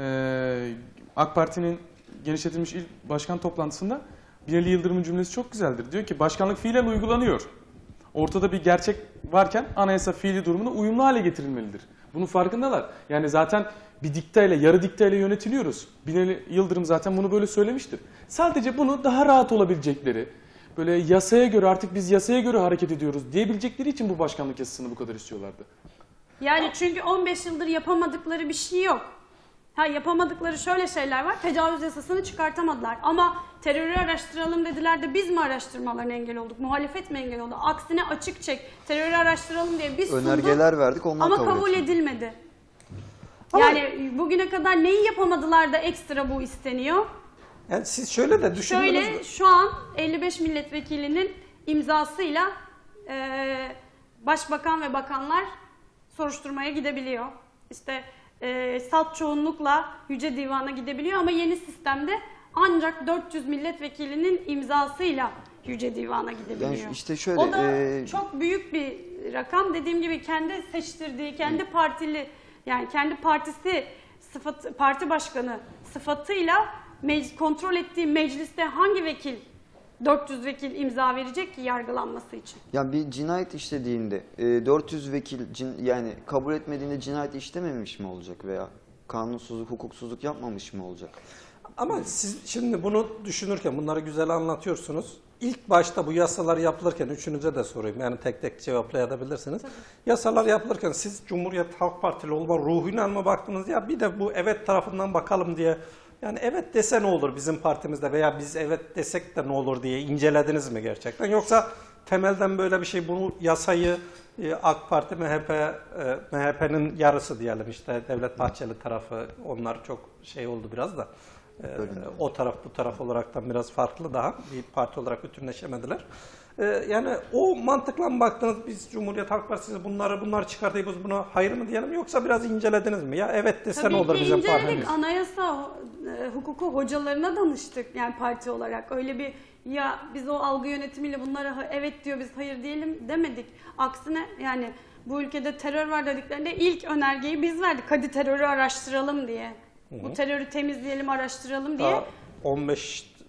e, AK Parti'nin genişletilmiş il başkan toplantısında Binali Yıldırım'ın cümlesi çok güzeldir. Diyor ki başkanlık fiilen uygulanıyor. Ortada bir gerçek varken anayasa fiili durumuna uyumlu hale getirilmelidir. Bunun farkındalar. Yani zaten bir dikteyle, yarı dikteyle yönetiliyoruz. Binali Yıldırım zaten bunu böyle söylemiştir. Sadece bunu daha rahat olabilecekleri, böyle yasaya göre artık biz yasaya göre hareket ediyoruz diyebilecekleri için bu başkanlık yasasını bu kadar istiyorlardı. Yani çünkü on beş yıldır yapamadıkları bir şey yok. Ha, yapamadıkları şöyle şeyler var. Tecavüz yasasını çıkartamadılar. Ama terörü araştıralım dediler de biz mi araştırmalarına engel olduk? Muhalefet mi engel oldu? Aksine açık çek, terörü araştıralım diye biz sunduk. Önergeler verdik, onlar Ama kabul, kabul etmedi. edilmedi. Ama- Yani bugüne kadar neyi yapamadılar da ekstra bu isteniyor? Yani siz şöyle de düşündünüz mü? Şöyle şu an elli beş milletvekilinin imzasıyla e, başbakan ve bakanlar soruşturmaya gidebiliyor. İşte e, salt çoğunlukla Yüce Divan'a gidebiliyor ama yeni sistemde ancak dört yüz milletvekilinin imzasıyla Yüce Divan'a gidebiliyor. Yani işte şöyle, o da e, çok büyük bir rakam. Dediğim gibi kendi seçtirdiği, kendi partili yani kendi partisi sıfat, parti başkanı sıfatıyla mec- kontrol ettiği mecliste hangi vekil dört yüz vekil imza verecek ki yargılanması için? Yani bir cinayet işlediğinde e, dört yüz vekil cin, yani kabul etmediğinde cinayet işlememiş mi olacak veya kanunsuzluk, hukuksuzluk yapmamış mı olacak? Ama siz şimdi bunu düşünürken bunları güzel anlatıyorsunuz. İlk başta bu yasalar yapılırken üçünüze de sorayım. Yani tek tek cevaplayabilirsiniz. Yasalar yapılırken siz Cumhuriyet Halk Partili olma ruhuyla mı baktınız ya bir de bu evet tarafından bakalım diye. Yani evet dese ne olur bizim partimizde veya biz evet desek de ne olur diye incelediniz mi gerçekten? Yoksa temelden böyle bir şey bunu yasayı e, AK Parti, M H P, e, M H P'nin yarısı diyelim işte Devlet Bahçeli tarafı onlar çok şey oldu biraz da. Ee, o taraf bu taraf olaraktan biraz farklı daha. Bir parti olarak bütünleşemediler. Ee, yani o mantıkla mı baktınız biz Cumhuriyet Halk Partisi bunları bunlar çıkartıyoruz buna hayır mı diyelim yoksa biraz incelediniz mi? Ya evet dese ne olur ki bizim inceledik. partimiz? Anayasa e, hukuku hocalarına danıştık yani parti olarak. Öyle bir ya biz o algı yönetimiyle bunlara ha- evet diyor biz hayır diyelim demedik. Aksine yani bu ülkede terör var dediklerinde ilk önergeyi biz verdik. Hadi terörü araştıralım diye. Bu terörü temizleyelim, araştıralım diye. Daha on beş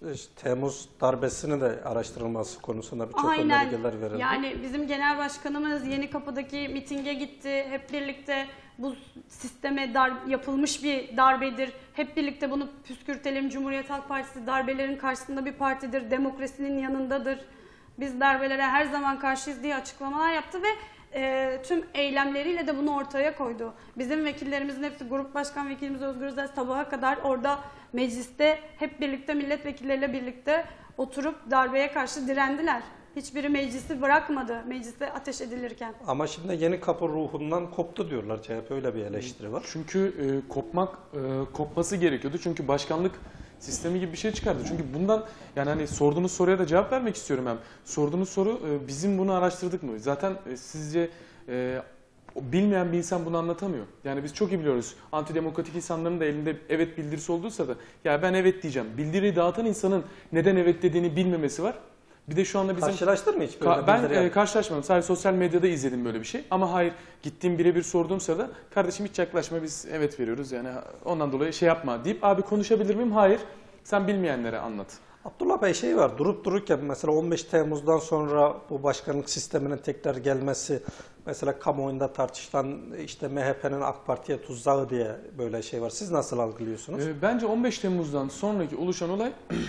işte Temmuz darbesini de araştırılması konusunda birçok Aynen. önergeler verildi. Yani bizim genel başkanımız Yenikapı'daki mitinge gitti. Hep birlikte bu sisteme dar, yapılmış bir darbedir. Hep birlikte bunu püskürtelim. Cumhuriyet Halk Partisi darbelerin karşısında bir partidir. Demokrasinin yanındadır. Biz darbelere her zaman karşıyız diye açıklamalar yaptı ve e, tüm eylemleriyle de bunu ortaya koydu. Bizim vekillerimizin hepsi, grup başkan vekilimiz Özgür Özel sabaha kadar orada mecliste hep birlikte milletvekilleriyle birlikte oturup darbeye karşı direndiler. Hiçbiri meclisi bırakmadı, mecliste ateş edilirken. Ama şimdi Yenikapı ruhundan koptu diyorlar. C H P öyle bir eleştiri var. Çünkü e, kopmak e, kopması gerekiyordu. Çünkü başkanlık sistemi gibi bir şey çıkardı. Çünkü bundan yani hani sorduğunuz soruya da cevap vermek istiyorum hem. Sorduğunuz soru e, bizim bunu araştırdık mı? Zaten e, sizce e, bilmeyen bir insan bunu anlatamıyor. Yani biz çok iyi biliyoruz. Antidemokratik insanların da elinde evet bildirisi olduysa da ya ben evet diyeceğim. Bildiriyi dağıtan insanın neden evet dediğini bilmemesi var. Bir de şu anda bizim... Karşılaştın mı hiç böyle Ka- ben bildiri e, karşılaşmadım. Sadece sosyal medyada izledim böyle bir şey. Ama hayır, gittiğim birebir sorduğum sırada kardeşim hiç yaklaşma, biz evet veriyoruz yani ondan dolayı şey yapma deyip abi konuşabilir miyim? Hayır. Sen bilmeyenlere anlat. Abdullah Bey şey var, durup dururken mesela on beş Temmuz'dan sonra bu başkanlık sisteminin tekrar gelmesi, mesela kamuoyunda tartışılan işte M H P'nin AK Parti'ye tuzağı diye böyle şey var. Siz nasıl algılıyorsunuz? E, bence on beş Temmuz'dan sonraki oluşan olay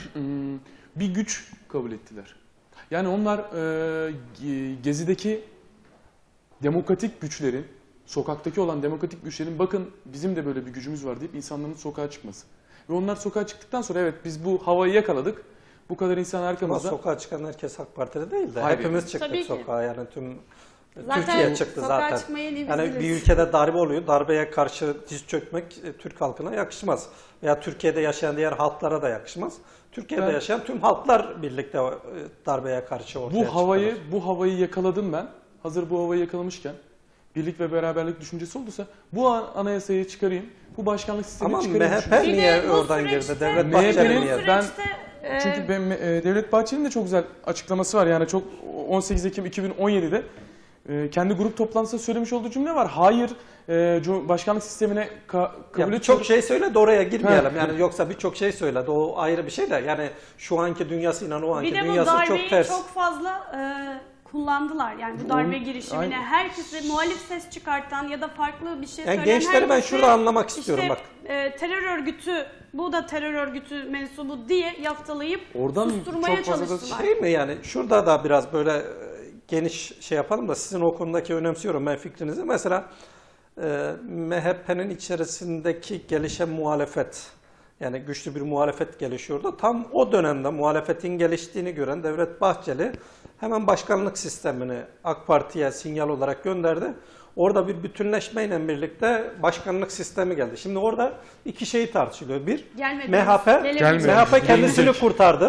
bir güç kabul ettiler. Yani onlar e, Gezi'deki demokratik güçlerin, sokaktaki olan demokratik güçlerin bakın bizim de böyle bir gücümüz var deyip insanların sokağa çıkması. Ve onlar sokağa çıktıktan sonra evet biz bu havayı yakaladık. Bu kadar insan Ama arkamızda. sokağa çıkan herkes AK Parti'de değil de Hayır. hepimiz çıktık Tabii ki. sokağa yani tüm Zaten Türkiye çıktı sokağa zaten. çıkmayı biz Yani biliriz. bir ülkede darbe oluyor, darbeye karşı diz çökmek e, Türk halkına yakışmaz. Veya Türkiye'de yaşayan diğer halklara da yakışmaz. Türkiye'de Ben- yaşayan tüm halklar birlikte e, darbeye karşı ortaya Bu havayı çıktılar. bu havayı yakaladım ben. Hazır bu havayı yakalamışken birlik ve beraberlik düşüncesi olduysa bu an- anayasayı çıkarayım. Bu başkanlık sistemini Ama çıkarayım. M H P Bir de niye bu oradan süreçte- girdi? Devlet M H Bahçeli P'nin niye? Bu ben- süreçte, e, Çünkü ben, e, Devlet Bahçeli'nin de çok güzel açıklaması var. Yani çok on sekiz Ekim iki bin on yedi'de e, kendi grup toplantısında söylemiş olduğu cümle var. Hayır e, Cum- başkanlık sistemine ka- kabul Ya ediyorum. birçok şey söyledi oraya girmeyelim. Ha. Yani yoksa birçok şey söyledi. O ayrı bir şey de yani şu anki dünyasıyla o anki bir de bu dünyası darbeyi çok ters. çok fazla e, kullandılar. Yani bu darbe Onun- girişimine Aynen. herkese muhalif ses çıkartan ya da farklı bir şey Yani söyleyen gençleri ben herkese şurada anlamak istiyorum işte, bak. e, terör örgütü, bu da terör örgütü mensubu diye yaftalayıp Oradan susturmaya çok fazla da çalıştılar. Şey mi yani şurada da biraz böyle e, geniş şey yapalım da sizin o konudaki önemsiyorum ben fikrinizi. Mesela e, M H P'nin içerisindeki gelişen muhalefet yani güçlü bir muhalefet gelişiyordu. Tam o dönemde muhalefetin geliştiğini gören Devlet Bahçeli hemen başkanlık sistemini AK Parti'ye sinyal olarak gönderdi. Orada bir bütünleşmeyle birlikte başkanlık sistemi geldi. Şimdi orada iki şey tartışılıyor. Bir, Gelmedi. M H P, Gelemedi. Gelmedi. M H P kendisini Gelecek. kurtardı.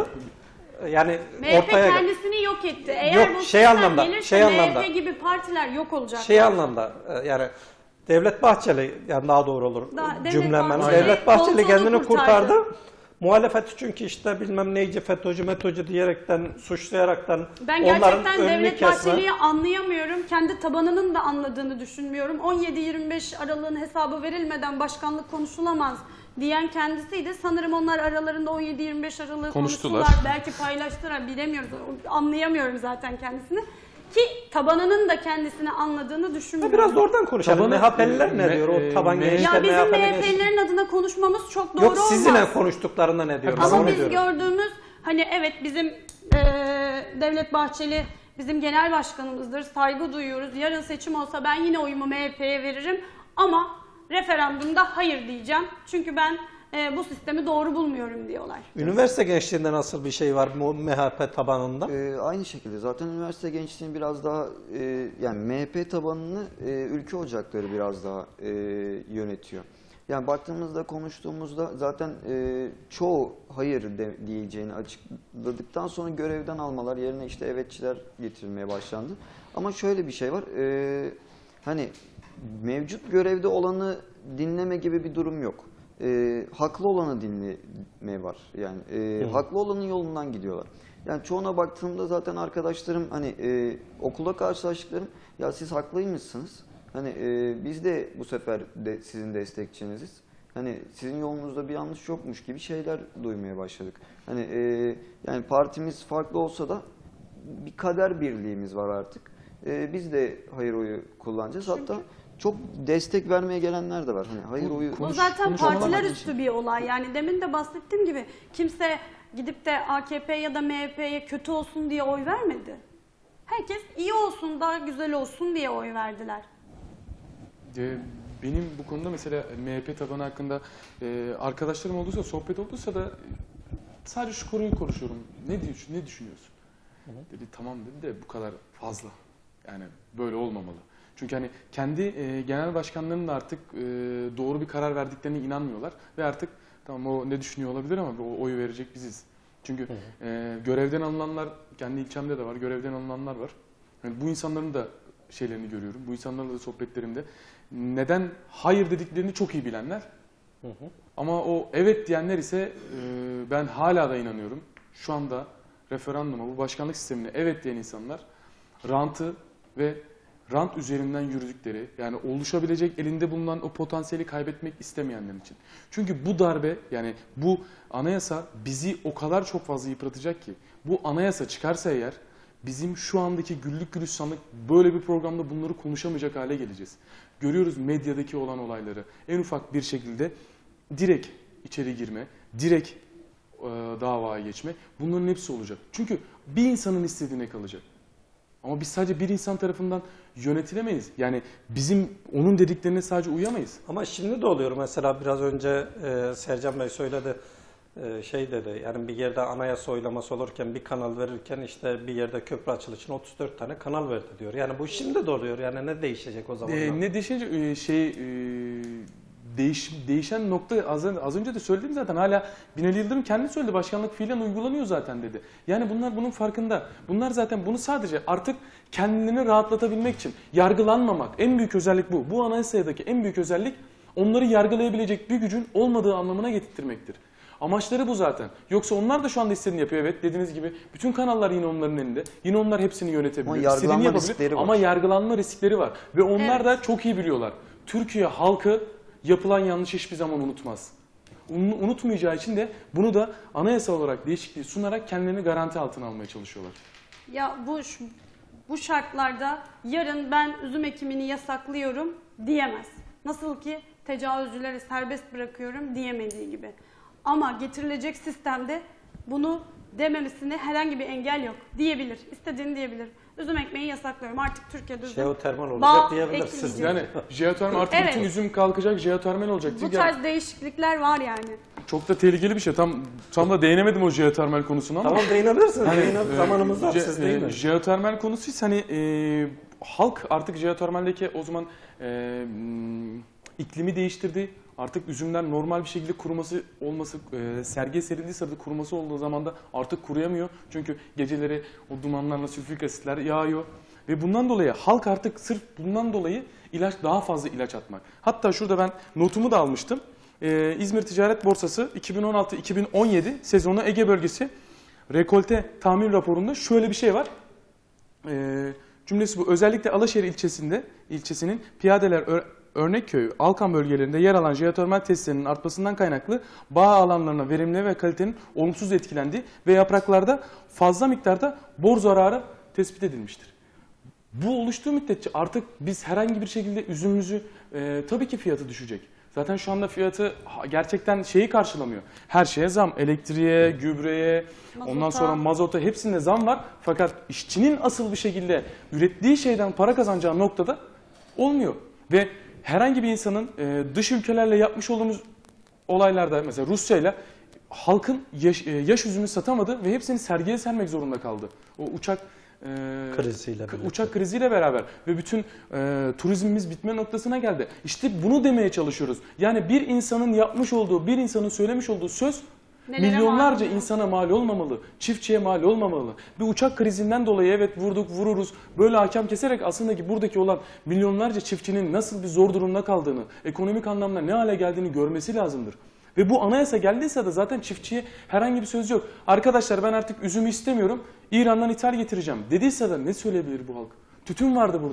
Yani M H P ortaya kendisini yok etti. Eğer Yok, bu şey sistem anlamda, gelirse şey M H anlamda. P gibi partiler yok olacak. şey anlamda e, yani Devlet Bahçeli yani daha doğru olur Da- Devlet cümlemen. Bahçeli Devlet Bahçeli koltuğunu kendini kurtardı. kurtardı. Muhalefeti çünkü işte bilmem neyci, FETÖ'cü, METÖ'cü diyerekten, suçlayaraktan Ben onların gerçekten önünü Devlet kesme. Bahçeli'yi anlayamıyorum. Kendi tabanının da anladığını düşünmüyorum. on yedi yirmi beş aralığın hesabı verilmeden başkanlık konuşulamaz diyen kendisiydi. Sanırım onlar aralarında on yedi yirmi beş aralığı Konuştular. konuştular. Belki paylaştılar, bilemiyoruz. Anlayamıyorum zaten kendisini. Ki tabanının da kendisini anladığını Ha, düşünmüyorum. biraz da oradan konuşalım. Tabanı- M H P'liler ne Me- diyor? O e, taban me- gençler Ya bizim M H P'li M H gençler. P'lilerin adına konuşmamız çok doğru Yok olmaz. sizinle konuştuklarında ne diyor? Ben Ama onu biz diyorum. gördüğümüz hani evet bizim e, Devlet Bahçeli bizim genel başkanımızdır. Saygı duyuyoruz. Yarın seçim olsa ben yine oyumu M H P'ye veririm. Ama referandumda hayır diyeceğim. Çünkü ben e, bu sistemi doğru bulmuyorum diyorlar. Üniversite gençliğinde nasıl bir şey var bu M H P tabanında? Ee, aynı şekilde zaten üniversite gençliğinin biraz daha e, yani M H P tabanını e, ülke ocakları biraz daha e, yönetiyor. Yani baktığımızda konuştuğumuzda zaten e, çoğu hayır de, diyeceğini açıkladıktan sonra görevden almalar yerine işte evetçiler getirilmeye başlandı. Ama şöyle bir şey var e, hani mevcut görevde olanı dinleme gibi bir durum yok. E, haklı olanı dinleme var. Yani e, haklı olanın yolundan gidiyorlar. Yani çoğuna baktığımda zaten arkadaşlarım hani e, okulda karşılaştıklarım ya siz haklıymışsınız. Hani e, biz de bu sefer de sizin destekçiniziz. Hani sizin yolunuzda bir yanlış yokmuş gibi şeyler duymaya başladık. Hani e, yani partimiz farklı olsa da bir kader birliğimiz var artık. E, biz de hayır oyu kullanacağız. Hatta çok destek vermeye gelenler de var. Hani hayır oyu. Bu zaten konuşamamak partiler için. üstü bir olay. Yani demin de bahsettiğim gibi kimse gidip de A K P ya da M H P'ye kötü olsun diye oy vermedi. Herkes iyi olsun, daha güzel olsun diye oy verdiler. Ee, Benim bu konuda mesela M H P tabanı hakkında e, arkadaşlarım olduysa, sohbet olduysa da sadece şu konuyu konuşuyorum. Ne diyorsun, ne düşünüyorsun? Dedi tamam dedi de bu kadar fazla. Yani böyle olmamalı. Çünkü hani kendi e, genel başkanlarının da artık e, doğru bir karar verdiklerine inanmıyorlar ve artık tamam o ne düşünüyor olabilir ama o oyu verecek biziz. Çünkü e, görevden alınanlar, kendi ilçemde de var, görevden alınanlar var. Yani bu insanların da şeylerini görüyorum. Bu insanlarla da sohbetlerimde neden hayır dediklerini çok iyi bilenler. Hı hı. Ama o evet diyenler ise e, ben hala da inanıyorum. Şu anda referanduma, bu başkanlık sistemine evet diyen insanlar rantı ve rant üzerinden yürüdükleri, yani oluşabilecek elinde bulunan o potansiyeli kaybetmek istemeyenler için. Çünkü bu darbe, yani bu anayasa bizi o kadar çok fazla yıpratacak ki, bu anayasa çıkarsa eğer bizim şu andaki güllük gülistanlık böyle bir programda bunları konuşamayacak hale geleceğiz. Görüyoruz medyadaki olan olayları. En ufak bir şekilde direkt içeri girme, direkt e, davaya geçme, bunların hepsi olacak. Çünkü bir insanın istediğine kalacak. Ama biz sadece bir insan tarafından yönetilemeyiz. Yani bizim onun dediklerine sadece uyamayız. Ama şimdi de oluyor. Mesela biraz önce e, Sercan Bey söyledi. E, şey dedi, yani bir yerde anayasa oylaması olurken bir kanal verirken işte bir yerde köprü açılışına otuz dört tane kanal verdi diyor. Yani bu şimdi de oluyor. Yani ne değişecek o zaman? Ee, ne değişince e, şey e, değiş, değişen nokta az, az önce de söyledim zaten, hala Binali Yıldırım kendi söyledi, başkanlık fiilen uygulanıyor zaten dedi. Yani bunlar bunun farkında. Bunlar zaten bunu sadece artık kendilerini rahatlatabilmek için, yargılanmamak, en büyük özellik bu. Bu anayasadaki en büyük özellik onları yargılayabilecek bir gücün olmadığı anlamına getirtmektir. Amaçları bu zaten. Yoksa onlar da şu anda istediğini yapıyor. Evet, dediğiniz gibi bütün kanallar yine onların elinde. Yine onlar hepsini yönetebiliyor. Ama yargılanma İstediğini riskleri yapabilir. var. Ama yargılanma riskleri var. Ve onlar Evet. da çok iyi biliyorlar. Türkiye halkı yapılan yanlış hiçbir zaman unutmaz. Un- Unutmayacağı için de bunu da anayasa olarak değişikliği sunarak kendilerini garanti altına almaya çalışıyorlar. Ya bu şu- bu şartlarda yarın ben üzüm ekimini yasaklıyorum diyemez. Nasıl ki tecavüzcüleri serbest bırakıyorum diyemediği gibi. Ama getirilecek sistemde bunu dememesine herhangi bir engel yok. Diyebilir. İstediğini diyebilir. Üzüm ekmeği yasaklıyorum. Artık Türkiye'de üzüm Jeotermal olacak bal diyebilirsiniz. ekmeyecek. Yani jeotermal artık Evet. bütün üzüm kalkacak, jeotermal olacak. Bu Çünkü tarz değişiklikler var yani. çok da tehlikeli bir şey. Tam tam da değinemedim o jeotermal konusuna ama. Tamam, değinebilirsiniz. Hani, Değine- e, zamanımız var, je- siz e, değil mi? Jeotermal konusuysa hani e, halk artık jeotermaldeki o zaman e, m, iklimi değiştirdi. Artık üzümler normal bir şekilde kuruması olması, e, sergiye serildiği sırada kuruması olduğu zaman da artık kuruyamıyor. Çünkü geceleri o dumanlarla sülfürik asitler yağıyor. Ve bundan dolayı halk artık sırf bundan dolayı ilaç daha fazla ilaç atmak. Hatta şurada ben notumu da almıştım. Ee, İzmir Ticaret Borsası iki bin on altı iki bin on yedi sezonu Ege bölgesi rekolte tahmin raporunda şöyle bir şey var. Ee, cümlesi bu. Özellikle Alaşehir ilçesinde ilçesinin Piyadeler Ör- Örnekköy'ü, Alkan bölgelerinde yer alan jeotermal tesislerinin artmasından kaynaklı bağ alanlarına verimli ve kalitenin olumsuz etkilendiği ve yapraklarda fazla miktarda bor zararı tespit edilmiştir. Bu oluştuğu müddetçe artık biz herhangi bir şekilde üzümümüzü e, tabii ki fiyatı düşecek. Zaten şu anda fiyatı ha- gerçekten şeyi karşılamıyor. Her şeye zam, elektriğe, gübreye, Mazota. ondan sonra mazota, hepsinde zam var. Fakat işçinin asıl bir şekilde ürettiği şeyden para kazanacağı noktada olmuyor. Ve herhangi bir insanın e, dış ülkelerle yapmış olduğumuz olaylarda, mesela Rusya'yla halkın yaş, e, yaş üzümü satamadı ve hepsini sergiye sermek zorunda kaldı. O uçak e, Kriziyle k- birlikte. uçak kriziyle beraber ve bütün e, turizmimiz bitme noktasına geldi. İşte bunu demeye çalışıyoruz. Yani bir insanın yapmış olduğu, bir insanın söylemiş olduğu söz Nelere milyonlarca mal insana mal olmamalı, çiftçiye mal olmamalı. Bir uçak krizinden dolayı evet vurduk vururuz, böyle hakem keserek aslında ki buradaki olan milyonlarca çiftçinin nasıl bir zor durumda kaldığını, ekonomik anlamda ne hale geldiğini görmesi lazımdır. Ve bu anayasa geldiyse de zaten çiftçiye herhangi bir söz yok. Arkadaşlar ben artık üzümü istemiyorum, İran'dan ithal getireceğim dediyse de ne söyleyebilir bu halk? Tütün vardı burada.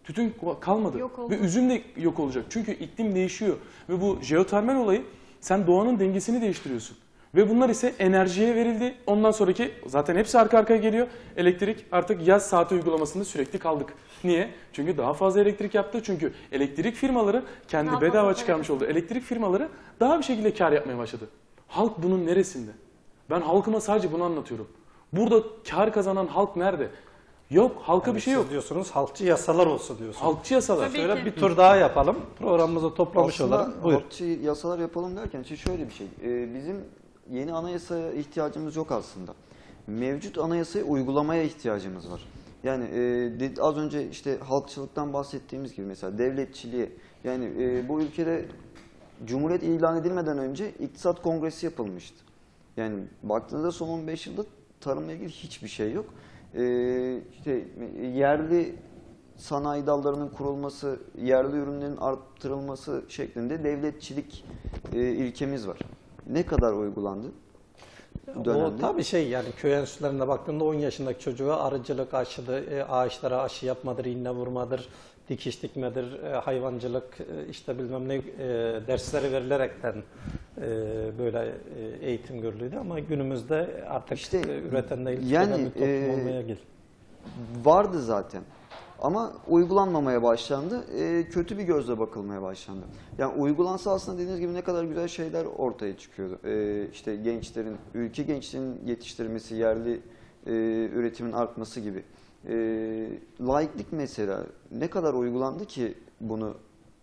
Tütün kalmadı Yok oldu. ve üzüm de yok olacak. Çünkü iklim değişiyor ve bu jeotermal olayı sen doğanın dengesini değiştiriyorsun. Ve bunlar ise enerjiye verildi. Ondan sonraki zaten hepsi arka arkaya geliyor. Elektrik artık yaz saati uygulamasında sürekli kaldık. Niye? Çünkü daha fazla elektrik yaptı. Çünkü elektrik firmaları kendi Daha bedava fazla çıkarmış para olduğu elektrik firmaları daha bir şekilde kar yapmaya başladı. Halk bunun neresinde? Ben halkıma sadece bunu anlatıyorum. Burada kar kazanan halk nerede? Yok, halka Yani bir şey siz yok. diyorsunuz halkçı yasalar olsun diyorsunuz. Halkçı yasalar. Tabii. Şöyle ki. bir tur daha yapalım. Programımızı toplamış Aslında olalım. Buyur. halkçı yasalar yapalım derken şimdi şöyle bir şey. Ee, bizim yeni anayasaya ihtiyacımız yok aslında. Mevcut anayasayı uygulamaya ihtiyacımız var. Yani e, dedi- az önce işte halkçılıktan bahsettiğimiz gibi mesela devletçiliğe, yani e, bu ülkede Cumhuriyet ilan edilmeden önce İktisat Kongresi yapılmıştı. Yani baktığınızda son on beş yılda tarımla ilgili hiçbir şey yok. Ee, işte yerli sanayi dallarının kurulması, yerli ürünlerin arttırılması şeklinde devletçilik e, ilkemiz var. Ne kadar uygulandı bu O dönemde? tabii şey yani köy enstitülerine baktığında on yaşındaki çocuğa arıcılık, aşıdır, e, ağaçlara aşı yapmadır, iğne vurmadır, dikiş dikmedir, e, hayvancılık, e, işte bilmem ne e, dersleri verilerekten e, böyle e, eğitim görülüydü ama günümüzde artık İşte e, üreten değil, yani, tüketen bir toplum e, olmaya gel. Vardı zaten. Ama uygulanmamaya başlandı. E, kötü bir gözle bakılmaya başlandı. Yani uygulansa aslında dediğiniz gibi ne kadar güzel şeyler ortaya çıkıyordu. E, işte gençlerin, ülke gençliğinin yetiştirilmesi, yerli e, üretimin artması gibi. E, laiklik mesela ne kadar uygulandı ki bunu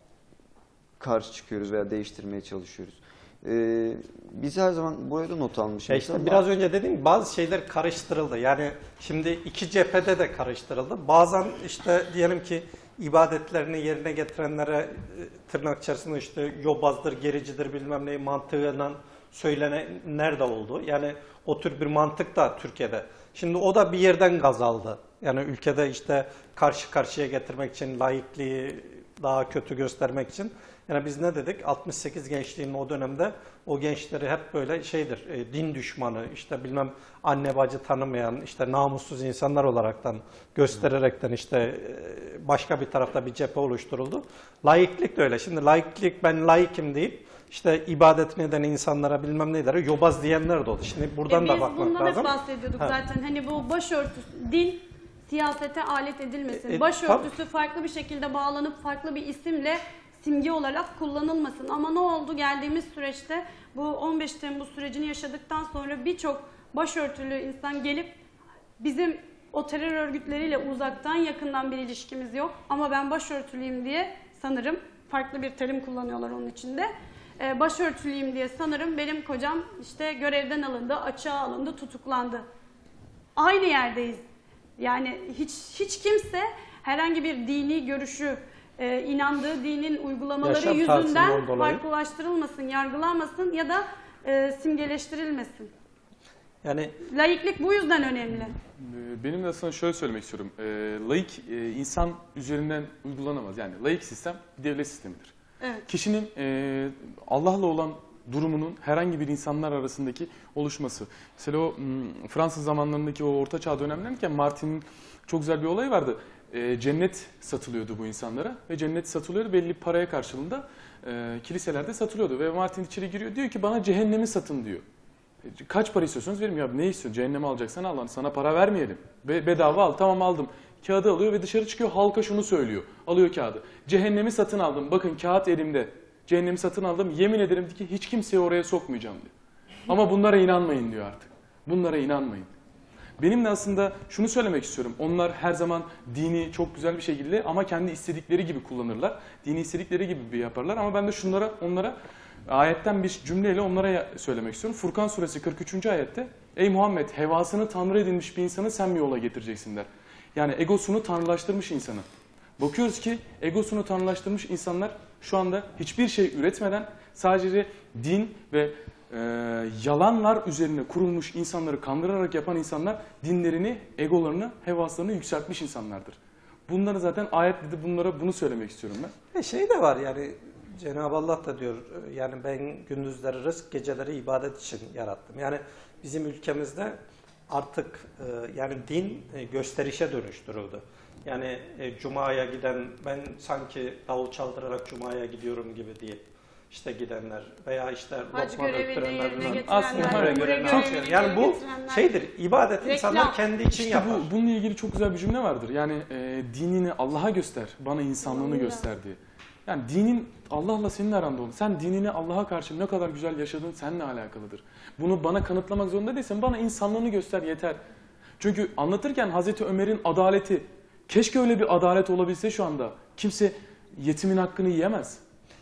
karşı çıkıyoruz veya değiştirmeye çalışıyoruz. Ee, biz her zaman buraya da not almışız. Ya işte biraz önce dediğim gibi bazı şeyler karıştırıldı. Yani şimdi iki cephede de karıştırıldı. Bazen işte diyelim ki ibadetlerini yerine getirenlere e, tırnak içerisinde işte yobazdır, gericidir bilmem ne mantığıyla söylenenler de oldu. Yani o tür bir mantık da Türkiye'de. Şimdi o da bir yerden gaz aldı. Yani ülkede işte karşı karşıya getirmek için, laikliği daha kötü göstermek için. Yani biz ne dedik? altmış sekiz gençliğinin o dönemde o gençleri hep böyle şeydir, e, din düşmanı, işte bilmem anne bacı tanımayan, işte namussuz insanlar olaraktan göstererekten işte e, başka bir tarafta bir cephe oluşturuldu. Laiklik de öyle. Şimdi laiklik ben laikim deyip işte ibadetini eden insanlara bilmem nelere yobaz diyenler de oldu. Şimdi buradan E da biz bakmak bundan lazım. hep bahsediyorduk Ha. zaten. Hani bu başörtüsü, din siyasete alet edilmesin. E, e, başörtüsü farklı bir şekilde bağlanıp farklı bir isimle simge olarak kullanılmasın. Ama ne oldu? Geldiğimiz süreçte bu on beş Temmuz sürecini yaşadıktan sonra birçok başörtülü insan gelip bizim o terör örgütleriyle uzaktan yakından bir ilişkimiz yok ama ben başörtülüyüm diye sanırım farklı bir terim kullanıyorlar onun içinde. Ee, başörtülüyüm diye sanırım benim kocam işte görevden alındı, açığa alındı, tutuklandı. Aynı yerdeyiz. Yani hiç hiç kimse herhangi bir dini görüşü, e, inandığı dinin uygulamaları Yaşam yüzünden tarzından dolayı. farklılaştırılmasın, yargılanmasın ya da e, simgeleştirilmesin. Yani Laiklik bu yüzden önemli. Ee, Benim de aslında şöyle söylemek istiyorum. E, laik e, insan üzerinden uygulanamaz. Yani laik sistem bir devlet sistemidir. Evet. Kişinin e, Allah'la olan durumunun herhangi bir insanlar arasındaki oluşması. Mesela o m, Fransız zamanlarındaki o Orta Çağ dönemlerindeyken Martin'in çok güzel bir olayı vardı. E, cennet satılıyordu bu insanlara ve cennet satılıyordu belli bir paraya karşılığında e, kiliselerde satılıyordu ve Martin içeri giriyor diyor ki bana cehennemi satın diyor. E, Kaç para istiyorsunuz verim ya ne istiyorsun cehennemi alacaksan al sana para vermeyelim. Be bedava al tamam aldım. Kağıdı alıyor ve dışarı çıkıyor halka şunu söylüyor. Alıyor kağıdı. Cehennemi satın aldım bakın kağıt elimde. Cehennemi satın aldım yemin ederim ki hiç kimseyi oraya sokmayacağım diyor. Ama bunlara inanmayın diyor artık. Bunlara inanmayın. Benim de aslında şunu söylemek istiyorum. Onlar her zaman dini çok güzel bir şekilde ama kendi istedikleri gibi kullanırlar. Dini istedikleri gibi bir yaparlar ama ben de şunlara onlara ayetten bir cümleyle onlara söylemek istiyorum. Furkan suresi kırk üçüncü ayette ey Muhammed hevasını tanrı edilmiş bir insanı sen mi yola getireceksin der. Yani egosunu tanrılaştırmış insanı. Bakıyoruz ki egosunu tanrılaştırmış insanlar şu anda hiçbir şey üretmeden sadece din ve e, yalanlar üzerine kurulmuş insanları kandırarak yapan insanlar dinlerini, egolarını, hevaslarını yükseltmiş insanlardır. Bunları zaten ayette de bunlara bunu söylemek istiyorum ben. E şey de var yani Cenab-ı Allah da diyor yani ben gündüzleri rızk geceleri ibadet için yarattım. Yani bizim ülkemizde artık e, yani din e, gösterişe dönüştürüldü. Yani e, Cuma'ya giden, ben sanki davul çaldırarak Cuma'ya gidiyorum gibi diye işte gidenler veya işte Hac lokma görevini döktürenler, yerine bilmem- getirenler, Aslında umre umre görevini görevini yapıyor. Yani bu yerine getirenler. şeydir, ibadet Reklam. insanlar kendi için İşte yapar. bu, bununla ilgili çok güzel bir cümle vardır. Yani e, dinini Allah'a göster, bana insanlığını Allah. göster diye. Yani dinin Allah'la senin aranda oldu. Sen dinini Allah'a karşı ne kadar güzel yaşadın seninle alakalıdır. Bunu bana kanıtlamak zorunda değilsin. Bana insanlığını göster yeter. Çünkü anlatırken Hazreti Ömer'in adaleti, keşke öyle bir adalet olabilse şu anda. Kimse yetimin hakkını yiyemez.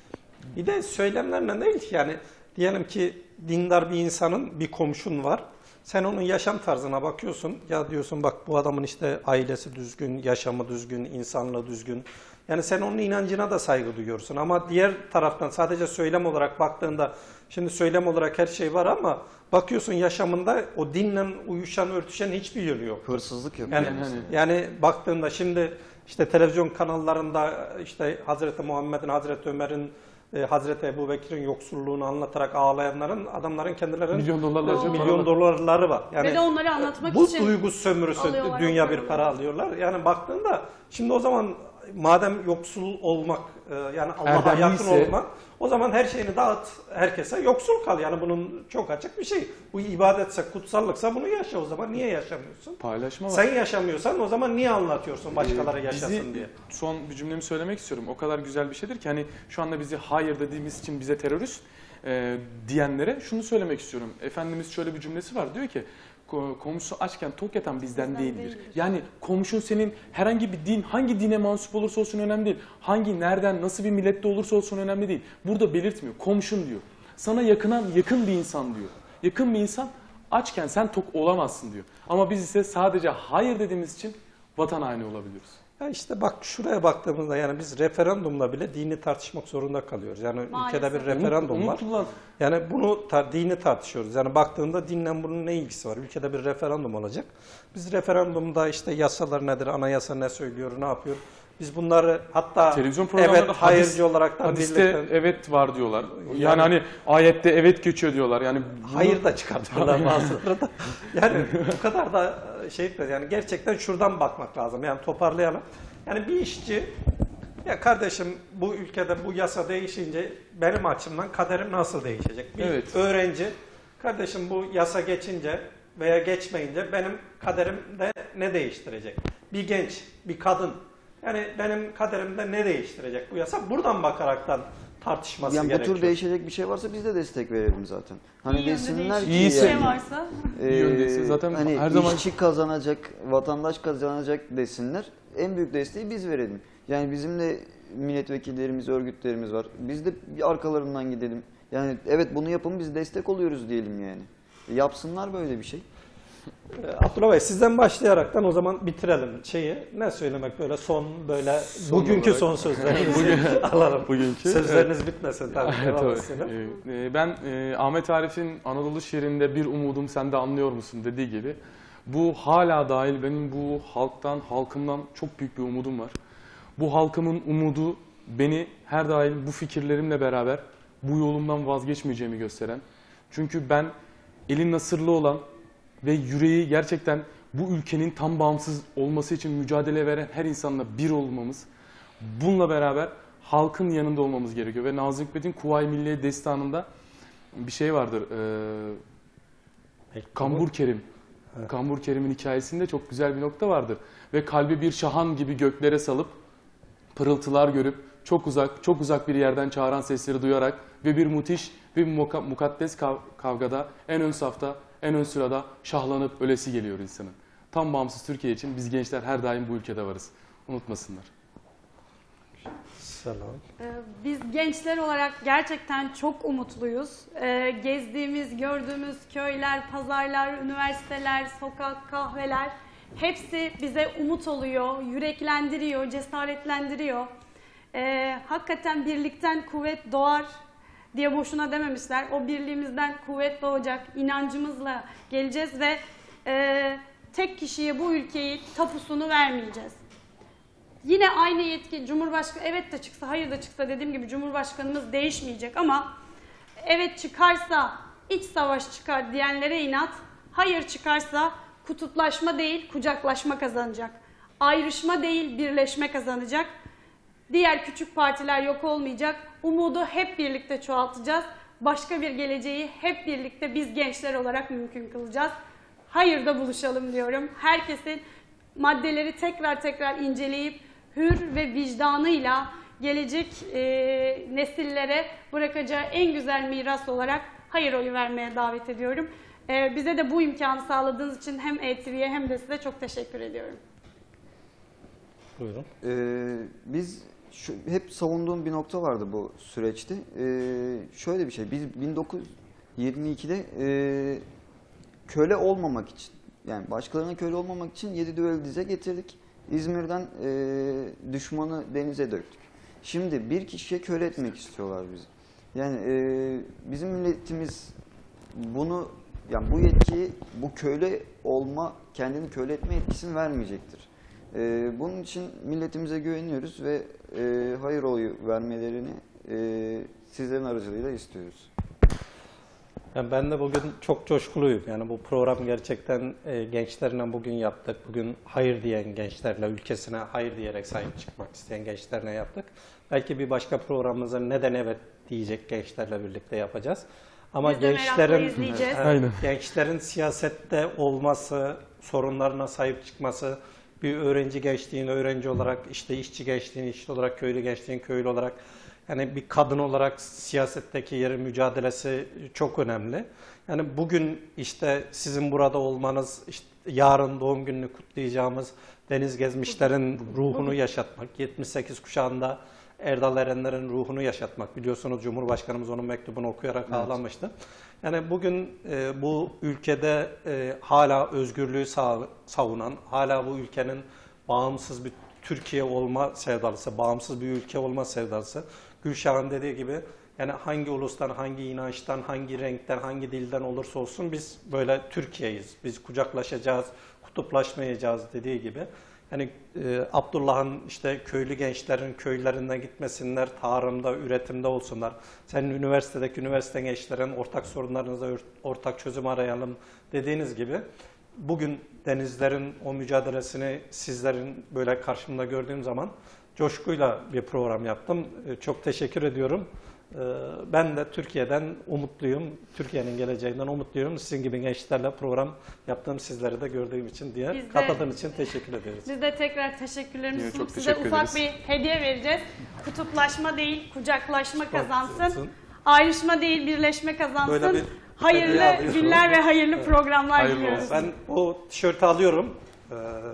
Bir de söylemlerle değil ki yani diyelim ki dindar bir insanın bir komşun var. Sen onun yaşam tarzına bakıyorsun. Ya diyorsun bak bu adamın işte ailesi düzgün, yaşamı düzgün, insanlığı düzgün. Yani sen onun inancına da saygı duyuyorsun. Ama diğer taraftan sadece söylem olarak baktığında şimdi söylem olarak her şey var ama bakıyorsun yaşamında o dinle uyuşan, örtüşen hiçbir yönü yok. Hırsızlık yapıyor. Yani, Yani- yani baktığında şimdi işte televizyon kanallarında işte Hazreti Muhammed'in, Hazreti Ömer'in, e, Hazreti Ebubekir'in yoksulluğunu anlatarak ağlayanların, adamların kendilerinin Milyon dolarlarca milyon para var. dolarları var. Yani Ve de onları anlatmak bu için duygu sömürüsü, alıyorlar dünya o bir paraları. para alıyorlar. Yani baktığında şimdi o zaman madem yoksul olmak, e, yani Allah'a Erdemli yakın ise- olmak, o zaman her şeyini dağıt herkese, yoksul kal. Yani bunun çok açık bir şey. Bu ibadetse, kutsallıksa bunu yaşa o zaman. Niye yaşamıyorsun? Paylaşma var. Sen yaşamıyorsan o zaman niye anlatıyorsun başkaları Ee, yaşasın bizi- diye? Son bir cümlemi söylemek istiyorum. O kadar güzel bir şeydir ki hani şu anda bizi hayır dediğimiz için bize terörist e, diyenlere şunu söylemek istiyorum. Efendimiz şöyle bir cümlesi var. Diyor ki "Ko- komşusu açken tok yatan bizden, Bizden değildir. değildir. Yani komşun senin herhangi bir din, hangi dine mensup olursa olsun önemli değil. Hangi, nereden, nasıl bir millette olursa olsun önemli değil. Burada belirtmiyor. Komşun diyor. Sana yakınan, yakın bir insan diyor. Yakın bir insan açken sen tok olamazsın diyor. Ama biz ise sadece hayır dediğimiz için vatan haini olabiliyoruz. Ya işte bak şuraya baktığımızda yani biz referandumla bile dini tartışmak zorunda kalıyoruz. Yani Maalesef. ülkede bir referandum var. Unuttular. Yani bunu tar- dini tartışıyoruz. Yani baktığında dinle bunun ne ilgisi var? Ülkede bir referandum olacak. Biz referandumda işte yasalar nedir, anayasa ne söylüyor, ne yapıyor? Biz bunları hatta Televizyon programlarında evet hadis- hayırcı olaraktan Hadiste birlikte evet var diyorlar. Yani, Yani- hani ayette evet geçiyor diyorlar. Yani bunu- hayır da çıkartıyorlar bazıları da. Yani bu kadar da şey de yani gerçekten şuradan bakmak lazım. Yani toparlayalım. Yani bir işçi ya kardeşim bu ülkede bu yasa değişince benim açımdan kaderim nasıl değişecek? Bir Evet. öğrenci kardeşim bu yasa geçince veya geçmeyince benim kaderimde ne değiştirecek? Bir genç, bir kadın yani benim kaderimde ne değiştirecek bu yasa? Buradan bakaraktan tartışması Yani bu gerekiyor. tür değişecek bir şey varsa biz de destek verelim zaten. Hani iyi yönde desinler ki değişik bir İyisi. şey yani, varsa İyi yöndeyse zaten hani her zaman- işçi kazanacak, vatandaş kazanacak desinler. En büyük desteği biz verelim. Yani bizim de milletvekillerimiz, örgütlerimiz var. Biz de bir arkalarından gidelim. Yani evet bunu yapın biz destek oluyoruz diyelim yani. Yapsınlar böyle bir şey. Ee, Abdullah Bey sizden başlayaraktan o zaman bitirelim şeyi. Ne söylemek böyle son böyle Son bugünkü olarak- son sözlerinizi alalım. Bugünkü- Sözleriniz bitmesin tabii. devam Tabii. etsin. Ee, e, Ben e, Ahmet Arif'in Anadolu şiirinde bir umudum sende anlıyor musun dediği gibi bu hala dahil benim bu halktan, halkımdan çok büyük bir umudum var. Bu halkımın umudu beni her daim bu fikirlerimle beraber bu yolumdan vazgeçmeyeceğimi gösteren. Çünkü ben eli nasırlı olan ve yüreği gerçekten bu ülkenin tam bağımsız olması için mücadele veren her insanla bir olmamız, bununla beraber halkın yanında olmamız gerekiyor. Ve Nazım Hikmet'in Kuvayi Milliye Destanı'nda bir şey vardır. E, Kambur Kerim. Kambur Kerim'in hikayesinde çok güzel bir nokta vardır. Ve kalbi bir şahan gibi göklere salıp pırıltılar görüp çok uzak, çok uzak bir yerden çağıran sesleri duyarak ve bir müthiş ve muka- mukaddes kav- kavgada en ön safta, en ön sırada şahlanıp ölesi geliyor insanın. Tam bağımsız Türkiye için biz gençler her daim bu ülkede varız. Unutmasınlar. Selam. Ee, Biz gençler olarak gerçekten çok umutluyuz. Ee, Gezdiğimiz, gördüğümüz köyler, pazarlar, üniversiteler, sokak, kahveler hepsi bize umut oluyor, yüreklendiriyor, cesaretlendiriyor. Ee, hakikaten birlikten kuvvet doğar diye boşuna dememişler. O birliğimizden kuvvet doğacak, inancımızla geleceğiz ve e, tek kişiye bu ülkeyi tapusunu vermeyeceğiz. Yine aynı yetki Cumhurbaşkanı evet de çıksa hayır da çıksa dediğim gibi Cumhurbaşkanımız değişmeyecek ama evet çıkarsa iç savaş çıkar diyenlere inat, hayır çıkarsa kutuplaşma değil kucaklaşma kazanacak. Ayrışma değil, birleşme kazanacak. Diğer küçük partiler yok olmayacak. Umudu hep birlikte çoğaltacağız. Başka bir geleceği hep birlikte biz gençler olarak mümkün kılacağız. Hayırda buluşalım diyorum. Herkesin maddeleri tekrar tekrar inceleyip hür ve vicdanıyla gelecek e, nesillere bırakacağı en güzel miras olarak hayır oyu vermeye davet ediyorum. E, bize de bu imkanı sağladığınız için hem E T V'ye hem de size çok teşekkür ediyorum. Buyurun. Ee, biz şu, hep savunduğum bir nokta vardı bu süreçte. Ee, şöyle bir şey, biz bin dokuz yüz yirmi ikide e, köle olmamak için, yani başkalarına köle olmamak için yedi düvel dize getirdik. İzmir'den e, düşmanı denize döktük. Şimdi bir kişiye köle etmek istiyorlar bizi. Yani e, bizim milletimiz bunu, yani bu yetkiyi, bu köle olma, kendini köle etme etkisini vermeyecektir. Ee, bunun için milletimize güveniyoruz ve e, hayır oyu vermelerini e, sizlerin aracılığıyla istiyoruz. Yani ben de bugün çok coşkuluyum. Yani bu program gerçekten e, gençlerine bugün yaptık. Bugün hayır diyen gençlerle, ülkesine hayır diyerek sahip çıkmak isteyen gençlerine yaptık. Belki bir başka programımızı neden evet diyecek gençlerle birlikte yapacağız. Ama Biz de merakla gençlerin izleyeceğiz. evet, Aynen. gençlerin siyasette olması, sorunlarına sahip çıkması, bir öğrenci gençliğin öğrenci olarak, işte işçi gençliğin işçi olarak, köylü gençliğin köylü olarak, yani bir kadın olarak siyasetteki yeri, mücadelesi çok önemli. Yani bugün işte sizin burada olmanız, işte yarın doğum gününü kutlayacağımız Deniz Gezmişler'in ruhunu yaşatmak, yetmiş sekiz kuşağında Erdal Erenler'in ruhunu yaşatmak. Biliyorsunuz Cumhurbaşkanımız onun mektubunu okuyarak Evet. ağlamıştı. Yani bugün e, bu ülkede e, hala özgürlüğü sağ, savunan, hala bu ülkenin bağımsız bir Türkiye olma sevdalısı, bağımsız bir ülke olma sevdalısı. Gülşah'ın dediği gibi, yani hangi ulustan, hangi inançtan, hangi renkten, hangi dilden olursa olsun biz böyle Türkiye'yiz. Biz kucaklaşacağız, kutuplaşmayacağız dediği gibi. Yani e, Abdullah'ın işte köylü gençlerin köylerine gitmesinler, tarımda, üretimde olsunlar. Senin üniversitedeki üniversite gençlerin ortak sorunlarınıza ortak çözüm arayalım dediğiniz gibi. Bugün denizlerin o mücadelesini sizlerin böyle karşımda gördüğüm zaman coşkuyla bir program yaptım. E, çok teşekkür ediyorum. E, ben de Türkiye'den umutluyum. Türkiye'nin geleceğinden umutluyum. Sizin gibi gençlerle program yaptığım sizleri de gördüğüm için diye. Biz de- Katıldığınız için teşekkür ederiz. Biz de tekrar teşekkürlerimizi Yine sunup çok size teşekkür ufak ederiz. bir hediye vereceğiz. Kutuplaşma değil, kucaklaşma kazansın. olsun. Ayrışma değil, birleşme kazansın. Böyle bir hediye Hayırlı alıyorum. günler ve hayırlı programlar Hayırlı diliyoruz. olsun. Ben o tişörtü alıyorum. Ee,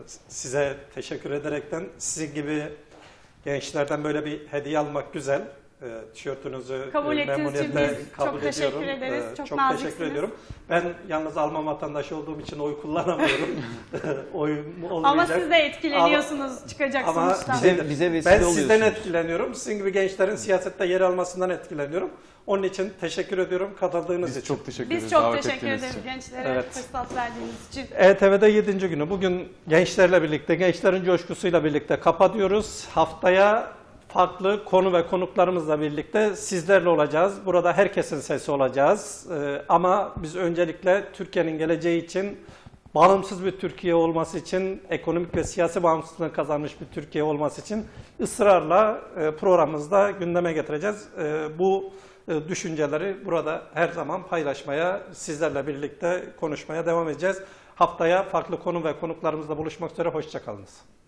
size teşekkür ederekten, sizin gibi gençlerden böyle bir hediye almak güzel. Ee, tişörtünüzü Kabul e, ettiğiniz için memnuniyetle biz kabul çok teşekkür ediyorum. ederiz. Ee, Çok çok naziksiniz. teşekkür ediyorum. Ben yalnız Alman vatandaşı olduğum için oy kullanamıyorum. Oyum olmayacak. Ama siz de etkileniyorsunuz çıkacak Ama sonuçtan. Bize- bize vesile ben sizden oluyorsunuz. etkileniyorum. Sizin gibi gençlerin siyasette yer almasından etkileniyorum. Onun için teşekkür ediyorum katıldığınız Biz için. çok teşekkür Biz ederiz. çok davet teşekkür ettiğiniz ederiz için. gençlere Evet. fırsat verdiğiniz için. E T V'de yedinci günü. Bugün gençlerle birlikte, gençlerin coşkusuyla birlikte kapatıyoruz. Haftaya farklı konu ve konuklarımızla birlikte sizlerle olacağız. Burada herkesin sesi olacağız. Ee, ama biz öncelikle Türkiye'nin geleceği için, bağımsız bir Türkiye olması için, ekonomik ve siyasi bağımsızlığını kazanmış bir Türkiye olması için ısrarla e, programımızda gündeme getireceğiz. E, bu e, düşünceleri burada her zaman paylaşmaya, sizlerle birlikte konuşmaya devam edeceğiz. Haftaya farklı konu ve konuklarımızla buluşmak üzere. Hoşça kalınız.